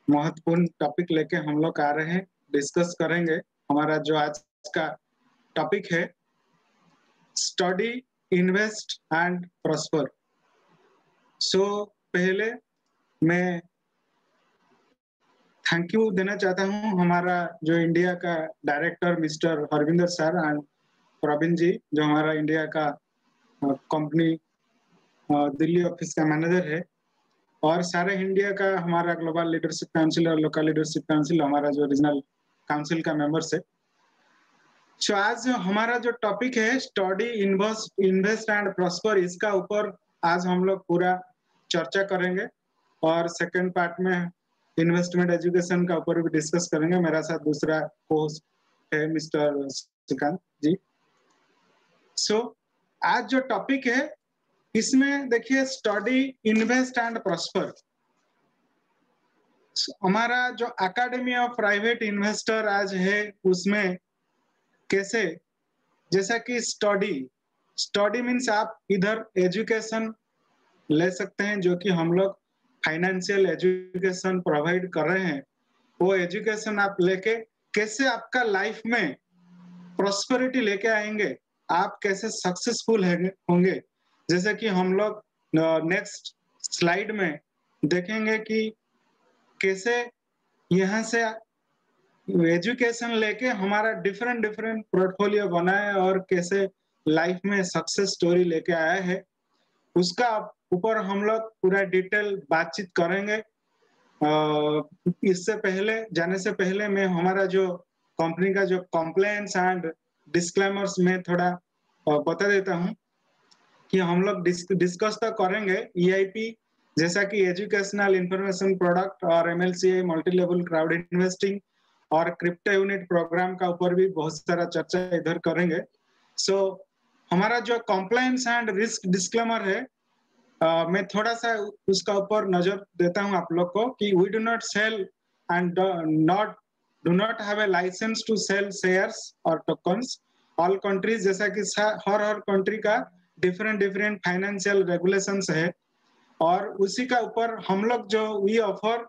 महत्वपूर्ण टॉपिक लेके हम लोग आ रहे हैं, डिस्कस करेंगे। हमारा जो आज का टॉपिक है study, invest and prosper. So पहले मैं थैंक यू देना चाहता हूँ हमारा जो इंडिया का director mister Harvinder sir and Praveen ji, जो हमारा इंडिया का कंपनी दिल्ली ऑफिस का मैनेजर है, और सारे इंडिया का हमारा ग्लोबल लीडरशिप काउंसिल और लोकल लीडरशिप काउंसिल, हमारा जो रीजनल काउंसिल का मेंबर्स है। तो आज हमारा जो टॉपिक है स्टडी, इन्वेस्ट एंड प्रॉस्पर, इसका ऊपर आज हम लोग पूरा चर्चा करेंगे। और सेकंड पार्ट में इन्वेस्टमेंट एजुकेशन का ऊपर भी डिस्कस करेंगे। मेरा साथ दूसरा होस्ट है मिस्टर श्रीकांत जी। सो आज जो टॉपिक है इसमें देखिए स्टडी, इन्वेस्ट एंड प्रॉस्पर। हमारा जो एकेडमी ऑफ प्राइवेट इन्वेस्टर आज है उसमें कैसे, जैसा कि स्टडी मीन्स आप इधर एजुकेशन ले सकते हैं, जो कि हम लोग फाइनेंशियल एजुकेशन प्रोवाइड कर रहे हैं। वो एजुकेशन आप लेके कैसे आपका लाइफ में प्रॉस्पेरिटी लेके आएंगे, आप कैसे सक्सेसफुल होंगे। जैसे कि हम लोग नेक्स्ट स्लाइड में देखेंगे कि कैसे यहाँ से एजुकेशन लेके हमारा डिफरेंट पोर्टफोलियो बनाए और कैसे लाइफ में सक्सेस स्टोरी लेके आया है, उसका ऊपर हम लोग पूरा डिटेल बातचीत करेंगे। इससे पहले जाने से पहले मैं हमारा जो कंपनी का जो कॉम्प्लायंस एंड डिस्क्लेमर्स में थोड़ा बता देता हूँ कि हम लोग डिस्कस तो करेंगे EIP जैसा कि एजुकेशनल इंफॉर्मेशन प्रोडक्ट और MLCI multi level crowd investing और क्रिप्टो यूनिट प्रोग्राम का ऊपर भी बहुत सारा चर्चा इधर करेंगे। सो हमारा जो कॉम्प्लायंस एंड रिस्क डिस्क्लेमर है, मैं थोड़ा सा उसका ऊपर नजर देता हूं आप लोग को कि we do not sell and do not have a licence to sell shares और टोकन्स। ऑल कंट्रीज, जैसा कि हर कंट्री का डिफरेंट फाइनेंशियल रेगुलेशंस है, और उसी का ऊपर हम लोग जो we offer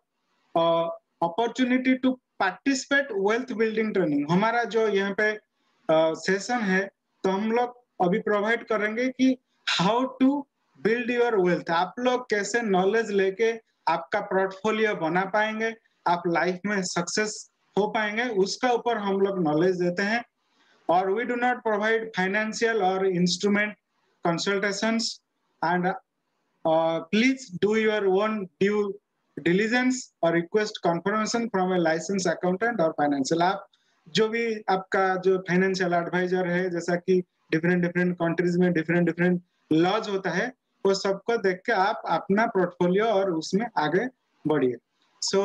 opportunity to participate wealth building training. हमारा जो यहाँ पे सेशन है तो हम लोग अभी प्रोवाइड करेंगे कि how to build your wealth. आप लोग कैसे नॉलेज लेके आपका पोर्टफोलियो बना पाएंगे, आप लाइफ में सक्सेस हो पाएंगे, उसका ऊपर हम लोग नॉलेज देते हैं। और we do not provide financial और instrument consultations and please do your own due diligence और request confirmation from a licence accountant और फाइनेंशियल। आप जो भी आपका जो फाइनेंशियल एडवाइजर है, जैसा कि डिफरेंट कंट्रीज में डिफरेंट लॉज होता है, वो सबको देख के आप अपना पोर्टफोलियो और उसमें आगे बढ़िए। सो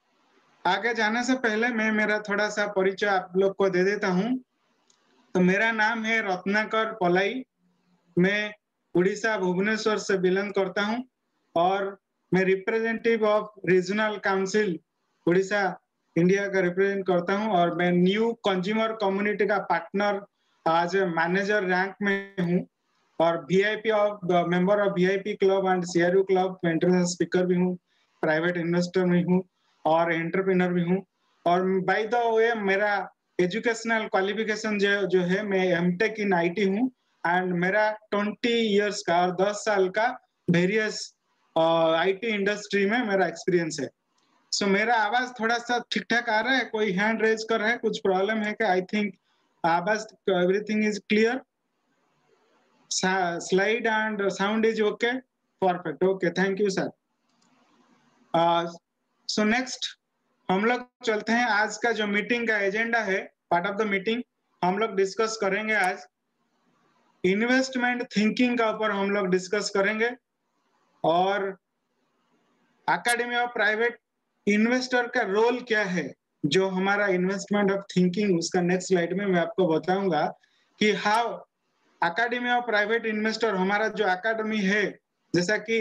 आगे जाने से पहले मैं मेरा थोड़ा सा परिचय आप लोग को दे देता हूँ। तो मेरा नाम है रत्नाकर पलाई, मैं उड़ीसा भुवनेश्वर से बिलोंग करता हूँ और मैं representative of regional council Orissa India का रिप्रेजेंट करता हूँ। और मैं न्यू कंज्यूमर कम्युनिटी का पार्टनर आज मैनेजर रैंक में हूँ, और VIP of member of VIP club and CRU club में इंटरनेशनल स्पीकर भी हूँ, प्राइवेट इन्वेस्टर भी हूँ और एंटरप्रेन्योर भी हूँ। और बाय द वे मेरा एजुकेशनल क्वालिफिकेशन जो है, मैं MTech इन IT हूँ एंड मेरा 20 इयर्स का और 10 साल का वेरियस IT इंडस्ट्री में मेरा एक्सपीरियंस है। सो मेरा आवाज थोड़ा सा ठीक ठाक आ रहा है? कोई हैंड रेज कर रहा है? कुछ प्रॉब्लम है क्या? आई थिंक आवाज everything is clear, slide and sound is okay, perfect, okay, thank you sir. So next हम लोग चलते हैं आज का जो मीटिंग का एजेंडा है। पार्ट ऑफ द मीटिंग हम लोग डिस्कस करेंगे आज इन्वेस्टमेंट थिंकिंग का ऊपर हम लोग डिस्कस करेंगे, और एकेडमी ऑफ प्राइवेट इन्वेस्टर का रोल क्या है, जो हमारा इन्वेस्टमेंट ऑफ थिंकिंग, उसका नेक्स्ट स्लाइड में मैं आपको बताऊंगा कि how academy of private investor, हमारा जो एकेडमी है जैसा कि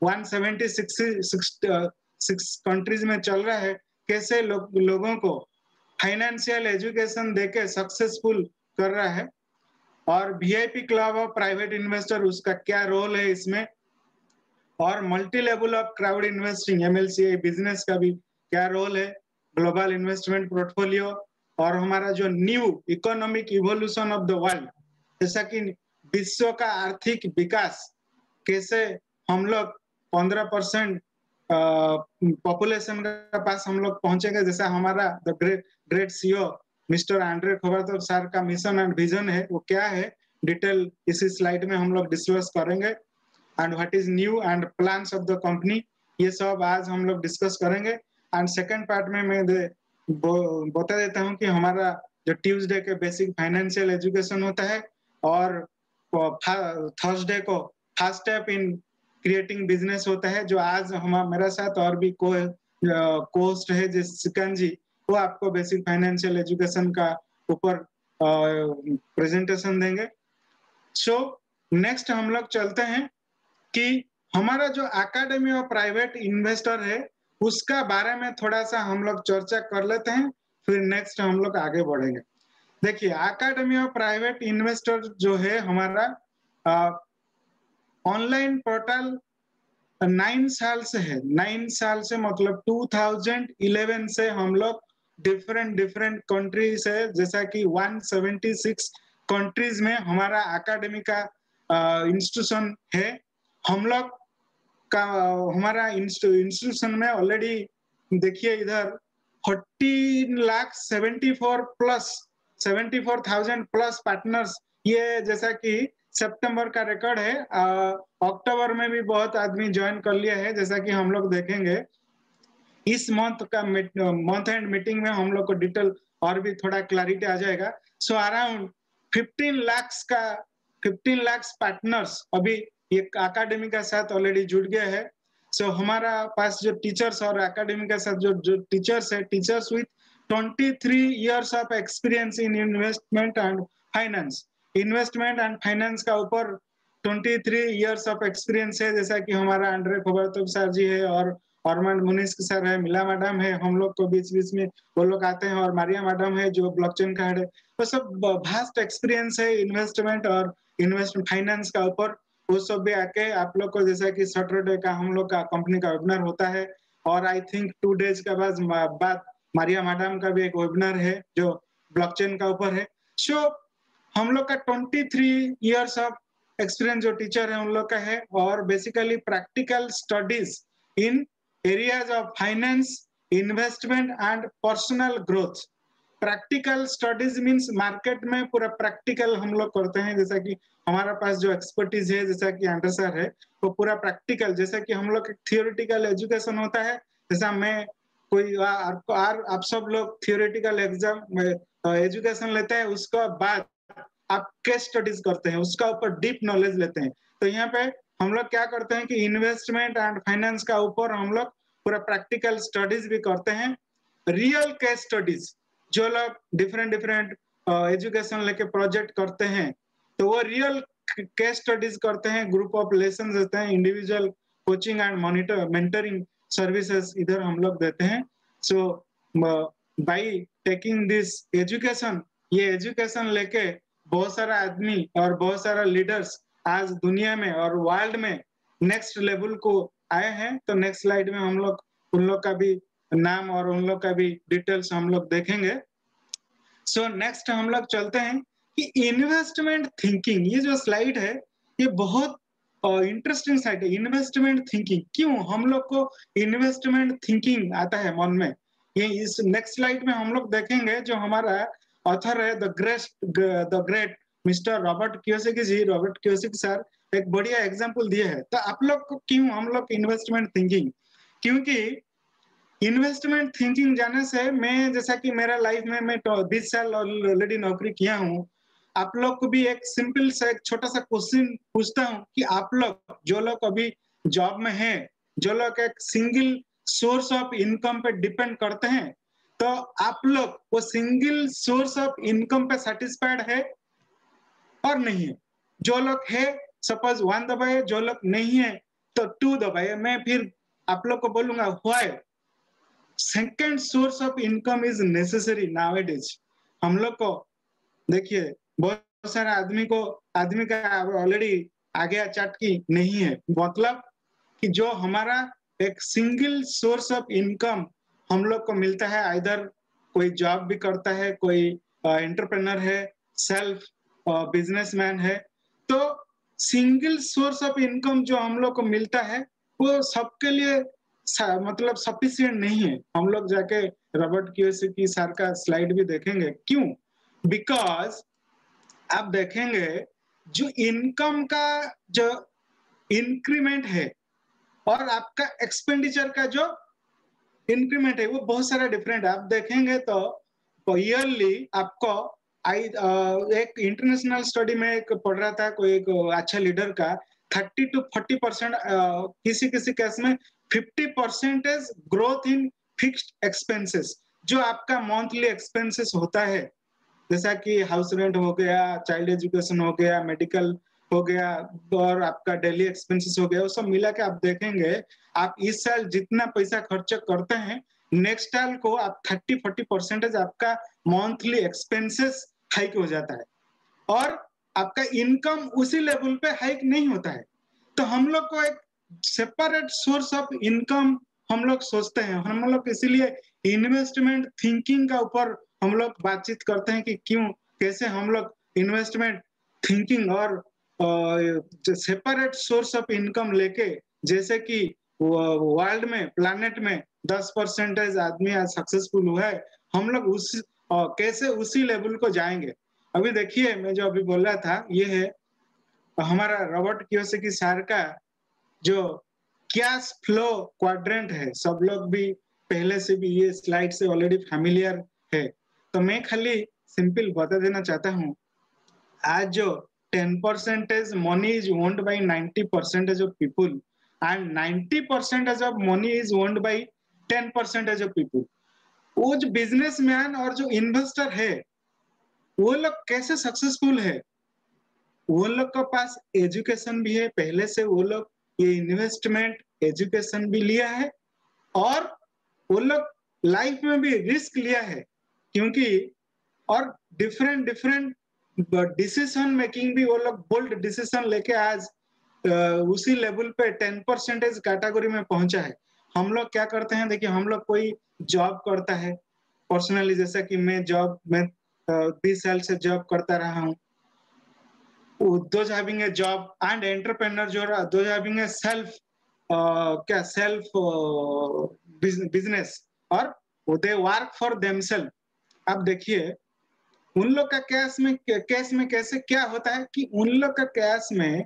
176 कंट्रीज में चल रहा है, कैसे लोगों को फाइनेंशियल एजुकेशन देके सक्सेसफुल कर रहा है, और VIP club of private investor उसका क्या रोल है इसमें, और multi level of crowd investing MLCI business का भी क्या रोल है ग्लोबल इन्वेस्टमेंट पोर्टफोलियो, और हमारा जो new economic evolution of the world, जैसा कि विश्व का आर्थिक विकास कैसे हम लोग 15% पॉपुलेशन के पास हम लोग पहुंचेंगे, जैसा हमारा the great CEO mister Andrey Khovratov sir का मिशन एंड विजन है, वो क्या है डिटेल इसी स्लाइड में हम लोग डिस्कस करेंगे। And what is new and plans of the company, ये सब आज हम लोग डिस्कस करेंगे। एंड सेकंड पार्ट में मैं बता देता हूँ कि हमारा जो ट्यूसडे के बेसिक फाइनेंशियल एजुकेशन होता है, और थर्सडे को first step in creating business होता है, जो आज मेरे साथ और भी कोस्ट है जिस सिकन जी, वो आपको बेसिक फाइनेंशियल एजुकेशन का ऊपर प्रेजेंटेशन देंगे। सो नेक्स्ट हम लोग चलते हैं कि हमारा जो एकेडमी ऑफ प्राइवेट इन्वेस्टर है उसका बारे में थोड़ा सा हम लोग चर्चा कर लेते हैं, फिर नेक्स्ट हम लोग आगे बढ़ेंगे। देखिए एकेडमी ऑफ प्राइवेट इन्वेस्टर जो है हमारा ऑनलाइन पोर्टल 9 साल से है, 9 साल से मतलब 2011 से हम लोग डिफरेंट कंट्रीज है, जैसा कि 176 कंट्रीज में हमारा एकेडमी का इंस्टीट्यूशन है। हम लोग का हमारा इंस्टीट्यूशन में ऑलरेडी देखिए इधर 74,000 प्लस पार्टनर्स, ये जैसा कि सितंबर का रिकॉर्ड है। अक्टूबर में भी बहुत आदमी ज्वाइन कर लिया है, जैसा कि हम लोग देखेंगे इस मंथ एंड मीटिंग में हम लोग को डिटेल और भी थोड़ा क्लैरिटी आ जाएगा। सो अराउंड 15 लाख पार्टनर्स अभी ये एकेडमी के साथ ऑलरेडी जुड़ गया है। सो हमारा पास जो टीचर्स और एकेडमी के साथ जो टीचर्स है, teachers with 23 years of experience in investment and finance, investment and finance का ऊपर 23 इयर्स ऑफ एक्सपीरियंस है, जैसा कि हमारा आंड्रे खोबर्टोव सर जी है और अरमान मुनीस सर है, मिला मैडम है, हम लोग को बीच बीच में वो लोग आते हैं, और मारिया मैडम है जो ब्लॉकचेन का हेड है। तो सब वास्ट एक्सपीरियंस है इन्वेस्टमेंट और इन्वेस्टमेंट फाइनेंस का ऊपर। वो सब भी आके आप लोग को, जैसा कि सैटरडे का हम लोग का कंपनी का वेबिनार होता है, और आई थिंक 2 डेज के बाद मारिया मैडम का भी एक वेबिनार है जो ब्लॉकचेन का ऊपर है। सो हम लोग का 23 इयर्स ऑफ एक्सपीरियंस जो टीचर है उन लोग का है, और basically practical studies in areas of finance, investment and personal growth. Practical studies means market में पूरा प्रैक्टिकल हम लोग करते हैं, जैसा कि हमारा पास जो एक्सपर्टीज है, जैसा कि आंड्रे सर है, वो पूरा प्रैक्टिकल, जैसा कि हम लोग थियोरेटिकल एजुकेशन होता है, जैसा मैं कोई आप सब लोग थियोरेटिकल एग्जाम एजुकेशन लेते हैं, उसका बाद आप केस स्टडीज करते हैं, उसका ऊपर डीप नॉलेज लेते हैं। तो यहाँ पे हम लोग क्या करते हैं कि इन्वेस्टमेंट एंड फाइनेंस का ऊपर हम लोग पूरा प्रैक्टिकल स्टडीज भी करते हैं, रियल केस स्टडीज। जो लोग डिफरेंट एजुकेशन लेके प्रोजेक्ट करते हैं तो वो रियल केस स्टडीज करते हैं, ग्रुप ऑफ लेसन देते हैं, individual coaching and mentoring services इधर हम लोग देते हैं। So by taking this education, ये एजुकेशन लेके बहुत सारा आदमी और बहुत सारा लीडर्स आज दुनिया में और वर्ल्ड में नेक्स्ट लेवल को आए हैं। तो नेक्स्ट स्लाइड में हम लोग उन लोग का भी नाम और उन लोग का भी डिटेल्स हम लोग देखेंगे। सो नेक्स्ट हम लोग चलते हैं कि इन्वेस्टमेंट थिंकिंग, ये जो स्लाइड है ये बहुत इंटरेस्टिंग स्लाइड है। इन्वेस्टमेंट थिंकिंग, क्यों हम लोग को इन्वेस्टमेंट थिंकिंग आता है मन में, ये इस नेक्स्ट स्लाइड में हम लोग देखेंगे। जो हमारा ऑथर है the great mister Robert Kiyosaki ji, Robert Kiyosaki sir एक बढ़िया एग्जांपल दिए हैं। तो आप लोग को क्यों हम लोग इन्वेस्टमेंट थिंकिंग, क्योंकि इन्वेस्टमेंट थिंकिंग जाने से मैं, जैसा कि मेरा लाइफ में मैं 20 साल ऑलरेडी नौकरी किया हूँ, आप लोग को भी एक सिंपल सा एक छोटा सा क्वेश्चन पूछता हूँ कि आप लोग जो लोग अभी जॉब में हैं, जो लोग एक सिंगल सोर्स ऑफ इनकम पे डिपेंड करते हैं, तो आप लोग वो सिंगल सोर्स ऑफ इनकम पे सेटिस्फाइड है और नहीं है? जो लोग है सपोज 1 दबाए, जो लोग नहीं है तो 2 दबाए। मैं फिर आप लोग को बोलूंगा why second source of income is necessary nowadays. हम लोग को देखिए बहुत सारा आदमी का ऑलरेडी आगे चट की नहीं है, मतलब कि जो हमारा एक सिंगल सोर्स ऑफ इनकम हम लोग को मिलता है, आइदर कोई जॉब भी करता है, कोई एंटरप्रेन्योर है, सेल्फ बिजनेसमैन है। तो सिंगल सोर्स ऑफ इनकम जो हम लोग को मिलता है वो सबके लिए मतलब सफिशिएंट नहीं है। हम लोग जाके रॉबर्ट कियोसाकी सर का स्लाइड भी देखेंगे। क्यों? बिकॉज आप देखेंगे जो इनकम का जो इंक्रीमेंट है और आपका एक्सपेंडिचर का जो इंक्रीमेंट है वो बहुत सारा डिफरेंट है। आप देखेंगे तो ईयरली आपको एक इंटरनेशनल स्टडी में एक पढ़ रहा था कोई एक अच्छा लीडर का 30 to 40% किसी किसी केस में 50% ग्रोथ इन फिक्स्ड एक्सपेंसेस, जो आपका मंथली एक्सपेंसेस होता है, जैसा कि हाउस रेंट हो गया, चाइल्ड एजुकेशन हो गया, मेडिकल हो गया और आपका डेली एक्सपेंसेस हो गया, वो सब मिला के आप देखेंगे आप इस साल जितना पैसा खर्च करते हैं नेक्स्ट साल को आप 30-40% आपका मंथली एक्सपेंसेस हाइक हो जाता है और आपका इनकम उसी लेवल पे हाइक नहीं होता है। तो हम लोग को एक सेपरेट सोर्स ऑफ इनकम हम लोग सोचते हैं। हम लोग इसीलिए इन्वेस्टमेंट थिंकिंग का ऊपर हम लोग बातचीत करते हैं कि क्यों कैसे हम लोग इन्वेस्टमेंट थिंकिंग और सेपरेट सोर्स ऑफ इनकम लेके, जैसे कि वर्ल्ड में प्लैनेट में 10% आदमी आज सक्सेसफुल हुआ है, हम लोग उस कैसे उसी लेवल को जाएंगे। अभी देखिए मैं जो अभी बोल रहा था ये है हमारा रॉबर्ट कियोसाकी सर का जो कैश फ्लो क्वाड्रेंट है। सब लोग भी पहले से भी ये स्लाइड से ऑलरेडी फैमिलियर है, तो मैं खाली सिंपल बता देना चाहता हूँ। आज जो 10% money is owned by 90% of people and 90% of money is owned by 10% of people। वो जो बिजनेसमैन और जो इन्वेस्टर है वो लोग कैसे सक्सेसफुल है? वो लोग के पास एजुकेशन भी है, पहले से वो लोग ये इन्वेस्टमेंट एजुकेशन भी लिया है और वो लोग लाइफ में भी रिस्क लिया है, क्योंकि और डिफरेंट डिफरेंट डिसीजन मेकिंग भी वो लोग बोल्ड डिसीजन लेके आज उसी लेवल पे 10% कैटेगरी में पहुंचा है। हम लोग क्या करते हैं, देखिए हम लोग कोई जॉब करता है पर्सनली, जैसा कि मैं 20 साल से जॉब करता रहा हूँ। those having a job and entrepreneur जो those having a self business और they work for themselves। अब देखिए उन लोग का केस में कैसे क्या होता है कि उन लोग का केस में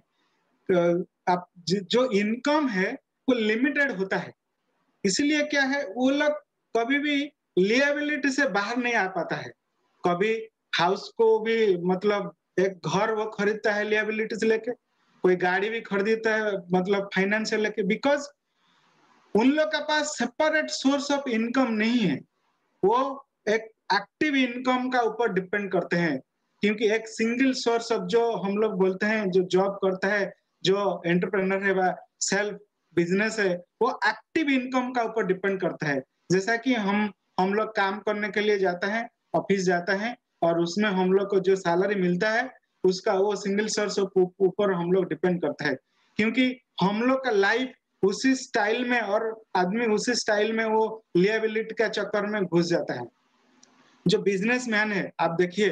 आप जो इनकम है वो लिमिटेड होता है। इसलिए क्या है वो लोग कभी भी लिएबिलिटी से बाहर नहीं आ पाता है। कभी हाउस को भी मतलब एक घर वो खरीदता है लिएबिलिटी से लेके, कोई गाड़ी भी खरीदता है मतलब फाइनेंस से लेके, बिकॉज उन लोग के पास सेपरेट सोर्स ऑफ इनकम नहीं है। वो एक एक्टिव इनकम का ऊपर डिपेंड करते हैं, क्योंकि एक सिंगल सोर्स ऑफ जो हम लोग बोलते हैं जो जॉब करता है, जो एंटरप्रेन्योर है, सेल्फ बिजनेस है, वो एक्टिव इनकम का ऊपर डिपेंड करता है। जैसा कि हम लोग काम करने के लिए जाता है, ऑफिस जाता है और उसमें हम लोग को जो सैलरी मिलता है उसका वो सिंगल सोर्स ऊपर हम लोग डिपेंड करता है, क्योंकि हम लोग का लाइफ उसी स्टाइल में और आदमी उसी स्टाइल में वो लिएबिलिटी का चक्कर में घुस जाता है। जो बिजनेसमैन है आप देखिए,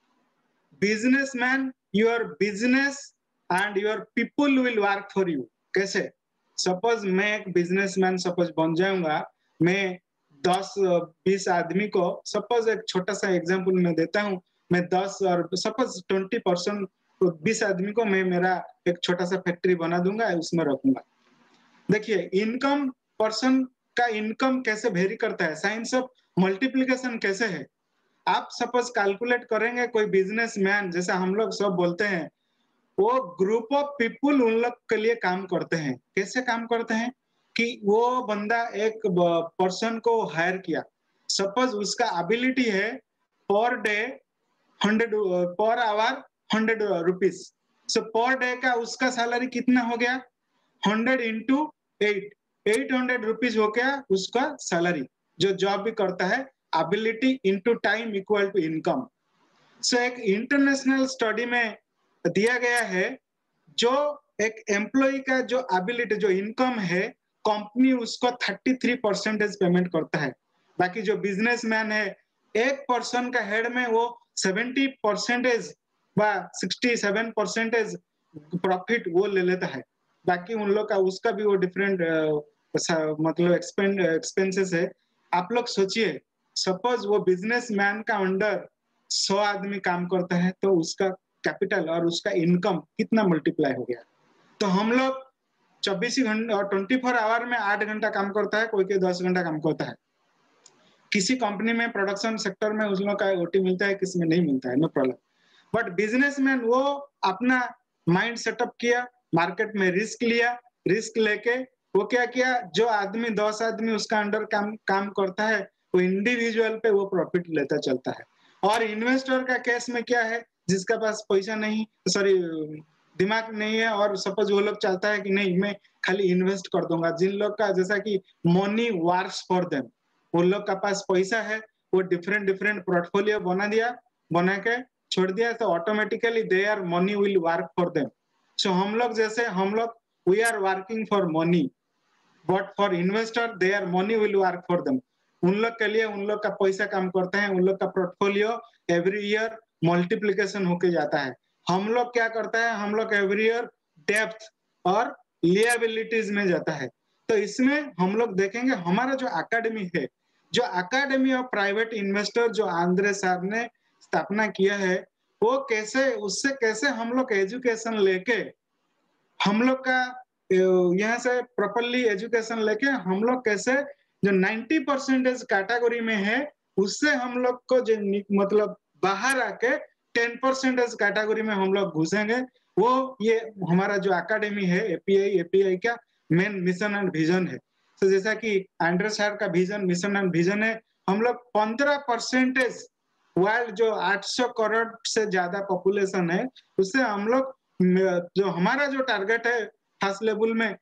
businessman your business and your people will work for you. कैसे? सपोज मैं एक बिजनेसमैन सपोज बन जाऊंगा, मैं 10-20 आदमी को, सपोज एक छोटा सा एग्जांपल मैं देता हूँ, मैं 10 और सपोज 20% 20 आदमी को मैं मेरा एक छोटा सा फैक्ट्री बना दूंगा, उसमें रखूंगा। देखिए इनकम पर्सन का इनकम कैसे वेरी करता है, साइंस ऑफ मल्टीप्लिकेशन कैसे है। आप सपोज कैलकुलेट करेंगे, कोई बिजनेसमैन जैसा हम लोग सब बोलते हैं, वो ग्रुप ऑफ पीपुल उन लोग के लिए काम करते हैं। कैसे काम करते हैं कि वो बंदा एक पर्सन को हायर किया, सपोज उसका एबिलिटी है per day 100 per hour 100 rupees, सो पर डे का उसका सैलरी कितना हो गया 100 इंटू 800 रुपीज हो गया उसका सैलरी। जो जॉब भी करता है, ability into time equal to income. So एक इंटरनेशनल स्टडी में दिया गया है, जो एक एम्प्लॉय का जो एबिलिटी जो इनकम है, कंपनी उसको 33% पेमेंट करता है बाकी जो बिजनेसमैन है, एक पर्सन का हेड में वो 70% व 67% प्रॉफिट वो ले लेता है। बाकी उन लोग का उसका भी वो डिफरेंट मतलब एक्सपेंसेस है। आप लोग सोचिए, सपोज वो बिजनेसमैन का अंडर 100 आदमी काम करता है तो उसका कैपिटल और उसका इनकम कितना मल्टीप्लाई हो गया। तो हम लोग 24 घंटे और 24 आवर में 8 घंटा काम करता है, कोई 10 घंटा काम करता है। किसी कंपनी में प्रोडक्शन सेक्टर में उस लोग का ओटी मिलता है, किसी में नहीं मिलता है, नो प्रॉब्लम। बट बिजनेसमैन वो अपना माइंड सेटअप किया, मार्केट में रिस्क लिया, रिस्क लेके वो क्या किया, जो आदमी 10 आदमी उसका अंडर काम करता है वो इंडिविजुअल पे वो प्रॉफिट लेता चलता है। और इन्वेस्टर का केस में क्या है, जिसका पास पैसा नहीं, सॉरी दिमाग नहीं है, और सपोज वो लोग चाहता है कि नहीं मैं खाली इन्वेस्ट कर दूंगा, जिन लोग का जैसा कि मनी वर्क्स फॉर देम, उन लोग का पास पैसा है, वो डिफरेंट डिफरेंट पोर्टफोलियो बना के छोड़ दिया, तो automatically they are money will work for them. So हम लोग जैसे हम लोग we are working for money, but for investor they are money will work for them. उन लोग के लिए उन लोग का पैसा काम करता है, उन लोग का पोर्टफोलियो एवरी ईयर मल्टीप्लीकेशन होके जाता है। हम लोग क्या करता है, हम लोग एवरी ईयर डेप्थ और लिएबिलिटीज में जाता है। तो इसमें हम लोग देखेंगे हमारा जो अकेडमी है, जो अकेडमी ऑफ प्राइवेट इन्वेस्टर जो आंद्रे साहब ने स्थापना किया है, वो कैसे उससे कैसे हम लोग एजुकेशन लेके हम लोग का यहाँ से प्रॉपरली एजुकेशन लेके हम लोग कैसे जो 90% कैटेगरी में है उससे हम लोग को जो मतलब बाहर आके 10% कैटेगरी में हम लोग घुसेंगे। वो ये हमारा जो एकेडमी है एपीआई का मेन मिशन एंड विजन है। तो जैसा कि एंड्रे सर का विजन मिशन एंड विजन है, हम लोग 15% वर्ल्ड जो 800 करोड़ से ज्यादा पॉपुलेशन है उससे हम लोग जो हमारा जो टारगेट है फर्स्ट लेवल में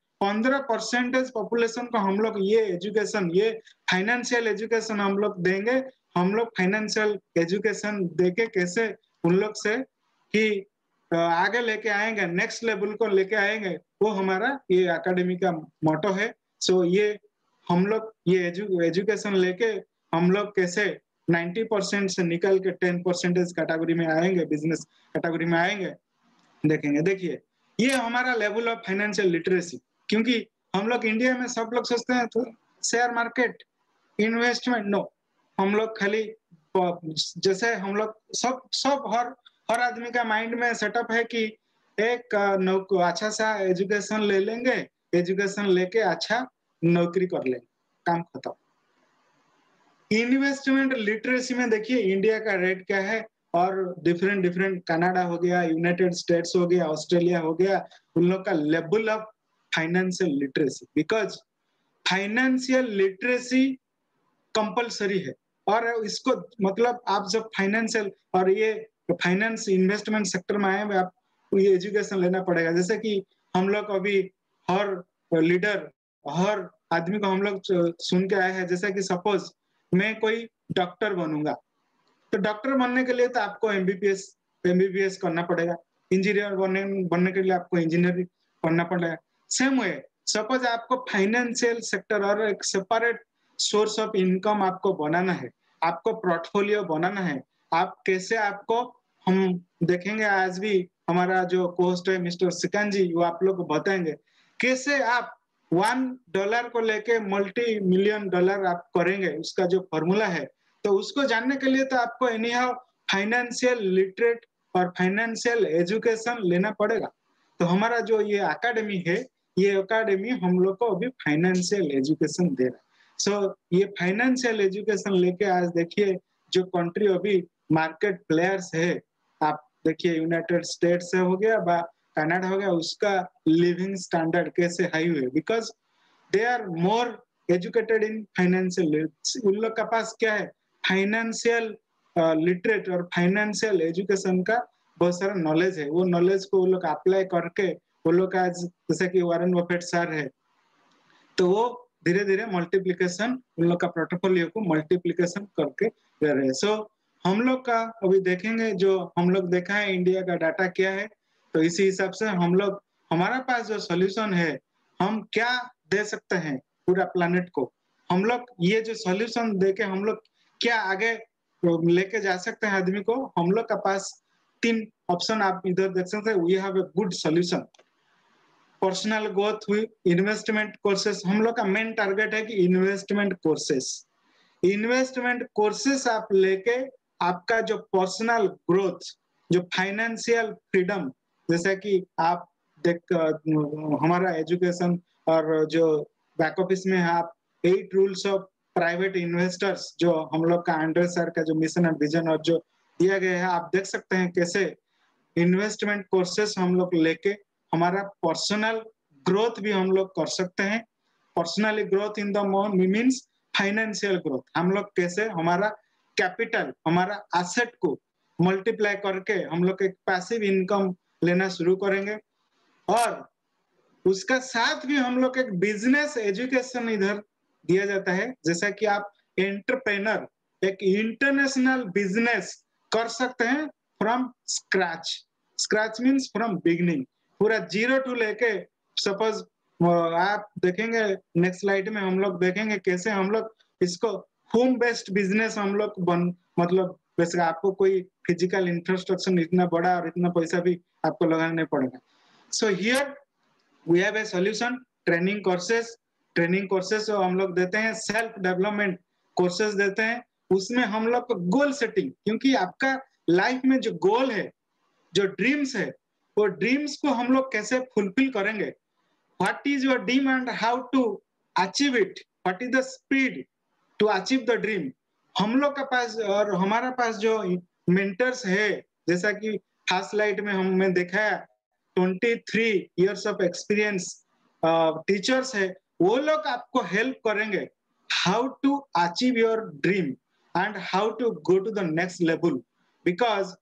15% पॉपुलेशन को हम लोग ये एजुकेशन, ये फाइनेंशियल एजुकेशन हम लोग देंगे। हम लोग फाइनेंशियल एजुकेशन देके कैसे उन लोग से कि आगे लेके आएंगे, नेक्स्ट लेवल को लेके आएंगे, वो हमारा ये एकेडमी का मोटो है। सो ये हम लोग ये एजुकेशन लेके हम लोग कैसे 90% से निकल के 10% कैटेगरी में आएंगे, बिजनेस कैटेगरी में आएंगे, देखेंगे। देखिए ये हमारा लेवल ऑफ फाइनेंशियल लिटरेसी, क्योंकि हम लोग इंडिया में सब लोग सोचते हैं तो शेयर मार्केट इन्वेस्टमेंट, नो, हम लोग खाली जैसे हम लोग सब सब हर आदमी का माइंड में सेटअप है कि एक अच्छा सा एजुकेशन ले लेंगे, एजुकेशन लेके अच्छा नौकरी कर लेंगे, काम खत्म। इन्वेस्टमेंट लिटरेसी में देखिए इंडिया का रेट क्या है, और डिफरेंट डिफरेंट कनाडा हो गया, यूनाइटेड स्टेट्स हो गया, ऑस्ट्रेलिया हो गया, उन लोग का level of financial literacy, because financial literacy compulsory है। और इसको मतलब आप जब फाइनेंशियल और ये फाइनेंस इन्वेस्टमेंट सेक्टर में आए, आप ये एजुकेशन लेना पड़ेगा। जैसे कि हम लोग अभी हर लीडर, हर आदमी को हम लोग सुन के आए हैं, जैसे कि सपोज मैं कोई डॉक्टर बनूंगा, तो डॉक्टर बनने के लिए तो आपको एमबीबीएस करना पड़ेगा, इंजीनियर बनने के लिए आपको इंजीनियरिंग करना पड़ेगा। सेम वे सपोज आपको फाइनेंशियल सेक्टर और एक सेपरेट सोर्स ऑफ इनकम आपको बनाना है, आपको पोर्टफोलियो बनाना है, आप कैसे आपको हम देखेंगे। आज भी हमारा जो होस्ट है मिस्टर सिकंद जी, वो आप लोग को बताएंगे कैसे आप $1 को लेके मल्टी मिलियन डॉलर आप करेंगे, उसका जो फॉर्मूला है। तो उसको जानने के लिए तो आपको एनी हाउ फाइनेंशियल लिटरेट और फाइनेंशियल एजुकेशन लेना पड़ेगा। तो हमारा जो ये अकेडमी है, ये अकेडमी हम लोग को अभी फाइनेंशियल एजुकेशन दे रहा है। सो ये फाइनेंशियल एजुकेशन लेके आज देखिए जो कंट्री अभी मार्केट प्लेयर्स है, आप देखिए यूनाइटेड स्टेट्स से हो गया, कनाडा हो गया, उसका लिविंग स्टैंडर्ड कैसे हाई हुए, because they are more educated in financial. उन लोग का पास क्या है, फाइनेंशियल लिटरेट और फाइनेंशियल एजुकेशन का बहुत सारा नॉलेज है। वो नॉलेज को वो लोग अप्लाई करके वो लोग आज जैसे कि वॉरेन बफेट सर है, तो वो धीरे धीरे मल्टीप्लीकेशन उन लोग का पोर्टफोलियो को मल्टीप्लीकेशन करके दे रहे हैं। सो हम लोग का अभी देखेंगे, जो हम लोग देखा है इंडिया का डाटा क्या है, तो इसी हिसाब से हम लोग हमारा पास जो सोल्यूशन है, हम क्या दे सकते हैं पूरा प्लानिट को, हम लोग ये जो सॉल्यूशन देके हम लोग क्या आगे लेके जा सकते हैं आदमी को, हम लोग का पास 3 ऑप्शन आप इधर देख सकते हैं। We have a good solution. Personal growth हुई, इन्वेस्टमेंट कोर्सेस, हम लोग का मेन टारगेट है कि इन्वेस्टमेंट कोर्सेस। इन्वेस्टमेंट कोर्सेस आप लेके आपका जो पर्सनल ग्रोथ, जो फाइनेंशियल फ्रीडम, जैसा कि आप देख हमारा एजुकेशन और जो बैक ऑफिस में है, आप 8 रूल्स ऑफ प्राइवेट इन्वेस्टर्स जो हम लोग का अंडर सर का जो मिशन एंड विजन और जो दिया गया है, आप देख सकते हैं कैसे इन्वेस्टमेंट कोर्सेस हम लोग लेके हमारा पर्सनल ग्रोथ भी हम लोग कर सकते हैं। Personally growth in the means financial growth, हम लोग कैसे हमारा कैपिटल, हमारा एसेट को मल्टीप्लाई करके हम लोग एक पैसिव इनकम लेना शुरू करेंगे। और उसका साथ भी हम लोग एक बिजनेस एजुकेशन इधर दिया जाता है, जैसा कि आप एंटरप्रेनर एक इंटरनेशनल बिजनेस कर सकते हैं from scratch. Scratch means from beginning, पूरा 0 टू लेके। सपोज आप देखेंगे नेक्स्ट स्लाइड में, हम लोग देखेंगे कैसे हम लोग इसको होम बेस्ड बिजनेस हम लोग मतलब वैसे आपको कोई फिजिकल इंफ्रास्ट्रक्चर इतना बड़ा और इतना पैसा भी आपको लगाना नहीं पड़ेगा। So here we have a solution, training courses. Training courses हम लोग देते हैं, सेल्फ डेवलपमेंट कोर्सेस देते हैं, उसमें हम लोग को गोल सेटिंग, क्योंकि आपका लाइफ में जो गोल है, जो ड्रीम्स है, वो ड्रीम्स को हम लोग कैसे फुलफिल करेंगे, what is your dream and how to achieve it, what is the speed to achieve the dream. हम लोग का पास और हमारा पास जो मेंटर्स है, जैसा कि फर्स्ट स्लाइड में हमने देखा है 23 इयर्स ऑफ एक्सपीरियंस टीचर्स है, वो लोग आपको हेल्प करेंगे how to achieve your dream and how to go to the next level. Because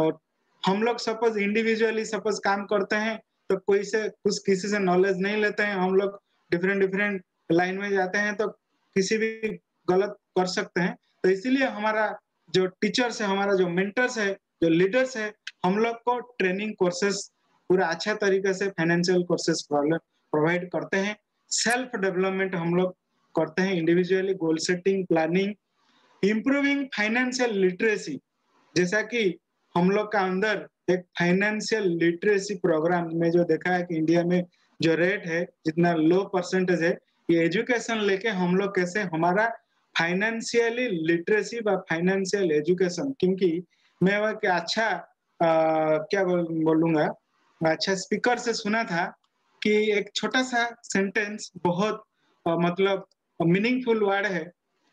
हम लोग सपोज इंडिविजुअली सपोज काम करते हैं तो कोई से कुछ किसी से नॉलेज नहीं लेते हैं, हम लोग डिफरेंट डिफरेंट लाइन में जाते हैं तो किसी भी गलत कर सकते हैं। तो इसीलिए हमारा जो टीचर्स है, हमारा जो मेंटर्स है, जो लीडर्स है, हम लोग को ट्रेनिंग कोर्सेस पूरा अच्छा तरीके से फाइनेंशियल कोर्सेस प्रोवाइड करते हैं। सेल्फ डेवलपमेंट हम लोग करते हैं individually, goal setting, planning, improving financial literacy. जैसा कि हम लोग का अंदर एक फाइनेंशियल लिटरेसी प्रोग्राम में जो देखा है कि इंडिया में जो रेट है, जितना लो परसेंटेज है, ये एजुकेशन लेके हम लोग कैसे हमारा फाइनेंशियली लिटरेसी व फाइनेंशियल एजुकेशन, क्योंकि मैं वह अच्छा क्या बोलूंगा, अच्छा स्पीकर से सुना था कि एक छोटा सा सेंटेंस बहुत मतलब मीनिंगफुल वर्ड है।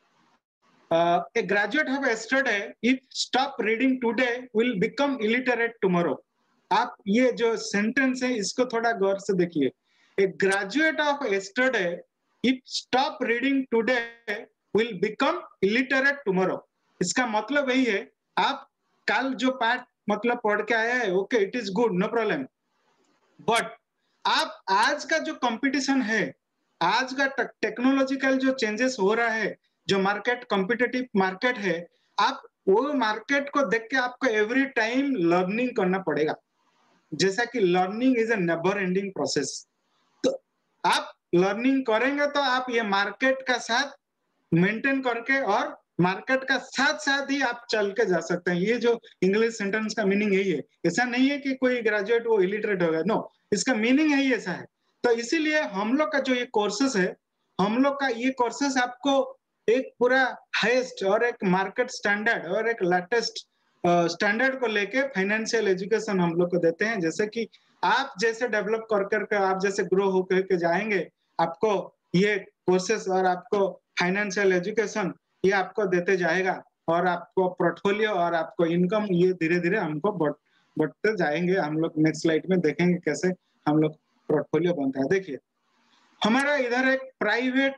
A graduate of yesterday, if stop reading today, will become illiterate tomorrow. आप ये जो सेंटेंस है इसको थोड़ा गौर से देखिए। A graduate of yesterday, if stop reading today, will become illiterate tomorrow. इसका मतलब यही है, आप कल जो पाठ मतलब पढ़ के आया है, okay it is good, no problem, but आप आज का जो कंपटीशन है, आज का टेक्नोलॉजिकल जो चेंजेस हो रहा है, जो मार्केट कॉम्पिटिटिव मार्केट है, आप वो मार्केट को देख के आपको एवरी टाइम लर्निंग करना पड़ेगा। जैसा कि learning is a never ending process, तो आप लर्निंग करेंगे तो आप ये मार्केट का साथ मेंटेन करके और मार्केट का साथ साथ ही आप चल के जा सकते हैं। ये जो इंग्लिश सेंटेंस का मीनिंग यही है। ऐसा नहीं है कि कोई ग्रेजुएट वो इलिटरेट होगा, नो, इसका मीनिंग यही ऐसा है। तो इसीलिए हम लोग का जो ये कोर्सेस है, हम लोग का ये कोर्सेस आपको एक पूरा हाईएस्ट और एक मार्केट स्टैंडर्ड और एक लेटेस्ट स्टैंडर्ड को लेके फाइनेंशियल एजुकेशन हम लोग को देते हैं। जैसे कि आप जैसे डेवलप कर करके आप जैसे ग्रो होकर के जाएंगे, आपको ये कोर्सेस और आपको फाइनेंशियल एजुकेशन ये आपको देते जाएगा, और आपको पोर्टफोलियो और आपको इनकम ये धीरे धीरे हमको बढ़ते जाएंगे। हम लोग नेक्स्ट स्लाइड में देखेंगे कैसे हम लोग पोर्टफोलियो बनता है। देखिए हमारा इधर एक private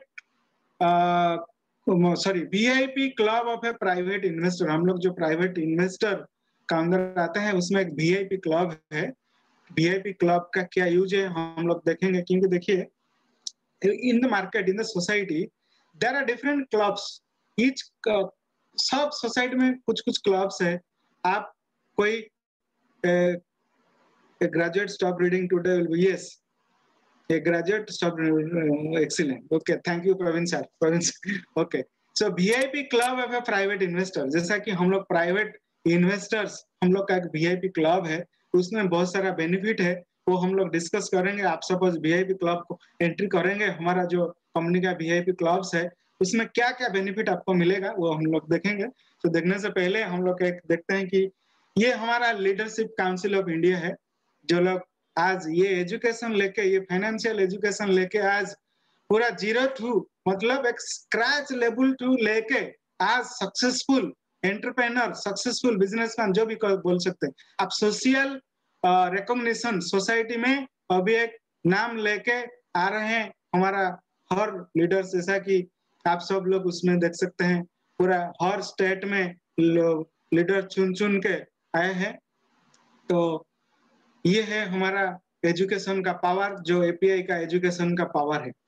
VIP club of a private investor, हम लोग जो प्राइवेट इन्वेस्टर का अंदर आते हैं उसमें एक वीआईपी क्लब है। वीआईपी क्लब का क्या यूज है हम लोग देखेंगे, क्योंकि देखिए in the market, in the society, there are different clubs. Each सब सोसाइटी में कुछ कुछ क्लब्स है। आप कोई graduate stop reading today, yes, A graduate sub excellent. Okay, thank you Praveen sir. Praveen okay. So VIP club है प्राइवेट इन्वेस्टर. जैसा कि हम लोग प्राइवेट इन्वेस्टर्स, हम लोग का एक VIP क्लब है, उसमें बहुत सारा बेनिफिट है, वो हम लोग डिस्कस करेंगे. आप सपोज VIP क्लब को एंट्री करेंगे, हमारा जो कंपनी का VIP क्लब्स है उसमें क्या क्या बेनिफिट आपको मिलेगा वो हम लोग देखेंगे. तो देखने से पहले हम लोग एक देखते हैं कि ये हमारा लीडरशिप काउंसिल ऑफ इंडिया है, जो लोग आज ये एजुकेशन लेके, ये फाइनेंशियल एजुकेशन लेके आज पूरा जीरो टू मतलब एक स्क्रैच लेवल टू लेके आज सक्सेसफुल एंटरप्रेन्योर, सक्सेसफुल बिजनेसमैन जो भी बोल सकते हैं आप, सोशल रिकॉग्निशन सोसाइटी में अभी एक नाम लेके आ रहे हैं हमारा हर लीडर्स. जैसा कि आप सब लोग उसमें देख सकते हैं, पूरा हर स्टेट में लीडर चुन चुन के आए हैं. तो ये है हमारा एजुकेशन का पावर, जो एपीआई का एजुकेशन का पावर है.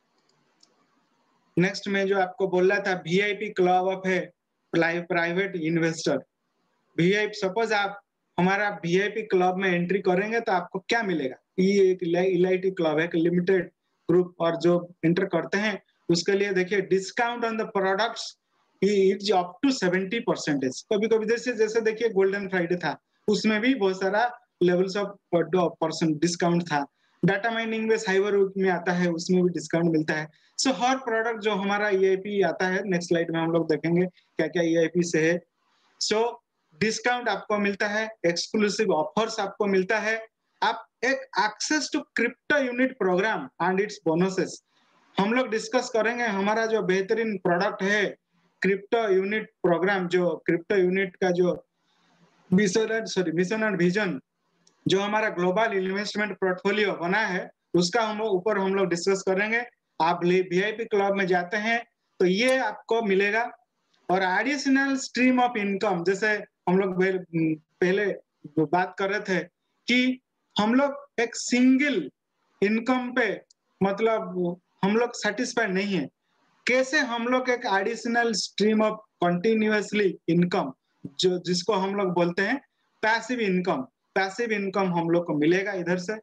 नेक्स्ट में जो आपको बोल रहा था वीआईपी क्लब ऑफ है प्राइवेट इन्वेस्टर. वीआईपी, सपोज आप हमारा वीआईपी क्लब में एंट्री करेंगे तो आपको क्या मिलेगा. ये एक एलआईटी क्लब है, लिमिटेड ग्रुप, और जो एंटर करते हैं उसके लिए देखिए discount on the products is up to 70%. कभी कभी जैसे जैसे देखिए गोल्डन फ्राइडे था, उसमें भी बहुत सारा लेवल्स ऑफ परसेंट डिस्काउंट था. डाटा माइनिंग में साइबर में आता है, उसमें भी डिस्काउंट मिलता है. सो हर प्रोडक्ट जो हमारा ईआईपी आता है, नेक्स्ट स्लाइड में हम लोग देखेंगे क्या क्या ईआईपी से है. सो डिस्काउंट आपको मिलता है, एक्सक्लूसिव ऑफर्स आपको मिलता है, आप एक access to crypto unit program and its bonuses. हम लोग डिस्कस करेंगे हमारा जो बेहतरीन प्रोडक्ट है क्रिप्टो यूनिट प्रोग्राम, जो क्रिप्टो यूनिट का जो मिशन एंड विजन जो हमारा ग्लोबल इन्वेस्टमेंट पोर्टफोलियो बना है, उसका हम ऊपर हम लोग डिस्कस करेंगे. आप वीआईपी क्लब में जाते हैं तो ये आपको मिलेगा. और एडिशनल स्ट्रीम ऑफ इनकम, जैसे हम लोग पहले बात कर रहे थे कि हम लोग एक सिंगल इनकम पे मतलब हम लोग सेटिस्फाइड नहीं है, कैसे हम लोग एक additional stream of continuously income, जो जिसको हम लोग बोलते हैं पैसिव इनकम, पैसिव इनकम हम लोग को मिलेगा इधर से.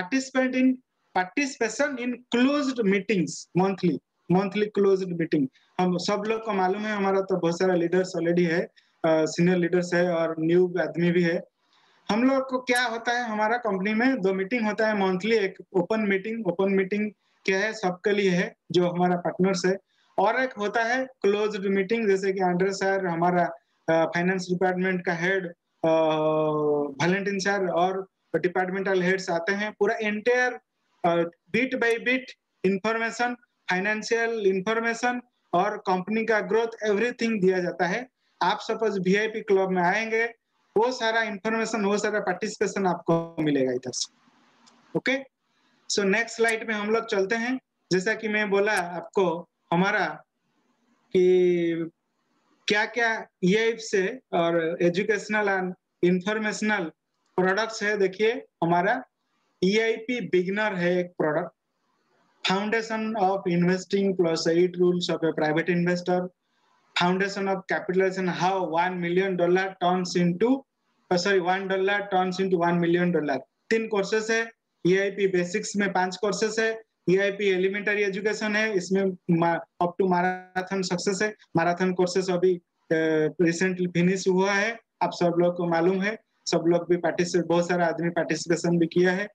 Participation in closed meetings, monthly closed meeting. हम सब लोग को मालूम है, हमारा तो बहुत सारा लीडर्स ऑलरेडी है, सीनियर लीडर्स है और न्यू आदमी भी है. हम लोग को क्या होता है, हमारा कंपनी में 2 मीटिंग होता है मंथली. एक ओपन मीटिंग क्या है, सबके लिए है जो हमारा पार्टनर्स है, और एक होता है क्लोज्ड मीटिंग, जैसे कि आंड्रे सर हमारा फाइनेंस डिपार्टमेंट का हेड, वैलेंटिन सर और डिपार्टमेंटल हेड्स आते हैं. पूरा entire bit by bit information, financial information और कंपनी का ग्रोथ एवरीथिंग दिया जाता है. आप सपोज वीआईपी क्लब में आएंगे, वो सारा इंफॉर्मेशन, वो सारा पार्टिसिपेशन आपको मिलेगा इधर से. ओके, सो नेक्स्ट स्लाइड में हम लोग चलते हैं. जैसा कि मैं बोला आपको हमारा कि क्या क्या ईआईपी से और एजुकेशनल एंड इंफॉर्मेशनल प्रोडक्ट्स है. देखिए हमारा ईआईपी बिगिनर है एक product, foundation of investing plus 8 rules of a private investor, foundation of capitalization, how $1 million turns into $1 turns into $1 million. 3 courses है. ईआईपी बेसिक्स में 5 कोर्सेस है. ईआईपी एलिमेंटरी एजुकेशन है, इसमें अप टू मैराथन सक्सेस है. Marathon courses अभी recently finish हुआ है, आप सब लोग को मालूम है, सब लोग भी बहुत सारा आदमी पार्टिसिपेशन भी किया है.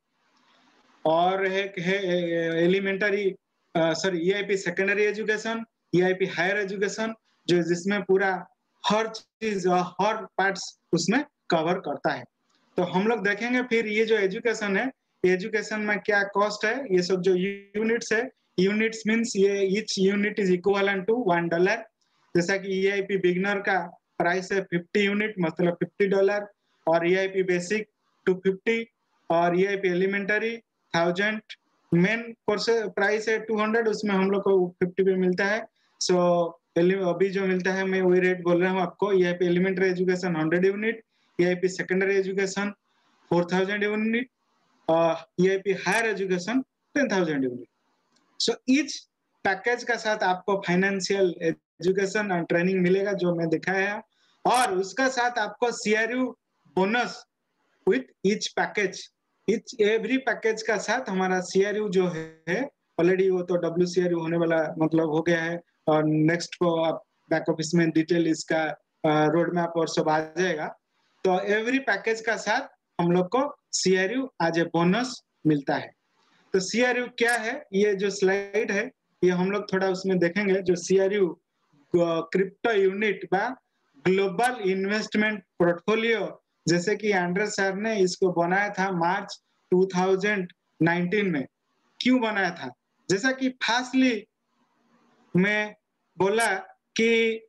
और एक है elementary EIP secondary education, EIP higher education, जो जिसमें पूरा हर चीज हर पार्ट्स उसमें कवर करता है. तो हम लोग देखेंगे फिर ये जो एजुकेशन है, एजुकेशन में क्या कॉस्ट है, ये सब जो यूनिट्स है, यूनिट्स मींस ये each unit is equivalent to $1. जैसा कि ईआईपी बिगिनर का प्राइस है 50 यूनिट मतलब $50, और ईआईपी बेसिक 250, और EIP elementary 1000. Main course price है 200, उसमें हम लोग को 50 पे मिलता है. सो अभी जो मिलता है मैं वही रेट बोल रहा हूँ आपको. EIP elementary education 100 unit, EIP secondary education 4000 unit, EIP higher education 10,000 unit. So each package का साथ आपको फाइनेंशियल एजुकेशन एंड ट्रेनिंग मिलेगा जो मैं दिखाया है, और उसका साथ आपको CRU bonus with each package. Each every package का साथ हमारा CRU जो है ऑलरेडी वो तो WCRU होने वाला मतलब हो गया है, और नेक्स्ट को आप बैक ऑफिस में डिटेल इसका रोड मैप और सब आ जाएगा। तो एवरी पैकेज का साथ हम लोग को CRU आज ए बोनस मिलता है। तो CRU क्या है, ये जो स्लाइड है ये हम लोग थोड़ा उसमें देखेंगे। जो CRU क्रिप्टो यूनिट बा ग्लोबल इन्वेस्टमेंट पोर्टफोलियो, जैसे कि एंड्रस सर ने इसको बनाया था मार्च 2019 में। क्यों बनाया था, जैसा कि फास्टली मैं बोला कि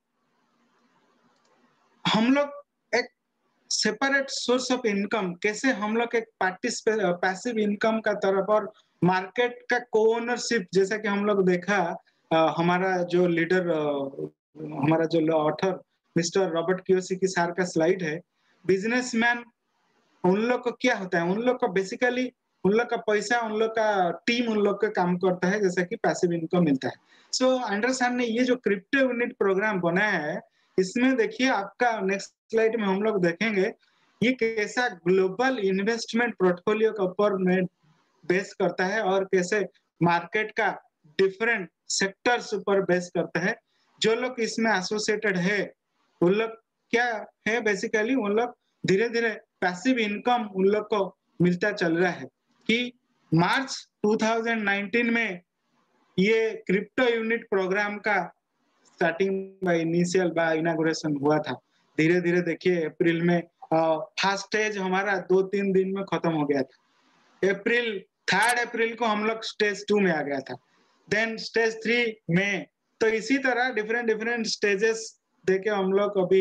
हम लोग एक सेपरेट सोर्स ऑफ इनकम, कैसे हम लोग एक पैसिव इनकम का तरफ और मार्केट का कोओनरशिप, जैसा कि हम लोग देखा हमारा जो लीडर हमारा जो author mister Robert Kiyosaki sir का स्लाइड है, बिजनेसमैन उन लोग को क्या होता है, उन लोग को बेसिकली उन लोग का पैसा, उन लोग का टीम उन लोग का काम करता है, जैसा कि पैसिव इनकम मिलता है। सो एंडरसन ने ये जो क्रिप्टो यूनिट प्रोग्राम बनाया है, इसमें देखिए आपका नेक्स्ट स्लाइड में हम लोग देखेंगे ये कैसा ग्लोबल इन्वेस्टमेंट पोर्टफोलियो के ऊपर में बेस करता है और कैसे मार्केट का डिफरेंट सेक्टर्स ऊपर बेस करता है। जो लोग इसमें एसोसिएटेड है उन लोग क्या है, बेसिकली उन लोग धीरे धीरे पैसिव इनकम उन लोग को मिलता चल रहा है। कि मार्च 2019 में ये क्रिप्टो यूनिट प्रोग्राम का स्टार्टिंग इनिशियल इनागुरेशन हुआ था। धीरे धीरे देखिए अप्रैल में फर्स्ट स्टेज हमारा 2-3 दिन में खत्म हो गया था। अप्रैल 3 अप्रैल को हम लोग स्टेज 2 में आ गया था, देन स्टेज 3 में। तो इसी तरह डिफरेंट डिफरेंट स्टेजेस देके हम लोग अभी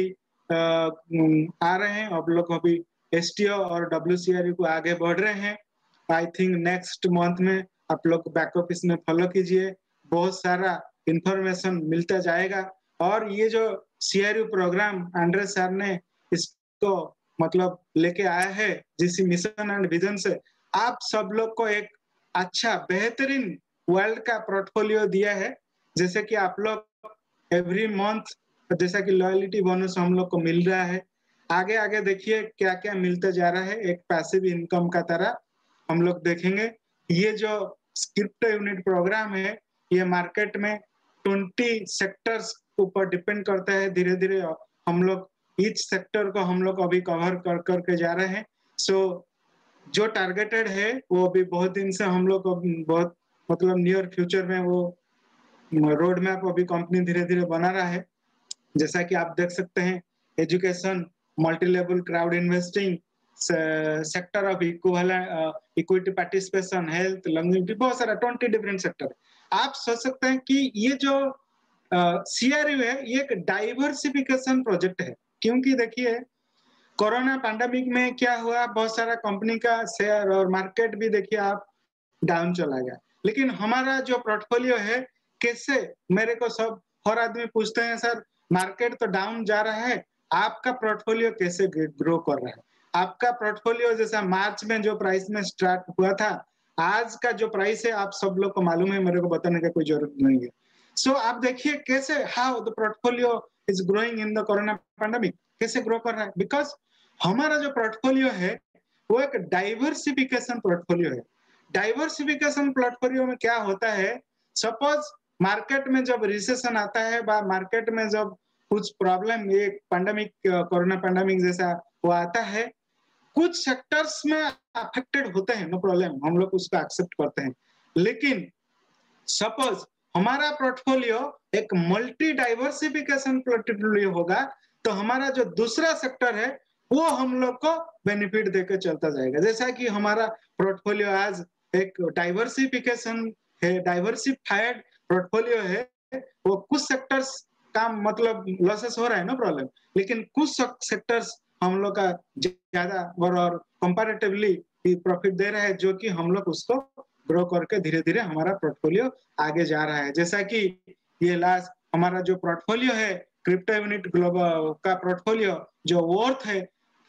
आ रहे हैं। अब लोग अभी STO और WCRU को आगे बढ़ रहे हैं। आई थिंक नेक्स्ट मंथ में आप लोग बैक ऑफिस में फॉलो कीजिए, बहुत सारा इंफॉर्मेशन मिलता जाएगा। और ये जो CRU प्रोग्राम एंड्रे सर ने इसको मतलब लेके आया है जिस मिशन एंड विजन से, आप सब लोग को एक अच्छा बेहतरीन वर्ल्ड का पोर्टफोलियो दिया है। जैसे कि आप लोग एवरी मंथ जैसा कि लॉयल्टी बोनस हम लोग को मिल रहा है, आगे आगे देखिए क्या क्या मिलता जा रहा है एक पैसिव इनकम का तरह हम लोग देखेंगे। ये जो क्रिप्टो यूनिट प्रोग्राम है ये मार्केट में 20 सेक्टर्स ऊपर डिपेंड करता है। धीरे धीरे हम लोग ईच सेक्टर को हम लोग अभी कवर कर करके जा रहे हैं। सो जो टारगेटेड है वो अभी बहुत दिन से हम लोग बहुत मतलब नियर फ्यूचर में वो रोड मैप अभी कंपनी धीरे धीरे बना रहा है। जैसा कि आप देख सकते हैं education, multi level crowd investing, sector of equity participation, health, longevity, बहुत सारा 20 डिफरेंट सेक्टर। आप सोच सकते हैं कि ये जो CRU है ये एक डाइवर्सिफिकेशन प्रोजेक्ट है। क्योंकि देखिए कोरोना पैंडेमिक में क्या हुआ, बहुत सारा कंपनी का शेयर और मार्केट भी देखिए आप डाउन चला गया। लेकिन हमारा जो पोर्टफोलियो है कैसे, मेरे को सब हर आदमी पूछते हैं सर मार्केट तो डाउन जा रहा है, आपका पोर्टफोलियो कैसे ग्रो कर रहा है। आपका पोर्टफोलियो जैसा मार्च में जो प्राइस में स्टार्ट हुआ था, आज का जो प्राइस है आप सब लोग को मालूम है, मेरे को बताने का कोई जरूरत नहीं है। सो आप देखिए कैसे how the portfolio is growing in the corona pandemic, कैसे ग्रो कर रहा है। बिकॉज हमारा जो पोर्टफोलियो है वो एक डाइवर्सिफिकेशन पोर्टफोलियो है। डाइवर्सिफिकेशन पोर्टफोलियो में क्या होता है, सपोज मार्केट में जब रिसेशन आता है, मार्केट में जब कुछ प्रॉब्लम, ये पैंडेमिक कोरोना पैंडेमिक जैसा वो आता है, कुछ सेक्टर्स में अफेक्टेड होते हैं, नो प्रॉब्लम, हम लोग उसको एक्सेप्ट करते हैं। लेकिन सपोज हमारा पोर्टफोलियो एक मल्टी डाइवर्सिफिकेशन पोर्टफोलियो होगा तो हमारा जो दूसरा सेक्टर है वो हम लोग को बेनिफिट देकर चलता जाएगा। जैसा कि हमारा पोर्टफोलियो आज एक डाइवर्सिफिकेशन है, डाइवर्सिफाइड पोर्टफोलियो है, वो कुछ सेक्टर्स का मतलब लॉसेस हो रहा है, नो प्रॉब्लम, लेकिन कुछ सेक्टर्स हम लोग का ज्यादा और कंपैरेटिवली प्रॉफिट दे रहा है, जो कि हम लोग उसको ग्रो करके धीरे धीरे हमारा पोर्टफोलियो आगे जा रहा है। जैसा कि ये लास्ट हमारा जो पोर्टफोलियो है क्रिप्टो यूनिट ग्लोबल का पोर्टफोलियो जो वर्थ है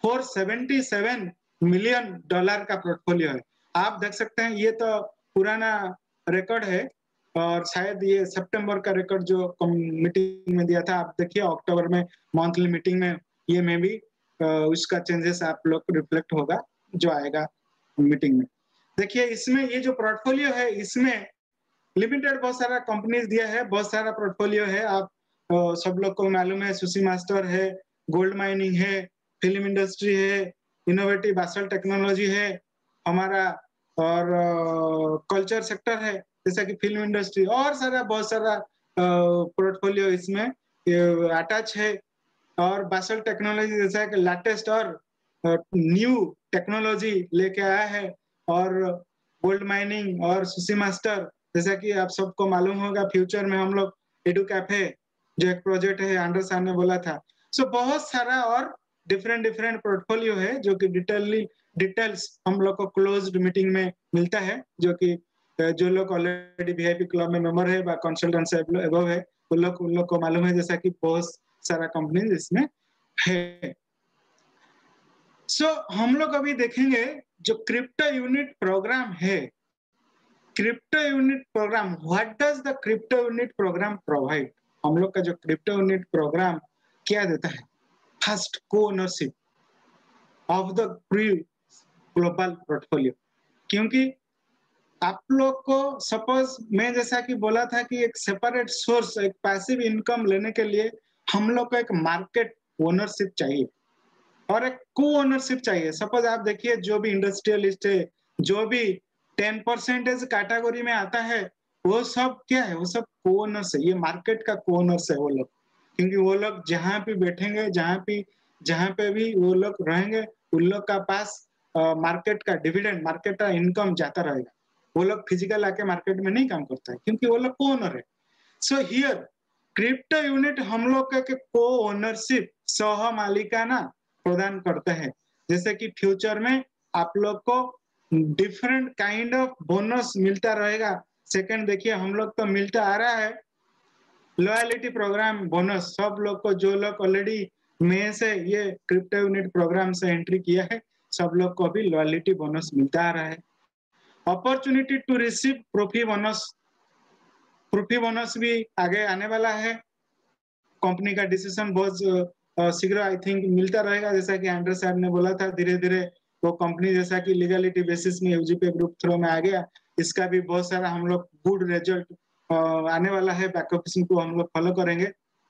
$477 मिलियन का पोर्टफोलियो है। आप देख सकते हैं ये तो पुराना रिकॉर्ड है और शायद ये सितंबर का रिकॉर्ड जो मीटिंग में दिया था, आप देखिए अक्टूबर में मंथली मीटिंग में ये में भी उसका चेंजेस आप लोग रिफ्लेक्ट होगा जो आएगा मीटिंग में। देखिए इसमें ये जो पोर्टफोलियो है इसमें लिमिटेड बहुत सारा कंपनीज दिया है, बहुत सारा पोर्टफोलियो है। आप सब लोग को मालूम है, सुशी मास्टर है, गोल्ड माइनिंग है, फिल्म इंडस्ट्री है, इनोवेटिव बासल टेक्नोलॉजी है हमारा, और कल्चर सेक्टर है जैसा कि फिल्म इंडस्ट्री, और सारा बहुत सारा पोर्टफोलियो इसमें अटैच है। और बासल टेक्नोलॉजी जैसा कि लेटेस्ट और न्यू टेक्नोलॉजी लेके आया है, और गोल्ड माइनिंग और सुशी मास्टर जैसा कि आप सबको मालूम होगा, फ्यूचर में हम लोग एडू कैफे जो एक प्रोजेक्ट है आंडर साहब ने बोला था। सो बहुत सारा और डिफरेंट डिफरेंट पोर्टफोलियो है जो कि डिटेल्स हम लोग को क्लोज्ड मीटिंग में मिलता है, जो कि जो लोग ऑलरेडी वीआईपी क्लब में मेंबर है, कंसल्टेंट से एबव है, उन लोग को मालूम है जैसा कि बहुत सारा कंपनी इसमें है। सो हम लोग अभी देखेंगे जो क्रिप्टो यूनिट प्रोग्राम है, crypto unit program, what does the crypto unit program provide. हम लोग का जो क्रिप्टो यूनिट प्रोग्राम क्या देता है, फर्स्ट को ownership of the pre global portfolio. क्योंकि आप लोग को सपोज मैं जैसा कि बोला था कि एक सेपरेट सोर्स, एक पैसिव इनकम लेने के लिए हम लोग को एक मार्केट ओनरशिप चाहिए और एक को ओनरशिप चाहिए। सपोज आप देखिए जो भी इंडस्ट्रियलिस्ट है, जो भी 10% कैटेगरी में आता है, वो सब क्या है, वो सब को ओनर्स है, ये मार्केट का को ओनर्स है वो लोग। क्योंकि वो लोग जहां पे बैठेंगे, जहां पे भी वो लोग रहेंगे, उन लोग का पास मार्केट का डिविडेंड, मार्केट का इनकम जाता रहेगा। वो लोग फिजिकल आके मार्केट में नहीं काम करता है क्योंकि वो लोग को ओनर है। सो हियर क्रिप्टो यूनिट हम लोग का को ओनरशिप, सह मालिकाना प्रदान करते हैं। जैसे कि फ्यूचर में आप लोग को डिफरेंट काइंड ऑफ बोनस मिलता रहेगा। सेकंड देखिए हम लोग तो मिलता आ रहा है लॉयलिटी प्रोग्राम बोनस, सब लोग को, जो लोग ऑलरेडी में से ये क्रिप्टो यूनिट प्रोग्राम से एंट्री किया है, सब लोग को भी लॉयलिटी बोनस मिलता आ रहा है। Opportunity to receive profi bonus, profi bonus भी आगे आने वाला है। कंपनी का डिसीजन बहुत शीघ्र आई थिंक मिलता रहेगा, जैसा कि एंड्रे साहब ने बोला था, धीरे धीरे वो कंपनी जैसा कि लीगलिटी बेसिस में यूजीपी ग्रुप थ्रू में आ गया, इसका भी बहुत सारा हम लोग गुड रिजल्ट आने वाला है। बैक ऑफिस को हम लोग फॉलो करेंगे।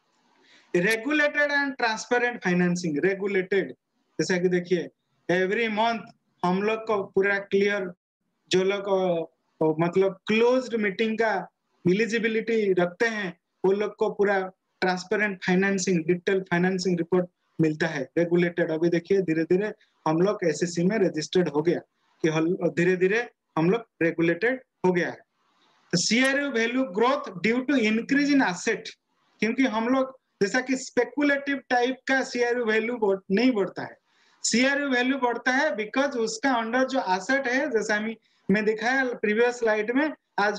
Regulated and transparent financing, regulated जैसा कि देखिए एवरी मंथ हम लोग को पूरा क्लियर, जो लोग मतलब क्लोज्ड मीटिंग का एलिजिबिलिटी रखते हैं, वो लोग को पूरा transparent financing, detail financing report मिलता है। रेगुलेटेड, अभी देखिए धीरे धीरे हम लोग एसएससी में रजिस्टर्ड हो गया, कि धीरे धीरे हम लोग रेगुलेटेड हो गया है। तो CRU value growth due to increase in asset, क्योंकि हम लोग जैसा कि स्पेकुलेटिव टाइप का सीआरयू वैल्यू नहीं बढ़ता है। सीआरयू वैल्यू बढ़ता है बिकॉज उसका अंडर जो एसेट है, जैसा मैं दिखाया प्रीवियस स्लाइड में, आज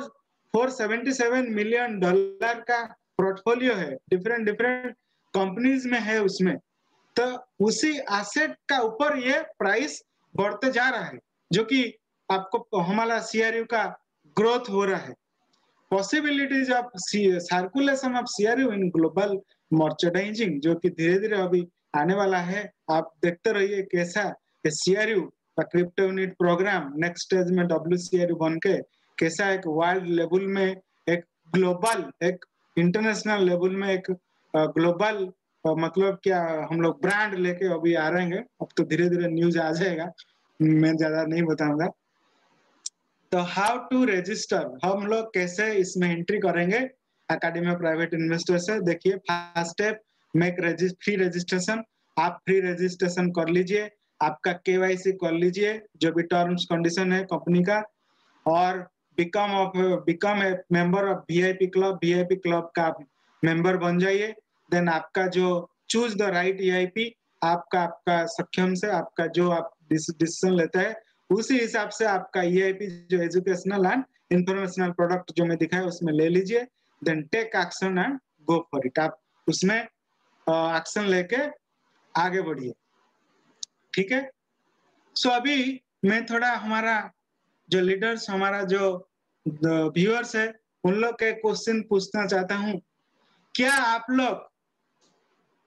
477 मिलियन डॉलर का पोर्टफोलियो है, डिफरेंट डिफरेंट कंपनीज में है उसमें। तो उसी एसेट का ऊपर ये प्राइस बढ़ते जा रहा है, जो कि आपको हमारा सीआरयू का ग्रोथ हो रहा है। Possibilities of circulation of CRU in global merchandising, जो कि धीरे धीरे अभी आने वाला है। आप देखते रहिए कैसा सीआरयू का crypto unit program next stage में डब्ल्यूसीआरयू बन के कैसा एक वर्ल्ड लेवल में, एक ग्लोबल, एक इंटरनेशनल लेवल में एक ग्लोबल मतलब क्या हम लोग ब्रांड लेके अभी आ रहे हैं। अब तो धीरे धीरे न्यूज आ जाएगा, मैं ज्यादा नहीं बताऊंगा। तो हाउ टू रजिस्टर, हम लोग कैसे इसमें एंट्री करेंगे अकेडमी ऑफ प्राइवेट इन्वेस्टर से। देखिए first step, make free registration. आप फ्री रजिस्ट्रेशन कर लीजिए, आपका केवाईसी कर लीजिए, जो भी टर्म्स कंडीशन है कंपनी का, और become a member of VIP club, VIP club का आप मेंबर बन जाइए। देन आपका जो चूज द राइट ईआईपी, आपका सक्षम से आपका जो आप डिसीजन लेते हैं उसी हिसाब से आपका ईआईपी जो एजुकेशनल एंड इंफॉर्मेशनल प्रोडक्ट जो मैं दिखाया उसमें ले लीजिए। Then take action and go for it, आप उसमें एक्शन लेके आगे बढ़िए। ठीक है। सो अभी मैं थोड़ा हमारा जो लीडर्स, हमारा जो व्यूअर्स है, उन लोग के क्वेश्चन पूछना चाहता हूँ। क्या आप लोग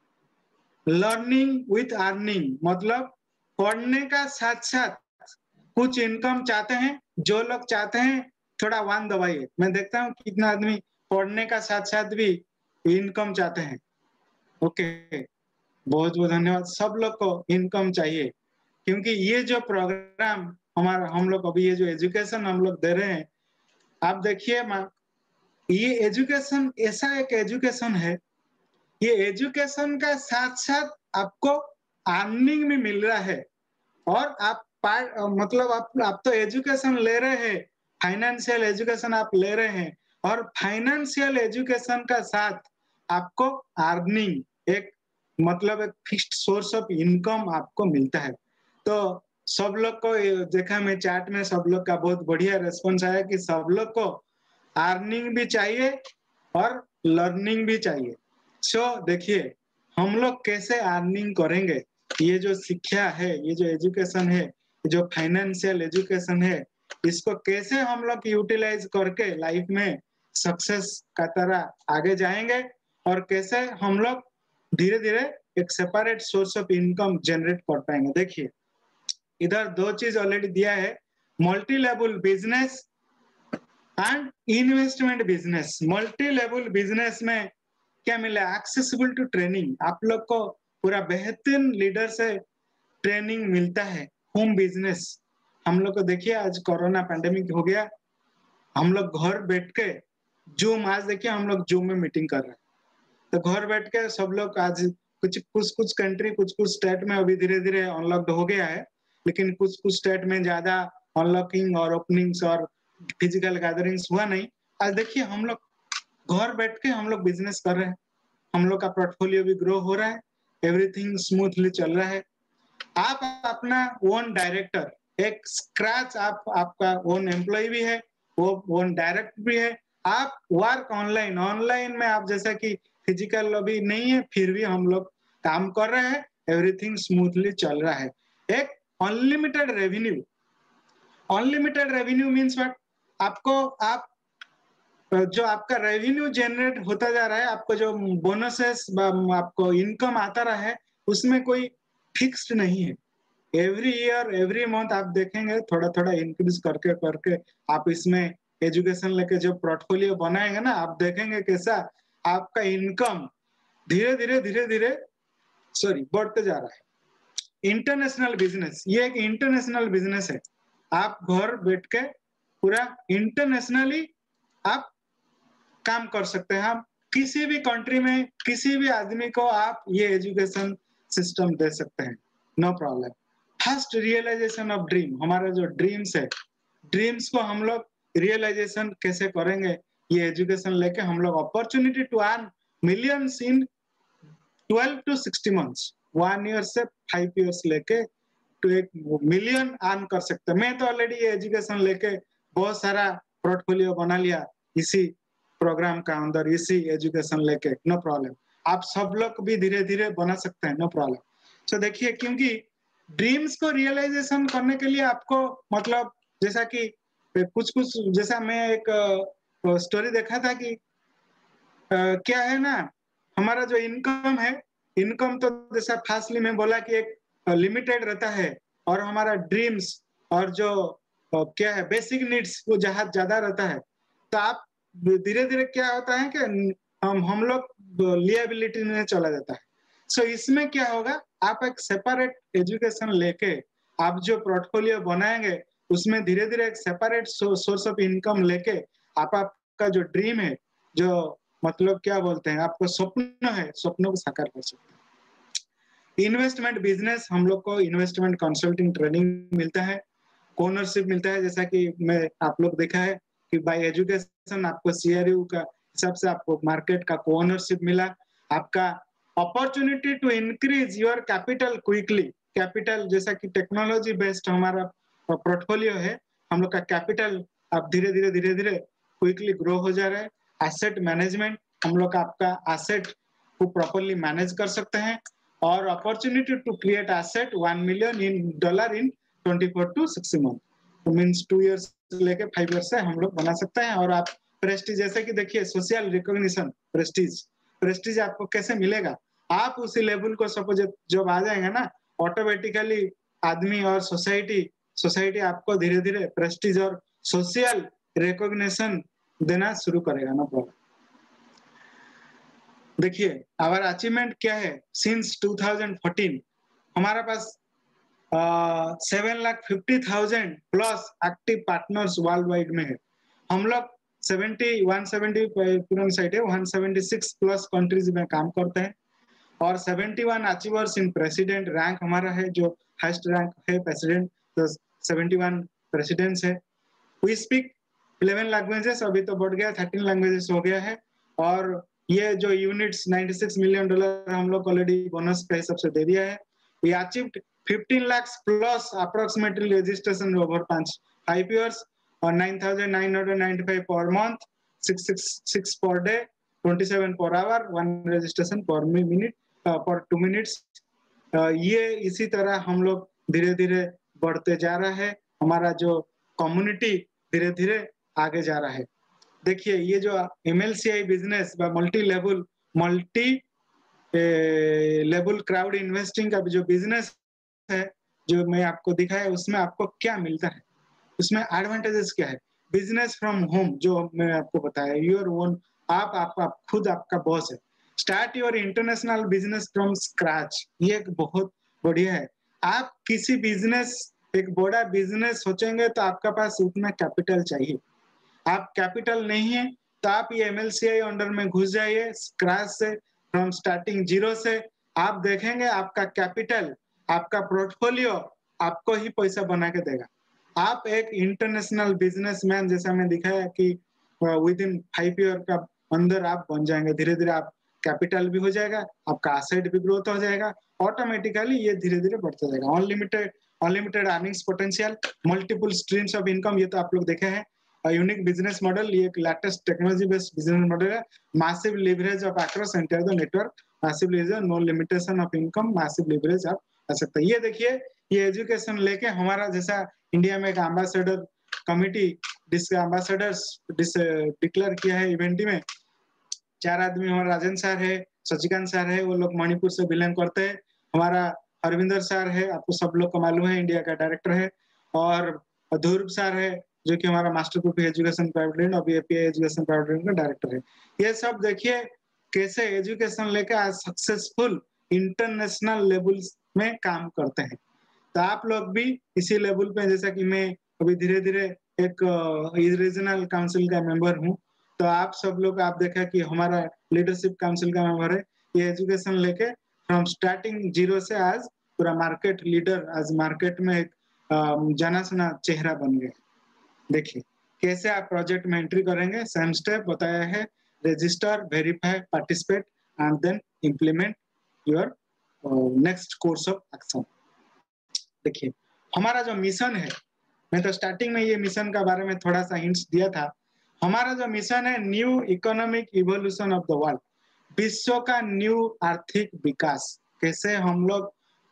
लर्निंग विथ अर्निंग, मतलब पढ़ने का साथ साथ कुछ इनकम चाहते हैं, जो लोग चाहते हैं थोड़ा वन दबाइए। मैं देखता हूँ कितना आदमी पढ़ने का साथ साथ भी इनकम चाहते हैं। ओके, बहुत बहुत धन्यवाद। सब लोग को इनकम चाहिए, क्योंकि ये जो प्रोग्राम हमारा हम लोग अभी ये जो एजुकेशन हम लोग दे रहे हैं, आप देखिए ये एजुकेशन ऐसा एक एजुकेशन है, ये एजुकेशन का साथ साथ आपको अर्निंग भी मिल रहा है। और आप मतलब आप तो एजुकेशन ले रहे हैं, फाइनेंशियल एजुकेशन आप ले रहे हैं, और फाइनेंशियल एजुकेशन का साथ आपको अर्निंग एक मतलब एक फिक्स्ड सोर्स ऑफ इनकम आपको मिलता है। तो सब लोग को देखा मैं चैट में सब लोग का बहुत बढ़िया रेस्पॉन्स आया कि सब लोग को अर्निंग भी चाहिए और लर्निंग भी चाहिए। सो देखिए हम लोग कैसे अर्निंग करेंगे, ये जो शिक्षा है, ये जो एजुकेशन है, जो फाइनेंशियल एजुकेशन है, इसको कैसे हम लोग यूटिलाइज करके लाइफ में सक्सेस का तरह आगे जाएंगे, और कैसे हम लोग धीरे धीरे एक separate source of income generate कर पाएंगे। देखिए इधर दो चीज ऑलरेडी दिया है, multi level business and investment business. Multi level business में क्या मिला, एक्सेसिबल टू ट्रेनिंग। आप लोग को पूरा बेहतरीन लीडर से ट्रेनिंग मिलता है। होम बिजनेस हम लोग को देखिए, आज कोरोना पैंडेमिक हो गया, हम लोग घर बैठ के जूम, आज देखिए हम लोग जूम में मीटिंग कर रहे हैं, तो घर बैठ के सब लोग आज कुछ कुछ कुछ कंट्री कुछ कुछ स्टेट में अभी धीरे धीरे अनलॉक्ड हो गया है, लेकिन कुछ कुछ स्टेट में ज्यादा अनलॉकिंग और ओपनिंग्स और फिजिकल गैदरिंग्स हुआ नहीं। आज देखिए हम लोग घर बैठ के हम लोग बिजनेस कर रहे हैं, हम लोग का पोर्टफोलियो भी ग्रो हो रहा है, एवरीथिंग स्मूथली चल रहा है। आप अपना ओन डायरेक्टर, एक स्क्रैच, आप आपका ओन एम्प्लॉय भी है, वो ओन डायरेक्ट भी है। आप वर्क ऑनलाइन, ऑनलाइन में आप जैसा कि फिजिकल अभी नहीं है, फिर भी हम लोग काम कर रहे हैं, एवरीथिंग स्मूथली चल रहा है। एक unlimited revenue, unlimited revenue means what, आपको आप जो आपका रेवेन्यू जनरेट होता जा रहा है, आपको जो बोनसेस आपको इनकम आता रहा है, उसमें कोई फिक्स्ड नहीं है। एवरी ईयर एवरी मंथ आप देखेंगे थोड़ा थोड़ा इंक्रीज करके करके आप इसमें एजुकेशन लेके जो पोर्टफोलियो बनाएंगे ना, आप देखेंगे कैसा आपका इनकम धीरे धीरे बढ़ते जा रहा है। इंटरनेशनल बिजनेस, ये एक इंटरनेशनल बिजनेस है। आप घर बैठ के पूरा इंटरनेशनली आप काम कर सकते हैं। आप किसी भी कंट्री में किसी भी आदमी को आप ये एजुकेशन सिस्टम दे सकते हैं, no problem. First realisation of dream, हमारा जो ड्रीम्स है, ड्रीम्स को हम लोग रियलाइजेशन कैसे करेंगे, ये एजुकेशन लेके हम लोग opportunity to earn millions in 12 to 60 months, 1 year से 5 ईयर्स लेके तो 1 मिलियन अर्न कर सकते हैं। मैं तो ऑलरेडी ये एजुकेशन लेके बहुत सारा पोर्टफोलियो बना लिया इसी प्रोग्राम का अंदर, इसी एजुकेशन लेके, नो प्रॉब्लम। आप सब लोग भी धीरे धीरे बना सकते हैं, नो प्रॉब्लम। तो देखिए क्योंकि ड्रीम्स को रियलाइजेशन करने के लिए आपको मतलब जैसा कि कुछ कुछ, जैसा मैं एक स्टोरी देखा था कि क्या है ना, हमारा जो इनकम है, इनकम तो जैसा फास्टली मैं बोला कि एक लिमिटेड रहता है, और हमारा ड्रीम्स और जो क्या है बेसिक नीड्स वो जहाँ ज्यादा रहता है। तो आप धीरे धीरे क्या होता है कि हम लोग लिएबिलिटी में चला जाता है। सो इसमें क्या होगा, आप एक सेपरेट एजुकेशन लेके आप जो पोर्टफोलियो बनाएंगे, उसमें धीरे धीरे एक सेपरेट सोर्स ऑफ इनकम लेके आप आपका जो ड्रीम है, जो मतलब क्या बोलते हैं, आपको स्वप्न है, स्वप्नों को साकार कर सकते हैं। इन्वेस्टमेंट बिजनेस, हम लोग को इन्वेस्टमेंट कंसल्टिंग ट्रेनिंग मिलता है, ओनरशिप मिलता है, जैसा कि मैं आप लोग देखा है कि बाय एजुकेशन आपको सीआरयू का हिसाब से आपको मार्केट का ओनरशिप मिला। आपका opportunity to increase your capital quickly, capital जैसा कि टेक्नोलॉजी बेस्ड हमारा पोर्टफोलियो है, हम लोग का कैपिटल अब धीरे धीरे क्विकली ग्रो हो जा रहा है। एसेट मैनेजमेंट, हम लोग आपका एसेट को प्रॉपर्ली मैनेज कर सकते हैं, और opportunity to create asset $1 million in 24 to 60 month, तो मीन्स 2 ईयर्स लेके 5 ईयर्स से हम लोग बना सकते हैं। और आप प्रेस्टीज, जैसे कि देखिए सोशल रिकॉग्निशन, प्रेस्टीज, प्रेस्टीज आपको कैसे मिलेगा, आप उसी लेवल को सपोज जब आ जाएंगे ना, ऑटोमेटिकली आदमी और सोसाइटी सोसाइटी आपको धीरे धीरे प्रेस्टीज और सोशल रिकॉग्निशन देना शुरू करेगा ना प्रॉब्लम। देखिए आवर अचीवमेंट क्या है सिंस 2014 हमारा पास 7,50,000 plus active partners world wide में है। हम लोग 170 पूर्ण साइट है 176 प्लस कंट्रीज में काम करते हैं और 71 अचीवर्स इन प्रेसिडेंट रैंक हमारा है जो हाईएस्ट रैंक है प्रेसिडेंट, तो 71 प्रेसिडेंट्स है। वी स्पीक 11 लैंग्वेजेस, अभी तो बढ़ गया 13 लैंग्वेजेस हो गया है। और ये जो यूनिट्स $96 मिलियन हम लोग ऑलरेडी बोनस के हिसाब से दे दिया है। We achieved 15 lakhs plus approximately registration over 5 years or 9,995 per month, 666 per day, 27 per hour, 1 registration per minute per 2 minutes। ये इसी तरह हम लोग धीरे धीरे बढ़ते जा रहा है। हमारा जो कम्युनिटी धीरे धीरे आगे जा रहा है। देखिए ये जो MLCI business multi level crowd investing का जो बिजनेस है जो मैं आपको दिखाया उसमें आपको क्या मिलता है, उसमें एडवांटेजेस क्या है। बिजनेस फ्रॉम होम जो मैं आपको बताया, योर ओन, आप खुद आपका बॉस है। Start your international business from scratch, ये एक बहुत बढ़िया है। आप किसी बिजनेस एक बड़ा बिजनेस सोचेंगे तो आपका पास उतना कैपिटल चाहिए। आप कैपिटल नहीं है तो आप ये MLCI अंडर में घुस जाइए स्क्रैच से, फ्रॉम स्टार्टिंग जीरो से। आप देखेंगे आपका कैपिटल, आपका पोर्टफोलियो आपको ही पैसा बना के देगा। आप एक इंटरनेशनल बिजनेसमैन जैसा मैं दिखाया कि विद इन 5 ईयर का अंदर आप बन जाएंगे। धीरे धीरे आप कैपिटल भी हो जाएगा, आपका एसेट भी ग्रोथ हो जाएगा, ऑटोमेटिकली ये धीरे धीरे बढ़ता जाएगा। Unlimited earnings potential, multiple streams of income, ये तो आप लोग देखे हैं। यूनिक बिजनेस मॉडल, ये एक latest technology based business model है। Massive leverage of across entire the network, massive leverage, no limitation of income, massive leverage आप आ सकते हैं। ये देखिए ये एजुकेशन लेके हमारा जैसा इंडिया में एक एम्बेसडर कमिटी एम्बेसडर्स डिक्लेयर किया है इवेंट में। 4 आदमी हमारा राजन सर है, सचिकांत सर है, वो लोग मणिपुर से बिलोंग करते हैं। हमारा हरविंदर सर है, आपको सब लोग को मालूम है, इंडिया का डायरेक्टर है। और ध्रुव सर है जो कि हमारा master group education private limited, अभी API एजुकेशन प्राइवेट लिमिटेड का डायरेक्टर है। ये सब देखिए कैसे एजुकेशन लेकर आज सक्सेसफुल इंटरनेशनल लेवल में काम करते हैं। तो आप लोग भी इसी लेवल पे, जैसा कि मैं अभी धीरे धीरे एक रीजनल काउंसिल का मेंबर हूँ, तो आप सब लोग आप देखा कि हमारा लीडरशिप काउंसिल का मेंबर है। ये एजुकेशन लेके फ्रॉम स्टार्टिंग जीरो से आज पूरा मार्केट लीडर, आज मार्केट में एक जाना सुना चेहरा बन गए। देखिए कैसे आप प्रोजेक्ट में एंट्री करेंगे, सेम स्टेप बताया है। Register, verify, participate and then implement your next course of action. देखिए हमारा जो मिशन है, मैं तो स्टार्टिंग में ये मिशन का बारे में थोड़ा सा हिंट्स दिया था। हमारा जो मिशन है new economic evolution of the world, विश्व का न्यू आर्थिक विकास। कैसे हम लोग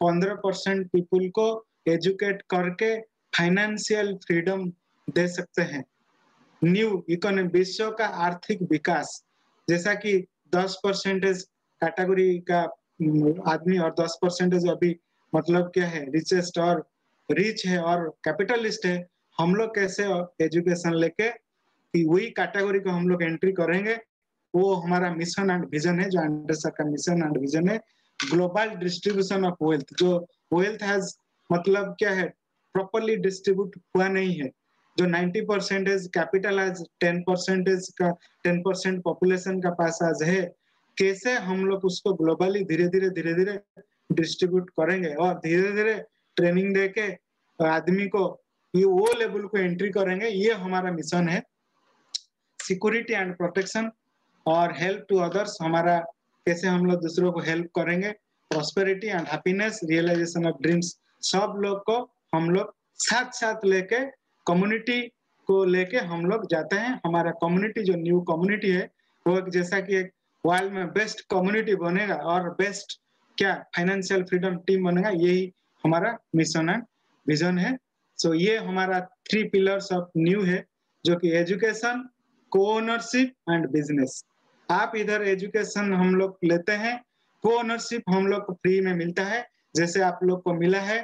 15% पीपुल को एजुकेट करके फाइनेंशियल फ्रीडम दे सकते हैं। न्यू इकोनॉमी, विश्व का आर्थिक विकास, जैसा कि 10% कैटेगरी का आदमी और 10% अभी मतलब क्या है रिचेस्ट और रिच है और कैपिटलिस्ट है। हम लोग कैसे एजुकेशन लेके कि वही कैटेगरी को हम लोग एंट्री करेंगे, वो हमारा मिशन एंड विजन है। जो अंडर का मिशन एंड विजन है ग्लोबल डिस्ट्रीब्यूशन ऑफ वेल्थ। जो वेल्थ हैज मतलब क्या है प्रॉपरली डिस्ट्रीब्यूट हुआ नहीं है। जो 90% कैपिटल आज 10% पॉपुलेशन का पास आज है, कैसे हम लोग उसको ग्लोबली धीरे धीरे डिस्ट्रीब्यूट करेंगे और धीरे धीरे ट्रेनिंग देके आदमी को ये वो लेवल को एंट्री करेंगे। ये हमारा मिशन है। सिक्योरिटी एंड प्रोटेक्शन और हेल्प टू अदर्स, हमारा कैसे हम लोग दूसरों को हेल्प करेंगे। Prosperity and happiness, realisation of dreams, सब लोग को हम लोग साथ साथ लेके कम्युनिटी को लेके हम लोग जाते हैं। हमारा कम्युनिटी जो न्यू कम्युनिटी है वो जैसा कि एक वर्ल्ड में बेस्ट कम्युनिटी बनेगा और बेस्ट क्या फाइनेंशियल फ्रीडम टीम बनेगा, यही हमारा मिशन एंड विजन है। सो ये हमारा 3 पिलर्स ऑफ न्यू है, जो कि एजुकेशन, को-ओनरशिप एंड बिजनेस। आप इधर एजुकेशन हम लोग लेते हैं, को-ओनरशिप हम लोग को फ्री में मिलता है, जैसे आप लोग को मिला है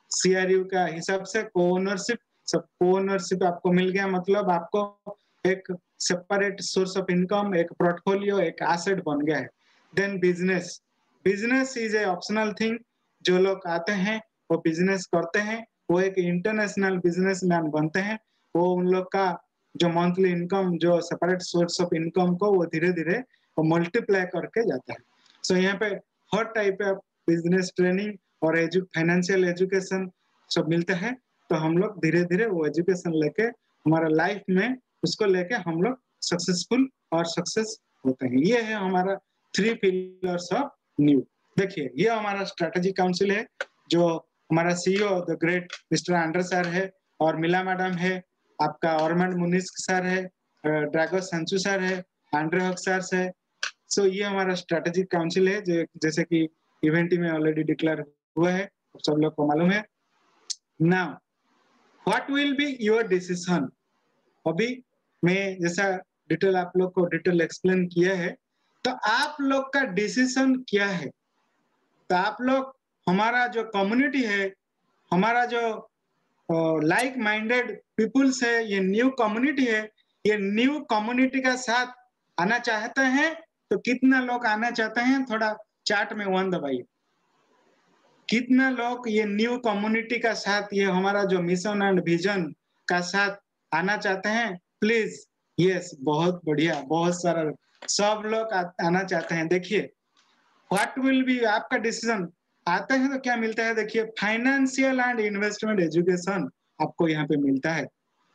CRU का हिसाब से को-ओनरशिप, सब को-ओनरशिप आपको मिल गया, मतलब आपको एक सेपरेट सोर्स ऑफ इनकम, एक पोर्टफोलियो, एक एसेट बन गया है। Then business, business is a optional thing. जो लोग आते हैं वो बिजनेस करते हैं, वो एक इंटरनेशनल बिजनेसमैन बनते हैं, वो उन लोग का जो मंथली इनकम, जो सेपरेट सोर्स ऑफ इनकम को वो धीरे धीरे वो मल्टीप्लाई करके जाता है। सो यहाँ पे हर टाइप ऑफ बिजनेस ट्रेनिंग और फाइनेंशियल एजुकेशन सब मिलता है। तो हम लोग धीरे धीरे वो एजुकेशन लेके हमारा लाइफ में उसको लेके हम लोग सक्सेसफुल और सक्सेस होते हैं। ये है हमारा 3 पिलर्स ऑफ न्यू। देखिए ये हमारा स्ट्रेटेजी काउंसिल है, जो हमारा CEO the great mister Ander sir है, और मिला मैडम है, आपका ऑर्मंड मुनिस सर है, ड्रैगो संचू सर है, एंड्रे हक सर है। सो ये हमारा स्ट्रेटेजिक काउंसिल है, जो जैसे कि इवेंट में ऑलरेडी डिक्लेयर हुआ है, सब लोग को मालूम है। Now what will be your decision? अभी मैं जैसा डिटेल आप लोग को डिटेल एक्सप्लेन किया है, तो आप लोग का डिसीजन क्या है? तो आप लोग, हमारा जो कम्युनिटी है, हमारा जो लाइक माइंडेड पीपुल्स है, ये न्यू कम्युनिटी है, ये न्यू कम्युनिटी का साथ आना चाहते हैं, तो कितना लोग आना चाहते हैं? थोड़ा चार्ट में 1 दबाइए। कितना लोग ये न्यू कम्युनिटी का साथ, ये हमारा जो मिशन एंड विजन का साथ आना चाहते हैं? प्लीज यस, बहुत बढ़िया, बहुत सारा सब लोग आना चाहते हैं। देखिए व्हाट विल बी आपका डिसीजन, आते हैं तो क्या मिलता है? देखिए फाइनेंशियल एंड इन्वेस्टमेंट एजुकेशन आपको यहाँ पे मिलता है,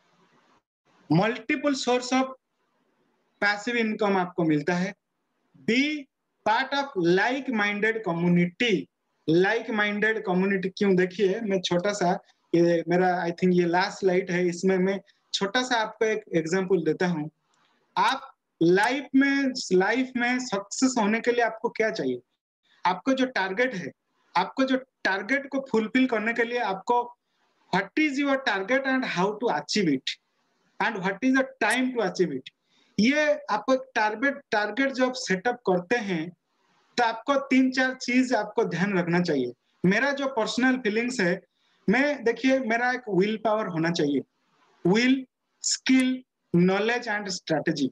multiple source of passive income आपको मिलता है, be part of like minded community. Like minded community क्यों? देखिए मैं छोटा सा, ये मेरा आई थिंक ये लास्ट स्लाइड है, इसमें मैं छोटा सा आपको एक एग्जांपल देता हूँ। आप लाइफ में सक्सेस होने के लिए आपको क्या चाहिए? आपको जो टारगेट है, आपको जो टारगेट को फुलफिल करने के लिए आपको what is your target and how to achieve it and what is the time to achieve it. ये आपको टारगेट जब सेटअप करते हैं, तो आपको 3-4 चीज आपको ध्यान रखना चाहिए। मेरा जो पर्सनल फीलिंग्स है, मैं देखिए मेरा एक विल पावर होना चाहिए, will, skill, knowledge and strategy.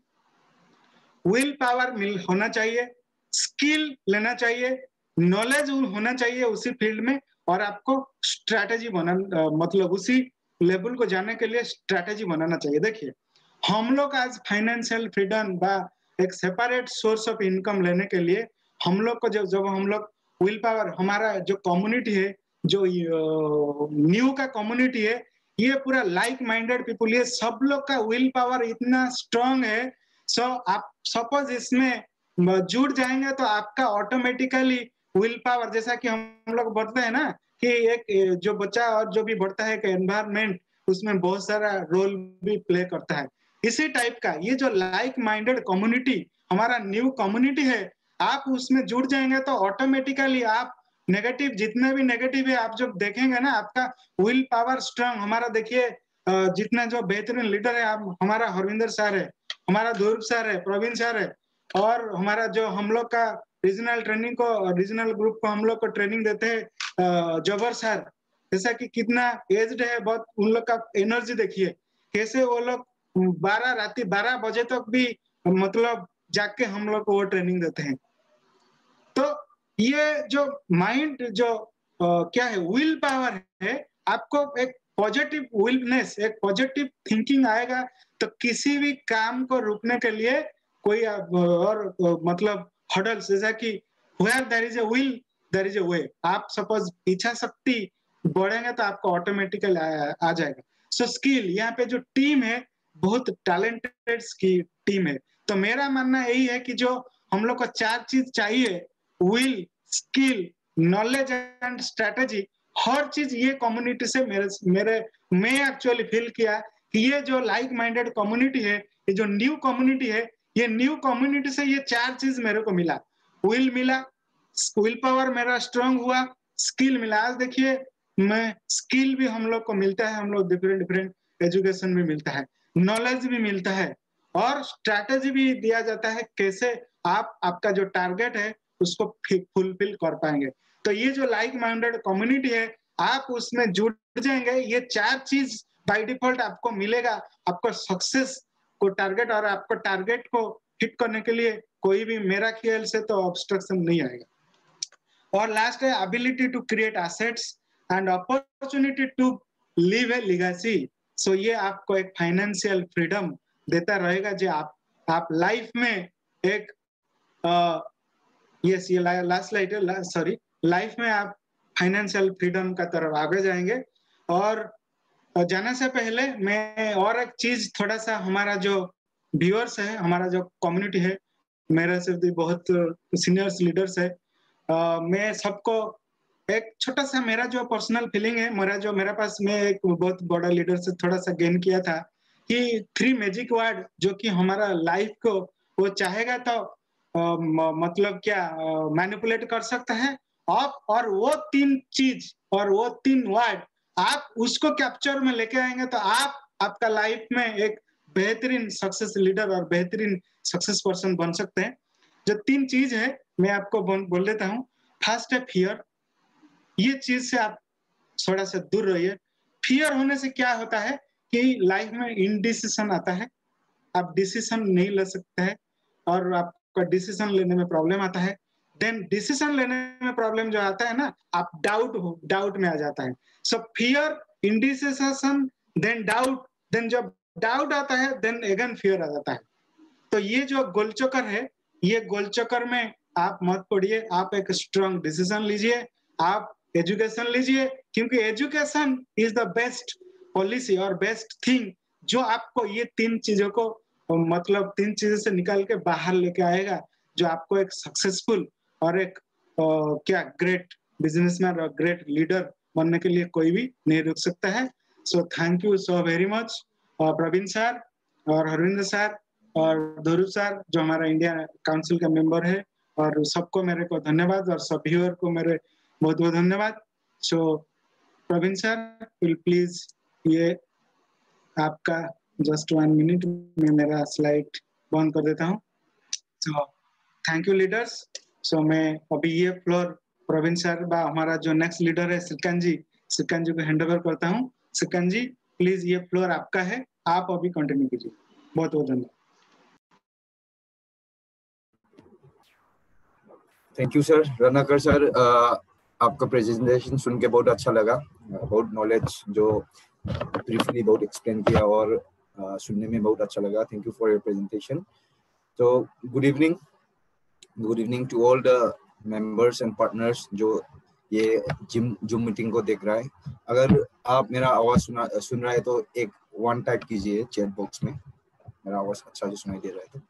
Will power होना चाहिए, स्किल लेना चाहिए, नॉलेज होना चाहिए उसी फील्ड में, और आपको स्ट्रेटेजी मतलब उसी लेवल को जाने के लिए स्ट्रेटेजी बनाना चाहिए। देखिए हम लोग आज फाइनेंशियल फ्रीडम बा एक सेपरेट सोर्स ऑफ इनकम लेने के लिए हम लोग को जब हम लोग विल पावर, हमारा जो कम्युनिटी है, जो न्यू का कम्युनिटी है, ये पूरा लाइक माइंडेड पीपुल, ये सब लोग का विल पावर इतना स्ट्रांग है। सो आप सपोज इसमें जुड़ जाएंगे तो आपका ऑटोमेटिकली विल पावर, जैसा कि हम लोग बढ़ते हैं ना, कि एक जो बच्चा और जो भी बढ़ता है, एनवायरमेंट उसमें बहुत सारा रोल भी प्ले करता है। इसी टाइप का ये जो लाइक माइंडेड कम्युनिटी, हमारा न्यू कम्युनिटी है, आप उसमें जुड़ जाएंगे तो ऑटोमेटिकली आप नेगेटिव, जितने भी नेगेटिव है आप जब देखेंगे ना, आपका विल पावर स्ट्रांग। हमारा देखिए जितना जो बेहतरीन लीडर है, आप हमारा हरविंदर सर है, हमारा ध्रुव सर है, प्रवीण सर है, और हमारा जो हम लोग का रीजनल ट्रेनिंग को, रीजनल ग्रुप को हम लोग को ट्रेनिंग देते हैं जबर सर, जैसा कि कितना एज्ड है, बहुत उन लोग का एनर्जी देखिए, कैसे वो लोग 12 बजे तक भी मतलब जाग के हम लोग को वो ट्रेनिंग देते हैं। तो ये जो माइंड जो क्या है, विल पावर है, आपको एक पॉजिटिव विलनेस, एक पॉजिटिव थिंकिंग आएगा तो किसी भी काम को रोकने के लिए कोई और मतलब हर्डल्स, जैसा कि where there is a will there is a way. आप सपोज इच्छा शक्ति बढ़ेंगे तो आपको ऑटोमेटिकली आ जाएगा। सो स्किल, यहाँ पे जो टीम है बहुत टैलेंटेड की टीम है। तो मेरा मानना यही है कि जो हम लोग को 4 चीज चाहिए, will, skill, knowledge and strategy, हर चीज ये कम्युनिटी से मैं एक्चुअली फील किया कि ये जो लाइक माइंडेड कम्युनिटी है, ये जो न्यू कम्युनिटी है, ये न्यू कम्युनिटी से ये 4 चीज मेरे को मिला। विल मिला, विल पावर मेरा स्ट्रांग हुआ, स्किल मिला। आज देखिए मैं स्किल भी हम लोग को मिलता है, हम लोग डिफरेंट डिफरेंट एजुकेशन भी मिलता है, नॉलेज भी मिलता है, और स्ट्रैटेजी भी दिया जाता है कैसे आप आपका जो टारगेट है उसको फुलफिल कर पाएंगे। तो ये जो लाइक माइंडेड कम्युनिटी है, आप उसमें जुड़ जाएंगे, ये 4 चीज बाय डिफॉल्ट आपको मिलेगा। आपको सक्सेस को टारगेट और आपको टारगेट को हिट करने के लिए कोई भी मेरा ख्याल से तो ऑब्स्ट्रक्शन नहीं आएगा। और लास्ट है ability to create assets and opportunity to leave a legacy. So ये आपको एक फाइनेंशियल फ्रीडम देता रहेगा जो आप लाइफ में एक यस ये लास्ट स्लाइड है, सॉरी, लाइफ में आप फाइनेंशियल फ्रीडम का तरफ आगे जाएंगे। और जाने से पहले मैं और एक चीज थोड़ा सा, हमारा जो व्यूअर्स है, हमारा जो कम्युनिटी है, मेरे से भी बहुत सीनियर्स लीडर्स है, मैं सबको एक छोटा सा मेरा जो पर्सनल फीलिंग है, मेरा पास मैं एक बहुत बड़ा लीडर से थोड़ा सा गेन किया था कि 3 मैजिक वर्ड जो कि हमारा लाइफ को वो चाहेगा तो मतलब क्या मैनिपुलेट कर सकता है आप, और वो 3 चीज और वो 3 वर्ड आप उसको कैप्चर में लेके आएंगे तो आप आपका लाइफ में एक बेहतरीन सक्सेस लीडर और बेहतरीन सक्सेस पर्सन बन सकते हैं। जो 3 चीज है मैं आपको बोल देता हूँ। फर्स्ट है फियर। ये चीज से आप थोड़ा सा दूर रहिए। फियर होने से क्या होता है कि लाइफ में इनडिसीजन आता है, आप डिसीजन नहीं ले सकते हैं और आपका डिसीजन लेने में प्रॉब्लम आता है। देन डिसीजन लेने में प्रॉब्लम जो आता है ना, आप डाउट में आ जाता है। So fear, indecision, then doubt, then जब डाउट आता है देन अगेन फियर आ जाता है। तो ये जो गोल चक्कर है, ये गोल चक्कर में आप मत पड़िए, आप एक स्ट्रॉन्ग डिसीजन लीजिए, आप एजुकेशन लीजिए, क्योंकि education is the best policy और बेस्ट थिंग जो आपको ये 3 चीजों को मतलब 3 चीजों से निकाल के बाहर लेके आएगा, जो आपको एक सक्सेसफुल और एक क्या ग्रेट बिजनेसमैन और ग्रेट लीडर बनने के लिए कोई भी नहीं रुक सकता है। So thank you so very much Praveen sir और हरविंदर सर और ध्रुव सर जो हमारा इंडिया काउंसिल का मेंबर है, और सबको मेरे को धन्यवाद और सब व्यूअर को मेरे बहुत बहुत धन्यवाद। So Praveen sir will please, ये आपका जस्ट 1 मिनट में मेरा स्लाइड बंद कर देता हूँ। So thank you leaders. So मैं अभी ये फ्लोर प्रवीण सर बा हमारा जो नेक्स्ट लीडर है श्रीकांत जी को हैंड ओवर करता हूँ। श्रीकांत जी प्लीज ये फ्लोर आपका है, आप अभी कंटिन्यू कीजिए। बहुत बहुत धन्यवाद। Thank you sir. Ratnakar sir, आपका प्रेजेंटेशन सुन के बहुत अच्छा लगा। बहुत नॉलेज जो ब्रीफली बहुत एक्सप्लेन किया और सुनने में बहुत अच्छा लगा। Thank you for your presentation. तो good evening to all the members and partners जो ये जूम मीटिंग को देख रहा है। अगर आप मेरा आवाज सुन रहा है तो एक 1 टाइप कीजिए चैट बॉक्स में, मेरा आवाज अच्छा जो सुनाई दे रहा है तो।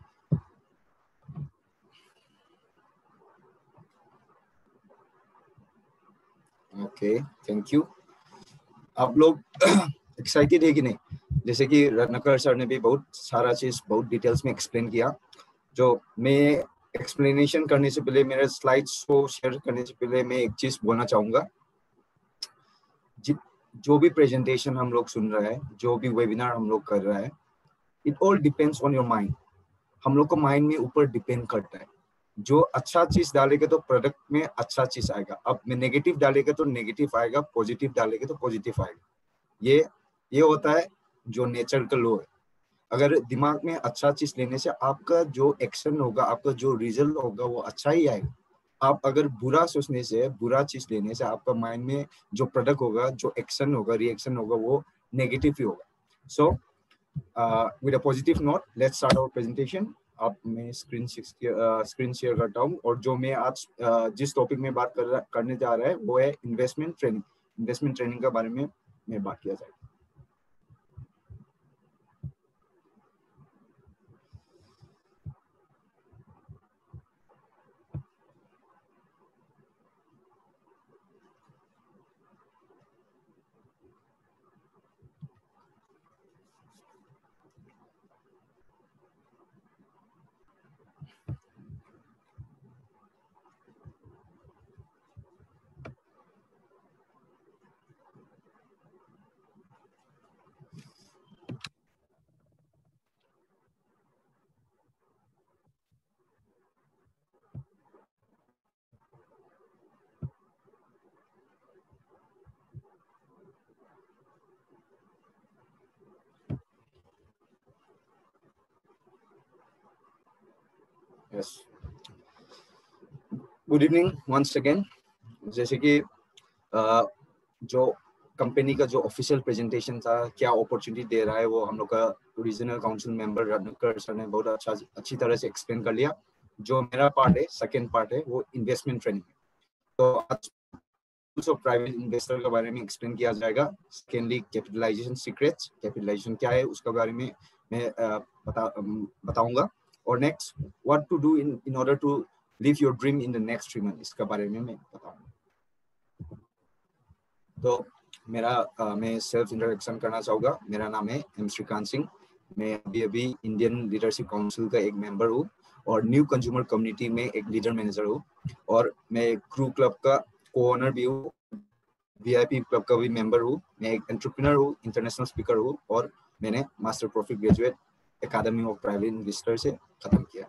Okay, thank you. आप लोग एक्साइटेड है कि नहीं? जैसे कि रत्नाकर सर ने भी बहुत सारा चीज बहुत डिटेल्स में एक्सप्लेन किया। जो मैं एक्सप्लेनेशन करने से पहले, मेरे स्लाइड्स को शेयर करने से पहले मैं एक चीज बोलना चाहूंगा। जो भी प्रेजेंटेशन हम लोग सुन रहे हैं, जो भी वेबिनार हम लोग कर रहे हैं, it all depends on your mind. हम लोग को माइंड में ऊपर डिपेंड करता है। जो अच्छा चीज डालेगा तो प्रोडक्ट में अच्छा चीज आएगा। अब मैं नेगेटिव डालेगा तो नेगेटिव आएगा, पॉजिटिव डालेगा तो पॉजिटिव आएगा। ये होता है जो नेचर का लॉ है। अगर दिमाग में अच्छा चीज लेने से आपका जो एक्शन होगा, आपका जो रिजल्ट होगा वो अच्छा ही आएगा। आप अगर बुरा सोचने से, बुरा चीज लेने से आपका माइंड में जो प्रोडक्ट होगा, जो एक्शन होगा, रिएक्शन होगा, वो नेगेटिव ही होगा। So with a positive note let's start our presentation. अब मैं स्क्रीन शेयर करता हूँ, और जो मैं आज जिस टॉपिक में बात करने जा रहा है वो है इन्वेस्टमेंट ट्रेनिंग के बारे में मैं बात किया जाएगा। Yes, good evening once again. जैसे कि जो कंपनी का जो ऑफिशियल प्रेजेंटेशन था, क्या अपॉर्चुनिटी दे रहा है, वो हम लोग का regional council member Ratnakar sir ने बहुत अच्छी तरह से एक्सप्लेन कर लिया। जो मेरा पार्ट है, सेकंड पार्ट है, वो इन्वेस्टमेंट ट्रेनिंग। तो आज प्राइवेट इन्वेस्टर के बारे में एक्सप्लेन किया जाएगा। सेकेंडली कैपिटलाइजेशन सीक्रेट्स, कैपिटलाइजेशन क्या है उसके बारे में मैं बताऊंगा। और next what to do in order to live your dream in the next 3 month, इसके बारे में मैं बताऊंगा। तो मैं सेल्फ इंट्रोडक्शन करना चाहूँगा। मेरा नाम है एम श्रीकांत सिंह। मैं अभी इंडियन लीडरशिप काउंसिल का एक मेंबर हूँ और न्यू कंज्यूमर कम्युनिटी में एक लीडर मैनेजर हूँ। और मैं क्रू क्लब का को-ओनर भी हूँ, वीआईपी क्लब का भी मेंबर हूँ। मैं एक एंटरप्रेन्योर हूँ, इंटरनेशनल स्पीकर हूँ और मैंने master profit graduate academy of private investor से खत्म किया।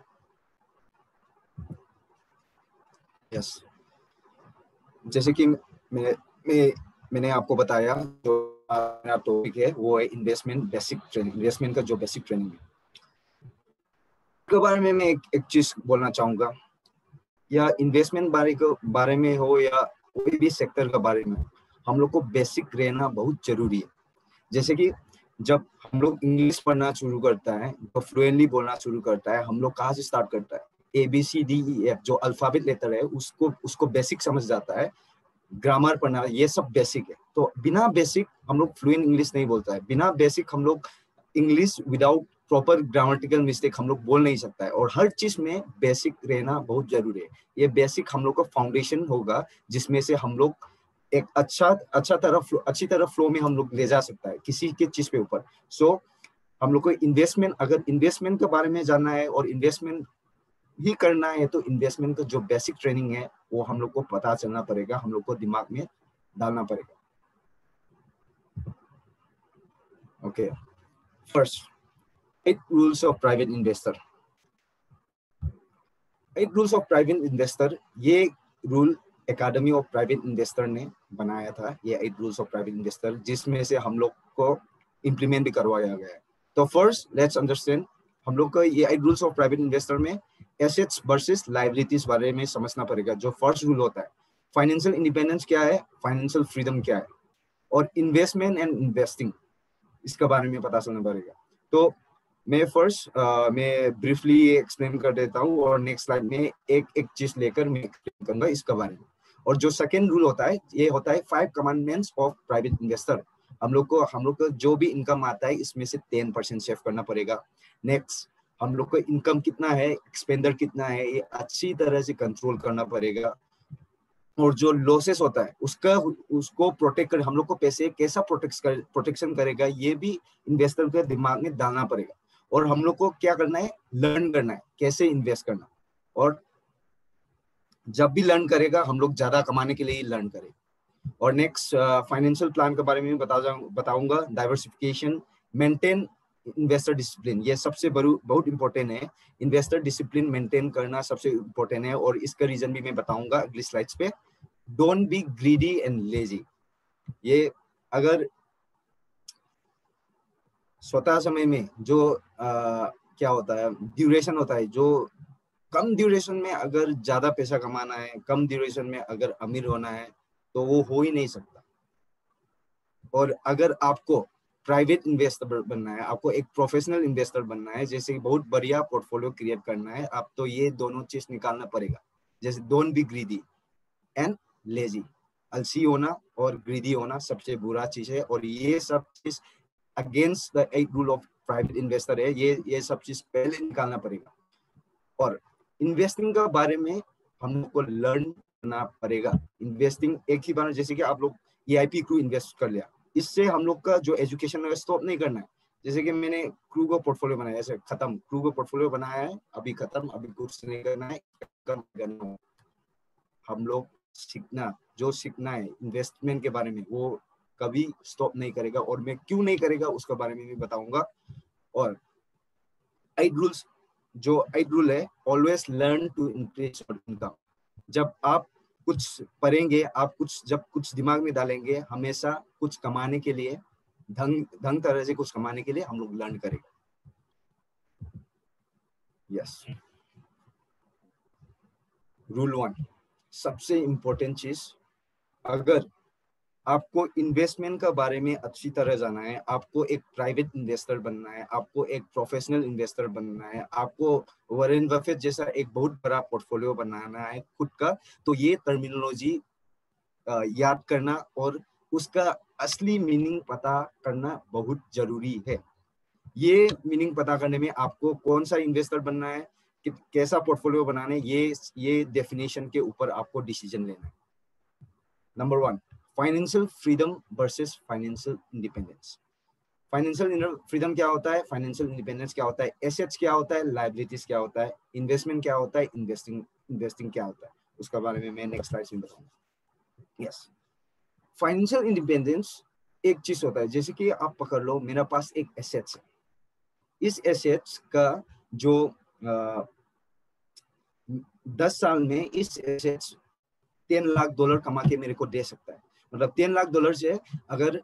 यस, जैसे कि मैंने आपको बताया, जो मेरा टॉपिक है वो है इन्वेस्टमेंट बेसिक ट्रेनिंग, इन्वेस्टमेंट का जो बेसिक ट्रेनिंग है के बारे में मैं एक चीज बोलना चाहूंगा। या इन्वेस्टमेंट बारे में हो या कोई भी सेक्टर के बारे में, हम लोग को बेसिक रहना बहुत जरूरी है। जैसे कि जब हम लोग इंग्लिश पढ़ना शुरू करता है, तो फ्लुएंटली बोलना शुरू करता है, हम लोग कहाँ से स्टार्ट करता है? ABCDEF जो अल्फाबेट लेटर है उसको बेसिक समझ जाता है। ग्रामर पढ़ना, ये सब बेसिक है। तो बिना बेसिक हम लोग फ्लुएंट इंग्लिश नहीं बोलता है। बिना बेसिक हम लोग English without proper grammatical mistake हम लोग बोल नहीं सकता है। और हर चीज में बेसिक रहना बहुत जरूरी है। ये बेसिक हम लोग का फाउंडेशन होगा, जिसमें से हम लोग एक अच्छी तरह फ्लो में हम लोग ले जा सकता है किसी के चीज पे ऊपर। सो हम लोग को अगर इन्वेस्टमेंट के बारे में जानना है और इन्वेस्टमेंट ही करना है, तो इन्वेस्टमेंट का जो बेसिक ट्रेनिंग है वो हम लोग को पता चलना पड़ेगा, हम लोग को दिमाग में डालना पड़ेगा। Okay, first 8 rules of private investor. 8 rules of private investor, ये rule academy of private investor ने बनाया था। ये 8 रूल्स ऑफ प्राइवेट इन्वेस्टर, जिसमें से हम लोग को इम्प्लीमेंट भी करवाया गया है। तो फर्स्ट लेट्स अंडरस्टैंड, हम लोग को ये 8 रूल्स ऑफ प्राइवेट इन्वेस्टर में एसेट्स वर्सेस लायबिलिटीज बारे में समझना पड़ेगा। जो फर्स्ट रूल होता है, फाइनेंशियल इंडिपेंडेंस क्या है, फाइनेंशियल फ्रीडम क्या है, और इन्वेस्टमेंट एंड इन्वेस्टिंग, इसके बारे में पता चलना पड़ेगा। तो मैं ब्रीफली एक्सप्लेन कर देता हूँ और नेक्स्ट स्लाइड में एक चीज लेकर मैं एक्सप्लेन करूंगा इसके बारे में। और जो सेकंड रूल होता है, ये होता है 5 कमांडमेंट्स ऑफ प्राइवेट इन्वेस्टर। हम लोग को जो भी इनकम आता है, इसमें से 10% सेव करना पड़ेगा। नेक्स्ट, हम लोग को इनकम कितना है, एक्सपेंडर कितना है, ये अच्छी तरह से कंट्रोल करना पड़ेगा। और जो लॉसेस होता है उसको प्रोटेक्ट कर, हम लोग को पैसे कैसा प्रोटेक्शन करेगा, ये भी इन्वेस्टर के दिमाग में डालना पड़ेगा। और हम लोग को क्या करना है, लर्न करना है कैसे इन्वेस्ट करना। और जब भी लर्न करेगा, हम लोग ज्यादा कमाने के लिए ही लर्न करेंगे। और नेक्स्ट, फाइनेंशियल प्लान के बारे में बताऊंगा। डाइवर्सिफिकेशन, मेंटेन इन्वेस्टर डिसिप्लिन, ये सबसे बहुत इंपॉर्टेंट है। इन्वेस्टर डिसिप्लिन मेंटेन करना सबसे इंपॉर्टेंट है, और इसका रीजन भी मैं बताऊंगा अगली स्लाइड्स पे। Don't be greedy and lazy. ये अगर स्वतः समय में जो क्या होता है, ड्यूरेशन होता है, जो कम ड्यूरेशन में अगर ज्यादा पैसा कमाना है, कम ड्यूरेशन में अगर अमीर होना है, तो वो हो ही नहीं सकता। और अगर आपको प्राइवेट इन्वेस्टर बनना है, आपको एक प्रोफेशनल इन्वेस्टर बनना है, जैसे बहुत बढ़िया पोर्टफोलियो क्रिएट करना है, आप तो ये दोनों चीज निकालना पड़ेगा। जैसे don't be greedy and lazy. आलसी होना और ग्रीडी होना सबसे बुरा चीज है, और ये सब चीज against the 8 rule of private investor है। ये सब चीज पहले निकालना पड़ेगा। और इन्वेस्टिंग के बारे में हम लोग को लर्न करना पड़ेगा। इन्वेस्टिंग एक ही बार, जैसे कि आप लोग EIP क्रू इन्वेस्ट कर लिया, इससे हम लोग का जो एजुकेशन है स्टॉप नहीं करना है। जैसे कि मैंने क्रू को पोर्टफोलियो बनाया, ऐसे खत्म, क्रू को पोर्टफोलियो बनाया है, अभी खत्म, अभी कुछ नहीं करना है, करना है। हम लोग सीखना है इन्वेस्टमेंट के बारे में, वो कभी स्टॉप नहीं करेगा। और मैं क्यों नहीं करेगा उसके बारे में भी बताऊंगा। और 8 रूल है, always learn to increase your income. जब आप कुछ पढ़ेंगे, जब कुछ दिमाग में डालेंगे, हमेशा कुछ कमाने के लिए, ढंग तरह से कुछ कमाने के लिए हम लोग लर्न करेंगे। यस, रूल 1, सबसे इम्पोर्टेंट चीज, अगर आपको इन्वेस्टमेंट का बारे में अच्छी तरह जाना है, आपको एक प्राइवेट इन्वेस्टर बनना है, आपको एक प्रोफेशनल इन्वेस्टर बनना है, आपको वॉरेन बफेट जैसा एक बहुत बड़ा पोर्टफोलियो बनाना है खुद का, तो ये टर्मिनोलॉजी याद करना और उसका असली मीनिंग पता करना बहुत जरूरी है। ये मीनिंग पता करने में आपको कौन सा इन्वेस्टर बनना है, कैसा पोर्टफोलियो बनाना है, ये डेफिनेशन के ऊपर आपको डिसीजन लेना है। Number 1, financial freedom versus financial independence. Financial freedom क्या होता है, फाइनेंशियल इंडिपेंडेंस क्या होता है, एसेट्स क्या होता है, लायबिलिटीज क्या होता है, इन्वेस्टमेंट क्या होता है, इन्वेस्टिंग क्या होता है, उसका बारे में मैं नेक्स्ट स्लाइड में बताऊंगा। यस, फाइनेंशियल इंडिपेंडेंस एक चीज होता है, जैसे कि आप पकड़ लो मेरा पास एक एसेट्स है, इस एसेट्स का जो 10 साल में इस एसेट्स $10 लाख कमा के मेरे को दे सकता है। मतलब $10 लाख से अगर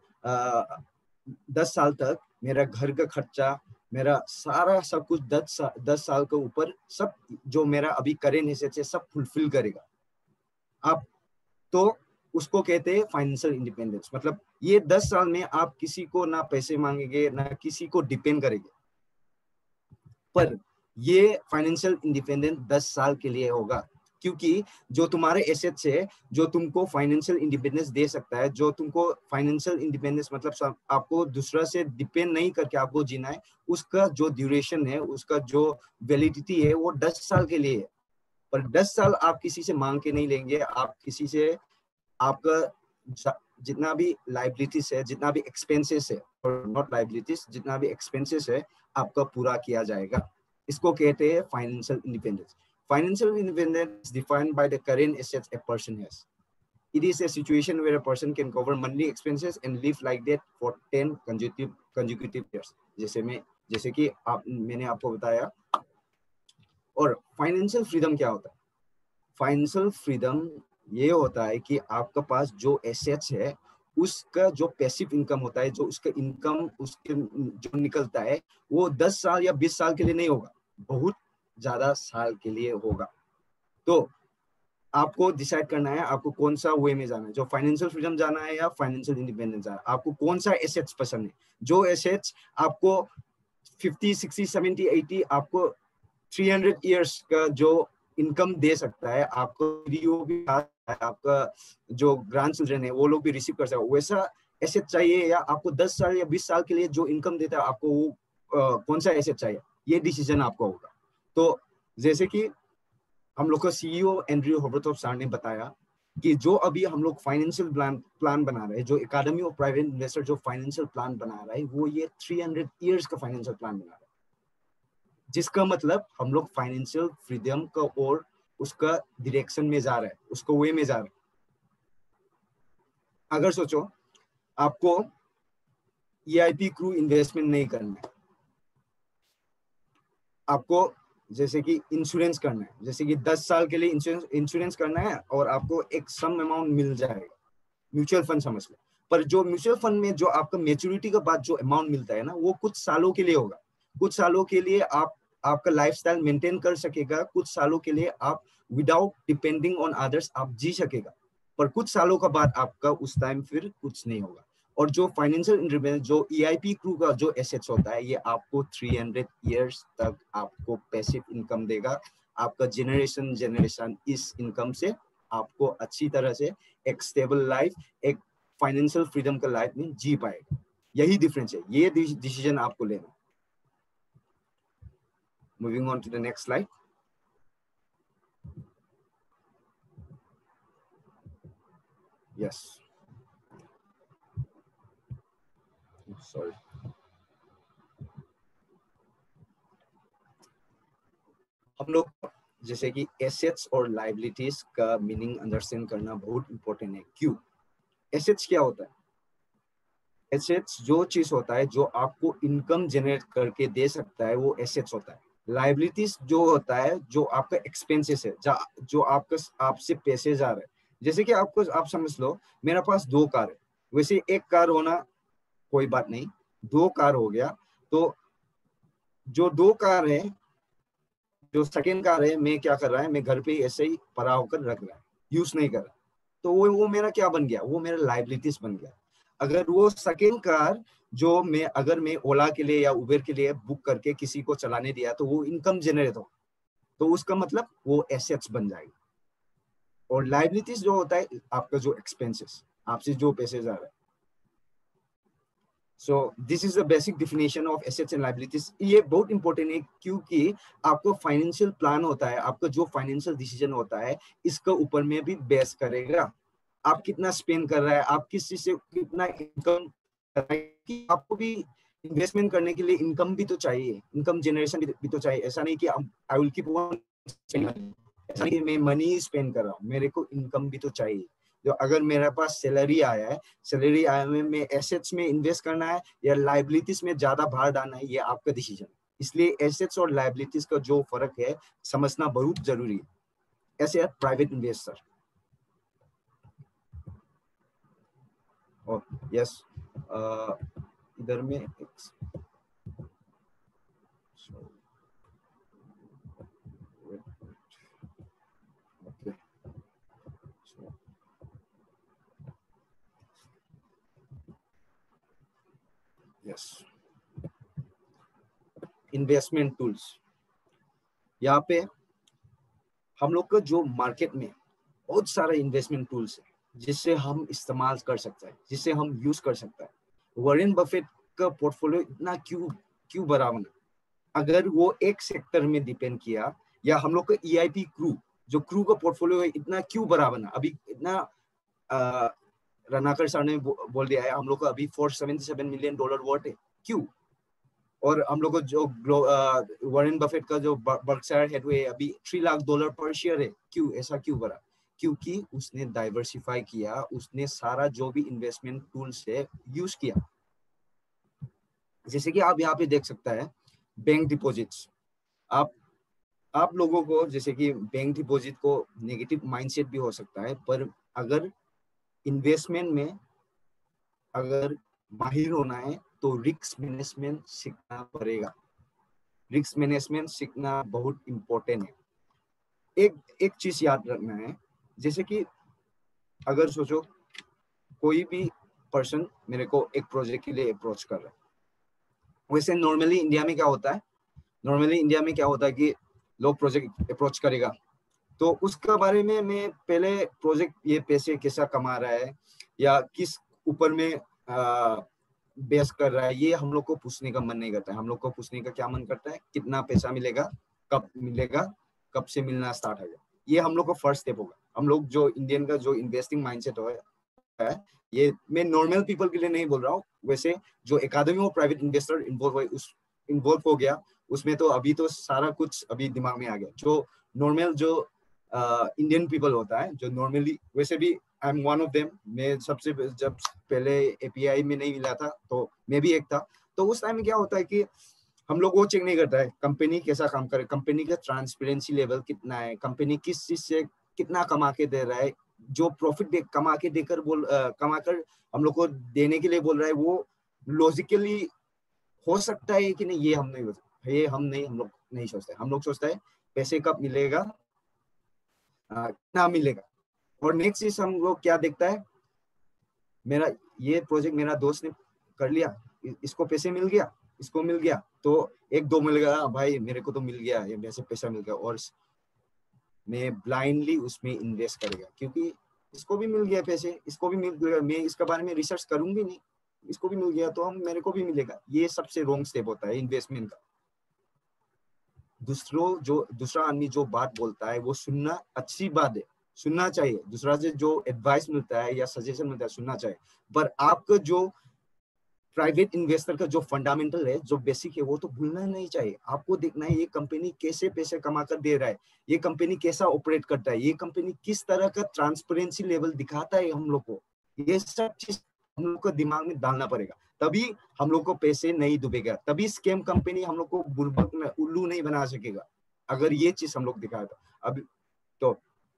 10 साल तक मेरा घर का खर्चा, मेरा सारा सब कुछ 10 साल के ऊपर सब जो मेरा अभी करेंट एसेट्स है सब फुलफिल करेगा आप, तो उसको कहते हैं फाइनेंशियल इंडिपेंडेंस। मतलब ये 10 साल में आप किसी को ना पैसे मांगेंगे ना किसी को डिपेंड करेंगे, पर ये फाइनेंशियल इंडिपेंडेंस 10 साल के लिए होगा, क्योंकि जो तुम्हारे एसेट्स है जो तुमको फाइनेंशियल इंडिपेंडेंस दे सकता है, जो तुमको फाइनेंशियल इंडिपेंडेंस मतलब आपको दूसरा से डिपेंड नहीं करके आपको जीना है, उसका जो ड्यूरेशन है, उसका जो वैलिडिटी है वो 10 साल के लिए है। पर 10 साल आप किसी से मांग के नहीं लेंगे, आप किसी से आपका जितना भी लाइबिलिटीज है, जितना भी एक्सपेंसेस है, और नॉट लाइबिलिटीज, जितना भी एक्सपेंसेस है आपका पूरा किया जाएगा। इसको कहते हैं financial independence. Financial independence is defined by the current assets a person has. It is a situation where a person can cover monthly expenses and live like that for 10 consecutive years. जैसे कि मैंने आपको बताया। और financial freedom क्या होता है? Financial freedom ये होता है कि आपके पास जो एसेट्स है उसका जो पैसिव इनकम होता है, जो उसका इनकम उसके जो निकलता है वो 10 साल या 20 साल के लिए नहीं होगा, बहुत ज्यादा साल के लिए होगा। तो आपको डिसाइड करना है आपको कौन सा वे में जाना है, जो फाइनेंशियल फ्रीडम जाना है या फाइनेंशियल इंडिपेंडेंस जाना है, आपको कौन सा एसेट्स पसंद है। जो एसेट्स आपको 50, 60, 70, 80 आपको 300 इयर्स का जो इनकम दे सकता है, आपको भी आपका जो ग्रैंड चिल्ड्रन है वो लोग भी रिसीव कर सकते हैं, वैसा एसेट चाहिए, या आपको 10 साल या 20 साल के लिए जो इनकम देता है आपको वो कौन सा एसेट चाहिए, ये डिसीजन आपका होगा। तो जैसे कि हम लोग का सीईओ एंड्रयू होवर्टॉप सर ने बताया कि जो अभी हम लोग फाइनेंशियल प्लान बना रहे हैं, जो एकेडमी ऑफ प्राइवेट इन्वेस्टर जो फाइनेंशियल प्लान बना रहा है वो ये 300 इयर्स का फाइनेंशियल प्लान बना रहा है, जिसका मतलब हम लोग फाइनेंशियल फ्रीडम का और उसका डायरेक्शन में जा रहा है, उसको वे में जा रहा है। अगर सोचो आपको EIP क्रू इन्वेस्टमेंट नहीं करना है, आपको जैसे कि इंश्योरेंस करना है, जैसे कि 10 साल के लिए इंश्योरेंस करना है और आपको एक सम अमाउंट मिल जाएगा, म्यूचुअल फंड समझ लो। पर जो म्यूचुअल फंड में जो आपका मैच्योरिटी के बाद जो अमाउंट मिलता है ना वो कुछ सालों के लिए होगा, कुछ सालों के लिए आपका लाइफस्टाइल मेंटेन कर सकेगा, कुछ सालों के लिए आप विदाउट डिपेंडिंग ऑन अदर्स आप जी सकेगा, पर कुछ सालों के बाद आपका उस टाइम फिर कुछ नहीं होगा। और जो फाइनेंशियल इंडिपेंडेंस जो EIP क्रू का जो एसेट्स होता है ये आपको 300 इयर्स तक आपको पैसिव इनकम देगा, आपका जनरेशन इस इनकम से आपको अच्छी तरह से एक स्टेबल लाइफ, एक फाइनेंशियल फ्रीडम का लाइफ में जी पाएगा। यही डिफरेंस है, ये डिसीजन आपको लेना। Moving on to the next slide. Yes, sorry, हम लोग जैसे कि एसेट्स और लायबिलिटीज का मीनिंग अंडरस्टैंड करना बहुत इंपॉर्टेंट है। क्यों? एसेट्स क्या होता है? एसेट्स जो चीज होता है जो आपको इनकम जनरेट करके दे सकता है वो एसेट्स होता है। लायबिलिटीज जो होता है जो आपका एक्सपेंसेस है, जो आपका आपसे पैसे जा रहे हैं। जैसे कि आप समझ लो मेरा पास 2 कार है, वैसे एक कार होना कोई बात नहीं, 2 कार हो गया, तो जो 2 कार है जो सेकंड कार है मैं क्या कर रहा है, मैं घर पे ऐसे ही पड़ा होकर रख रहा है, यूज नहीं कर रहा, तो वो मेरा क्या बन गया, वो मेरा लाइबिलिटीज बन गया। अगर वो सेकंड कार जो मैं अगर मैं ओला के लिए या उबेर के लिए बुक करके किसी को चलाने दिया तो वो इनकम जनरेट हो, तो उसका मतलब वो एसेट्स बन जाएगा। और लाइबिलिटीज जो होता है आपका जो एक्सपेंसेस, आपसे जो पैसे जा रहे हैं। So this is the basic definition of assets and liabilities. ये बहुत इंपॉर्टेंट है क्योंकि आपको फाइनेंशियल प्लान होता है, आपका जो फाइनेंशियल डिसीजन होता है इसका ऊपर में भी बेस करेगा। आप कितना स्पेंड कर रहा है, आप किस चीज से कितना इनकम कर रहा है, कि आपको भी इन्वेस्टमेंट करने के लिए इनकम भी तो चाहिए, इनकम जनरेशन भी तो चाहिए। ऐसा नहीं कि आई विल कीप ऑन, ऐसा नहीं कि मैं मनी स्पेंड कर रहा हूँ, मेरे को इनकम भी तो चाहिए। जो अगर मेरे पास सैलरी आया है, सैलरी आया में मैं एसेट्स में इन्वेस्ट करना है या लाइबिलिटीज में ज्यादा भार डालना है, ये आपका डिसीजन। इसलिए एसेट्स और लाइबिलिटीज का जो फर्क है समझना बहुत जरूरी है। ऐसे प्राइवेट इन्वेस्टर और यस इधर में यस इन्वेस्टमेंट टूल्स। यहाँ पे हम लोग का जो मार्केट में बहुत सारा इन्वेस्टमेंट टूल्स है जिससे हम इस्तेमाल कर सकते हैं, जिससे हम यूज कर सकते हैं। वॉरेन बफेट का पोर्टफोलियो इतना क्यों बड़ा बना? अगर वो एक सेक्टर में डिपेंड किया, या हम लोग का EIP क्रू, जो क्रू का पोर्टफोलियो है इतना क्यों बड़ा बना? अभी इतना रनाकर सर ने बोल दिया है हम लोग का अभी $477 मिलियन वर्थ है, क्यों? और हम लोग को जो वॉरेन बफेट का जो बर्कशायर हैथवे अभी $3 लाख पर शेयर है, क्यों? ऐसा क्यों बड़ा? क्योंकि उसने डाइवर्सिफाई किया, उसने सारा जो भी इन्वेस्टमेंट टूल्स है यूज किया। जैसे कि आप यहाँ पे देख सकता है बैंक डिपॉजिट्स। आप लोगों को जैसे कि बैंक डिपॉजिट को नेगेटिव माइंडसेट भी हो सकता है, पर अगर इन्वेस्टमेंट में अगर माहिर होना है तो रिस्क मैनेजमेंट सीखना पड़ेगा। रिस्क मैनेजमेंट सीखना बहुत इम्पोर्टेंट है। एक चीज याद रखना है, जैसे कि अगर सोचो कोई भी पर्सन मेरे को एक प्रोजेक्ट के लिए अप्रोच कर रहा है, वैसे नॉर्मली इंडिया में क्या होता है कि लोग प्रोजेक्ट अप्रोच करेगा तो उसका बारे में मैं पहले प्रोजेक्ट ये पैसे कैसा कमा रहा है या किस ऊपर में बेस कर रहा है, ये हम लोग को पूछने का मन नहीं करता है। हम लोग को पूछने का क्या मन करता है, कितना पैसा मिलेगा, कब मिलेगा, कब से मिलना स्टार्ट होगा। ये हम लोग को फर्स्ट स्टेप होगा। हम लोग जो इंडियन का जो इन्वेस्टिंग माइंडसेट है, ये मैं नॉर्मल पीपल के लिए नहीं बोल रहा हूँ, वैसे जो academy of private investor involve हो गया उसमें तो अभी तो सारा कुछ अभी दिमाग में आ गया। जो नॉर्मल जो इंडियन पीपल होता है, जो नॉर्मली, वैसे भी I am one of them. मैं सबसे जब पहले API में नहीं मिला था तो मैं भी एक था। तो उस टाइम में क्या होता है कि हम लोग वो चेक नहीं करता है कंपनी कैसा काम करे, कंपनी का ट्रांसपेरेंसी लेवल कितना है, कंपनी किस चीज से कितना कमा के दे रहा है, जो प्रॉफिट कमा कर हम लोग को देने के लिए बोल रहा है वो लॉजिकली हो सकता है कि नहीं, ये हम लोग नहीं सोचते। हम लोग सोचते हैं पैसे कब मिलेगा, कितना मिलेगा। और नेक्स्ट चीज हम लोग क्या देखता है, मेरा ये प्रोजेक्ट मेरा दोस्त ने कर लिया, इसको पैसे मिल गया, इसको मिल गया, तो एक दो मिल गया, भाई मेरे को तो मिल गया, ये वैसे पैसा मिल गया, और मैं ब्लाइंडली उसमें इन्वेस्ट करेगा क्योंकि इसको भी मिल गया पैसे, इसको भी मिल गया, मैं इसके बारे में रिसर्च करूंगी नहीं, इसको भी मिल गया तो मेरे को भी मिलेगा। ये सबसे रॉन्ग स्टेप होता है इन्वेस्टमेंट का। दूसरा आदमी जो बात बोलता है वो सुनना अच्छी बात है, सुनना चाहिए। दूसरा से जो एडवाइस मिलता है या सजेशन मिलता है सुनना चाहिए, पर आपका जो प्राइवेट इन्वेस्टर का जो फंडामेंटल है, जो बेसिक है, वो तो भूलना नहीं चाहिए। आपको देखना है ये कंपनी कैसे पैसे कमा कर दे रहा है, ये कंपनी कैसा ऑपरेट करता है, ये कंपनी किस तरह का ट्रांसपेरेंसी लेवल दिखाता है हम लोग को। ये सब चीज हम लोग को दिमाग में डालना पड़ेगा, तभी हम लोग को पैसे नहीं डूबेगा, तभी स्कैम कंपनी हम लोग को बुर्बक उल्लू नहीं बना सकेगा अगर ये चीज हम लोग दिखाया था। अभी तो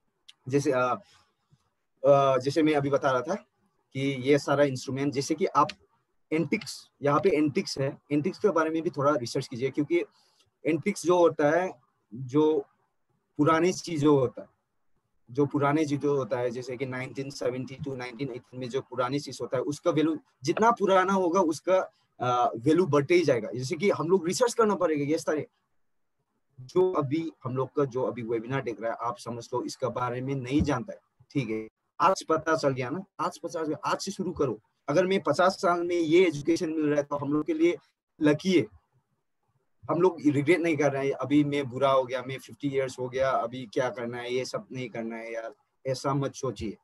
जैसे मैं अभी बता रहा था कि ये सारा इंस्ट्रूमेंट, जैसे कि आप एंटिक्स, यहाँ पे एंटिक्स है, एंटिक्स के बारे में भी थोड़ा रिसर्च कीजिए क्योंकि एंटिक्स जो होता है जो पुरानी चीजों होता है, जो पुराने चीजों होता है, जैसे कि 1970 टू 1980 में जो पुरानी चीज होता है उसका वैल्यू जितना पुराना होगा उसका वैल्यू बढ़ते ही जाएगा। जैसे कि हम लोग रिसर्च करना पड़ेगा। ये सारे जो अभी हम लोग का जो अभी वेबिनार देख रहा है, आप समझ लो इसका बारे में नहीं जानता है, ठीक है, आज पता चल गया ना, आज से शुरू करो। अगर मैं 50 साल में ये एजुकेशन मिल रहा है तो हम लोग के लिए लकी है। हम लोग रिग्रेट नहीं कर रहे हैं अभी मैं बुरा हो गया, मैं 50 इयर्स हो गया, अभी क्या करना है, ये सब नहीं करना है यार, ऐसा मत सोचिए।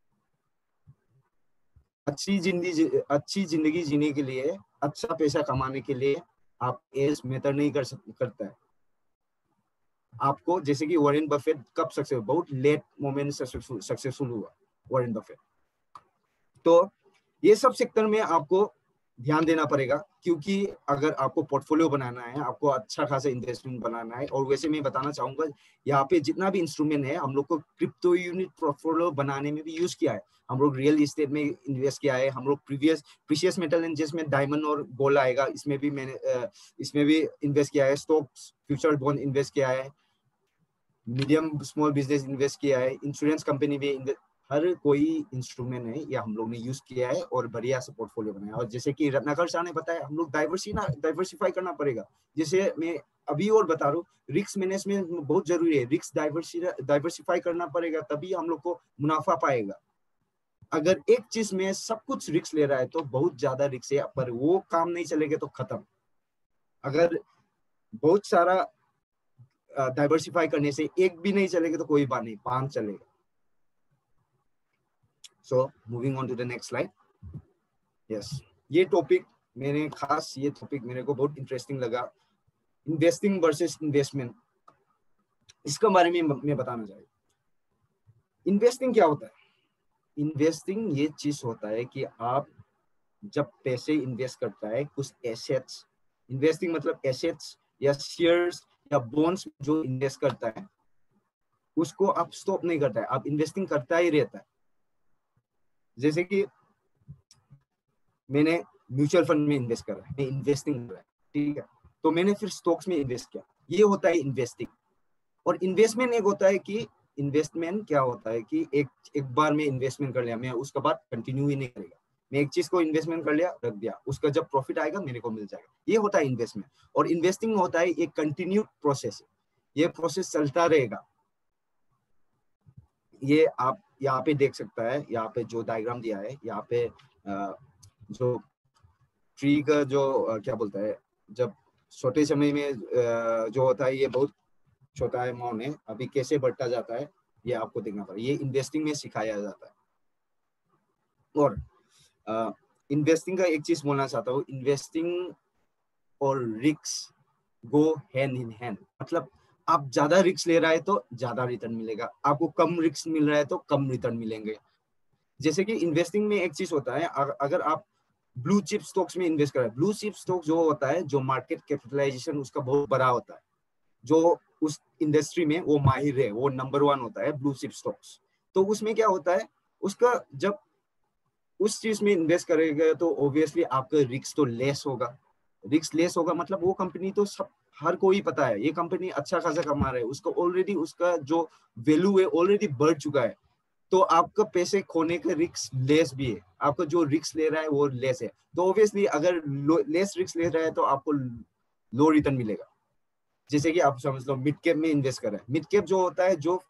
अच्छी जिंदगी जीने के लिए, अच्छा पैसा कमाने के लिए आप एज मैटर नहीं करता है। आपको जैसे कि वॉरेन बफेट कब सक्सेसफुल, बहुत लेट मोमेंट सक्सेसफुल हुआ वॉरेन बफेट। तो ये सब सेक्टर में आपको ध्यान देना पड़ेगा, क्योंकि अगर आपको पोर्टफोलियो बनाना है, आपको अच्छा खासा इन्वेस्टमेंट बनाना है। और वैसे मैं बताना चाहूंगा यहाँ पे जितना भी इंस्ट्रूमेंट है हम लोग को क्रिप्टो यूनिट पोर्टफोलियो बनाने में भी यूज किया है। हम लोग रियल एस्टेट में इन्वेस्ट किया है, हम लोग प्रीशियस मेटल एंड जिसमें डायमंड और गोल्ड आएगा इसमें भी मैंने इसमें भी इन्वेस्ट किया है, स्टॉक्स फ्यूचर बॉन्ड इन्वेस्ट किया है, मीडियम स्मॉल बिजनेस इन्वेस्ट किया है, इंश्योरेंस कंपनी भी, हर कोई इंस्ट्रूमेंट है या हम लोग ने यूज किया है और बढ़िया से पोर्टफोलियो बनाया। और जैसे कि रत्नाकर शाह ने बताया, हम लोग डाइवर्सिफाई करना पड़ेगा। जैसे मैं अभी और बता रहा हूँ, रिस्क मैनेजमेंट बहुत जरूरी है, रिस्क डाइवर्सिफाई करना पड़ेगा, तभी हम लोग को मुनाफा पाएगा। अगर एक चीज में सब कुछ रिस्क ले रहा है तो बहुत ज्यादा रिस्क है, पर वो काम नहीं चलेगा तो खत्म। अगर बहुत सारा डाइवर्सिफाई करने से एक भी नहीं चलेगा तो कोई बात नहीं, 5 चलेगा। So moving on to the next slide. Yes, ये टॉपिक ये टॉपिक मेरे को बहुत इंटरेस्टिंग लगा, इन्वेस्टिंग वर्सेस इन्वेस्टमेंट। इसके बारे में मैं बताना चाहूँगा। इन्वेस्टिंग क्या होता है? इन्वेस्टिंग ये चीज होता है कि आप जब पैसे इन्वेस्ट करता है कुछ एसेट्स, इन्वेस्टिंग मतलब एसेट्स या शेयर्स या बॉन्ड्स जो इन्वेस्ट करता है उसको आप स्टॉप नहीं करता है, आप इन्वेस्टिंग करता ही रहता है। जैसे कि मैंने म्यूचुअल फंड में इन्वेस्ट करा है, मैं इन्वेस्टिंग कर रहा है, ठीक है, तो मैंने फिर स्टॉक्स में इन्वेस्ट किया, ये होता है इन्वेस्टिंग। और इन्वेस्टमेंट एक होता है कि इन्वेस्टमेंट क्या होता है कि एक बार में इन्वेस्टमेंट कर लिया, मैं उसके बाद कंटिन्यू ही नहीं करेगा, मैं एक चीज को इन्वेस्टमेंट कर लिया, रख दिया, उसका जब प्रॉफिट आएगा मेरे को मिल जाएगा, ये होता है इन्वेस्टमेंट। और इन्वेस्टिंग होता है एक कंटिन्यू प्रोसेस, ये प्रोसेस चलता रहेगा। ये आप यहाँ पे देख सकता है, यहाँ पे जो डायग्राम दिया है, यहाँ पे जो ट्री का जो क्या बोलता है, जब छोटे समय में जो होता है ये बहुत छोटा अमाउंट है, अभी कैसे बढ़ता जाता है ये आपको देखना पड़ेगा, ये इन्वेस्टिंग में सिखाया जाता है। और इन्वेस्टिंग का एक चीज बोलना चाहता हूँ, इन्वेस्टिंग और risk go hand in hand. मतलब आप ज्यादा रिस्क ले रहा है तो ज्यादा रिटर्न मिलेगा, आपको कम रिस्क मिल रहा है तो कम रिटर्न मिलेंगे। जैसे कि इन्वेस्टिंग में एक चीज होता है, अगर आप ब्लू चिप स्टॉक्स में इन्वेस्ट कर रहे हैं, ब्लू चिप स्टॉक जो होता है जो मार्केट कैपिटलाइजेशन उसका बहुत बड़ा होता है, जो उस इंडस्ट्री में वो माहिर है, वो नंबर 1 होता है ब्लू चिप स्टॉक्स। तो उसमें क्या होता है, उसका जब उस चीज में इन्वेस्ट करेगा तो ऑब्वियसली आपका रिस्क तो लेस होगा। रिस्क लेस होगा मतलब वो कंपनी तो सब हर कोई पता है ये कंपनी अच्छा खासा कमा रहा है, उसका ऑलरेडी उसका जो वैल्यू है ऑलरेडी बढ़ चुका है, तो आपका पैसे खोने का रिस्क लेस भी है, आपका जो रिस्क ले रहा है वो लेस है। तो ऑब्वियसली अगर लेस रिस्क ले रहा है तो आपको लो रिटर्न मिलेगा। जैसे कि आप समझ लो मिड कैप में इन्वेस्ट कर रहे हैं, मिड कैप जो होता है जो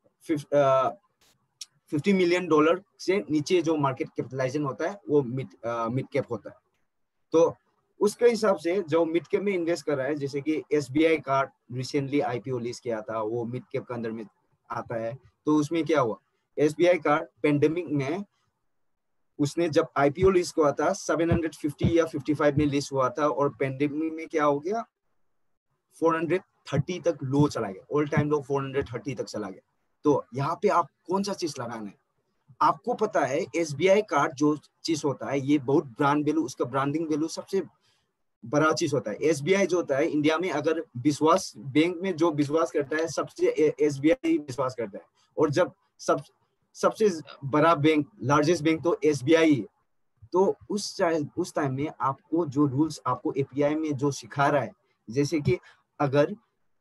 $50 मिलियन से नीचे जो मार्केट कैपिटलाइजेशन होता है वो मिड कैप होता है। तो उसके हिसाब से जो मिड कैप में इन्वेस्ट कर रहा है, जैसे कि SBI card recently IPO list किया था, वो मिड कैप के अंदर में आता है। तो उसमें क्या हुआ, SBI कार्ड पेंडेमिक में उसने जब IPO लिस्ट हुआ था 750 या 55 में लिस्ट हुआ था, और पेंडेमिक में क्या हो गया 430 तक लो चला गया, ऑल टाइम लो 430 तक चला गया। तो यहाँ पे आप कौन सा चीज लगाना है, आपको पता है SBI कार्ड जो चीज होता है ये बहुत ब्रांड वैल्यू, उसका ब्रांडिंग वैल्यू सबसे बड़ा चीज होता है। SBI जो होता है इंडिया में अगर विश्वास बैंक में जो विश्वास करता है सबसे SBI विश्वास करता है, और जब सबसे बड़ा बैंक लार्जेस्ट बैंक तो SBI है। तो उस टाइम में आपको जो रूल्स आपको API में जो सिखा रहा है, जैसे कि अगर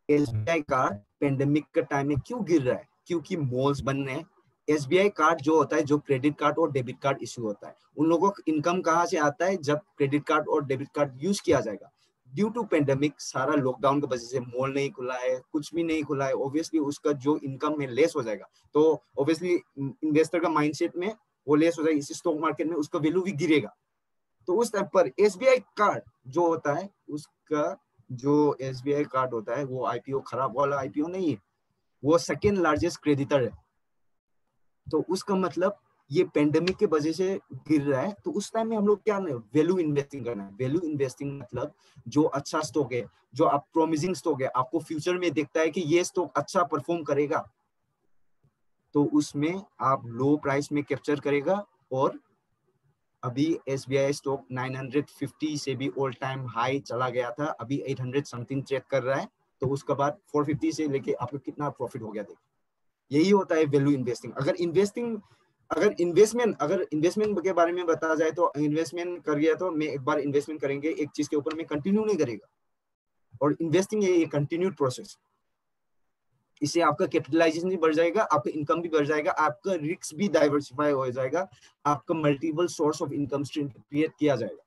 एसबीआई कार्ड पेंडेमिक के टाइम में क्यों गिर रहा है? क्योंकि मॉल्स बन रहे हैं। एसबीआई कार्ड जो होता है, जो क्रेडिट कार्ड और डेबिट कार्ड इश्यू होता है, उन लोगों को इनकम कहाँ से आता है? जब क्रेडिट कार्ड और डेबिट कार्ड यूज किया जाएगा। ड्यू टू पेंडेमिक, सारा लॉकडाउन की वजह से मॉल नहीं खुला है, कुछ भी नहीं खुला है, ऑब्वियसली उसका जो इनकम है लेस हो जाएगा। तो ऑब्वियसली इन्वेस्टर का माइंडसेट में वो लेस हो जाएगा, इसी स्टॉक मार्केट में उसका वैल्यू भी गिरेगा। तो उस टाइम पर एसबीआई कार्ड जो होता है, उसका जो एसबीआई कार्ड होता है वो आईपीओ खराब वाला आईपीओ नहीं है, वो सेकेंड लार्जेस्ट क्रेडिटर है। तो उसका मतलब ये पेंडेमिक के वजह से गिर रहा है। तो उस टाइम में हम लोग क्या वैल्यू इन्वेस्टिंग करना है। वैल्यू इन्वेस्टिंग मतलब जो अच्छा स्टॉक है, जो आप प्रोमिसिंग स्टॉक है, आपको फ्यूचर में देखता है कि ये स्टॉक अच्छा परफॉर्म करेगा, तो उसमें आप लो प्राइस में कैप्चर करेगा। और अभी एसबीआई स्टॉक 950 से भी ऑल टाइम हाई चला गया था, अभी 800 समथिंग ट्रेड कर रहा है। तो उसके बाद 450 से लेके आपको कितना प्रॉफिट हो गया देखिए। यही होता है वैल्यू इन्वेस्टिंग। अगर इन्वेस्टमेंट के बारे में बताया जाए तो इन्वेस्टमेंट कर गया तो मैं एक बार इन्वेस्टमेंट करेंगे एक चीज के ऊपर में कंटिन्यू नहीं करेगा। और इन्वेस्टिंग ये कंटिन्यूड प्रोसेस, इससे आपका कैपिटलाइजेशन भी बढ़ जाएगा, आपका इनकम भी बढ़ जाएगा, आपका रिस्क भी डाइवर्सिफाई हो जाएगा, आपका multiple source of income stream create किया जाएगा।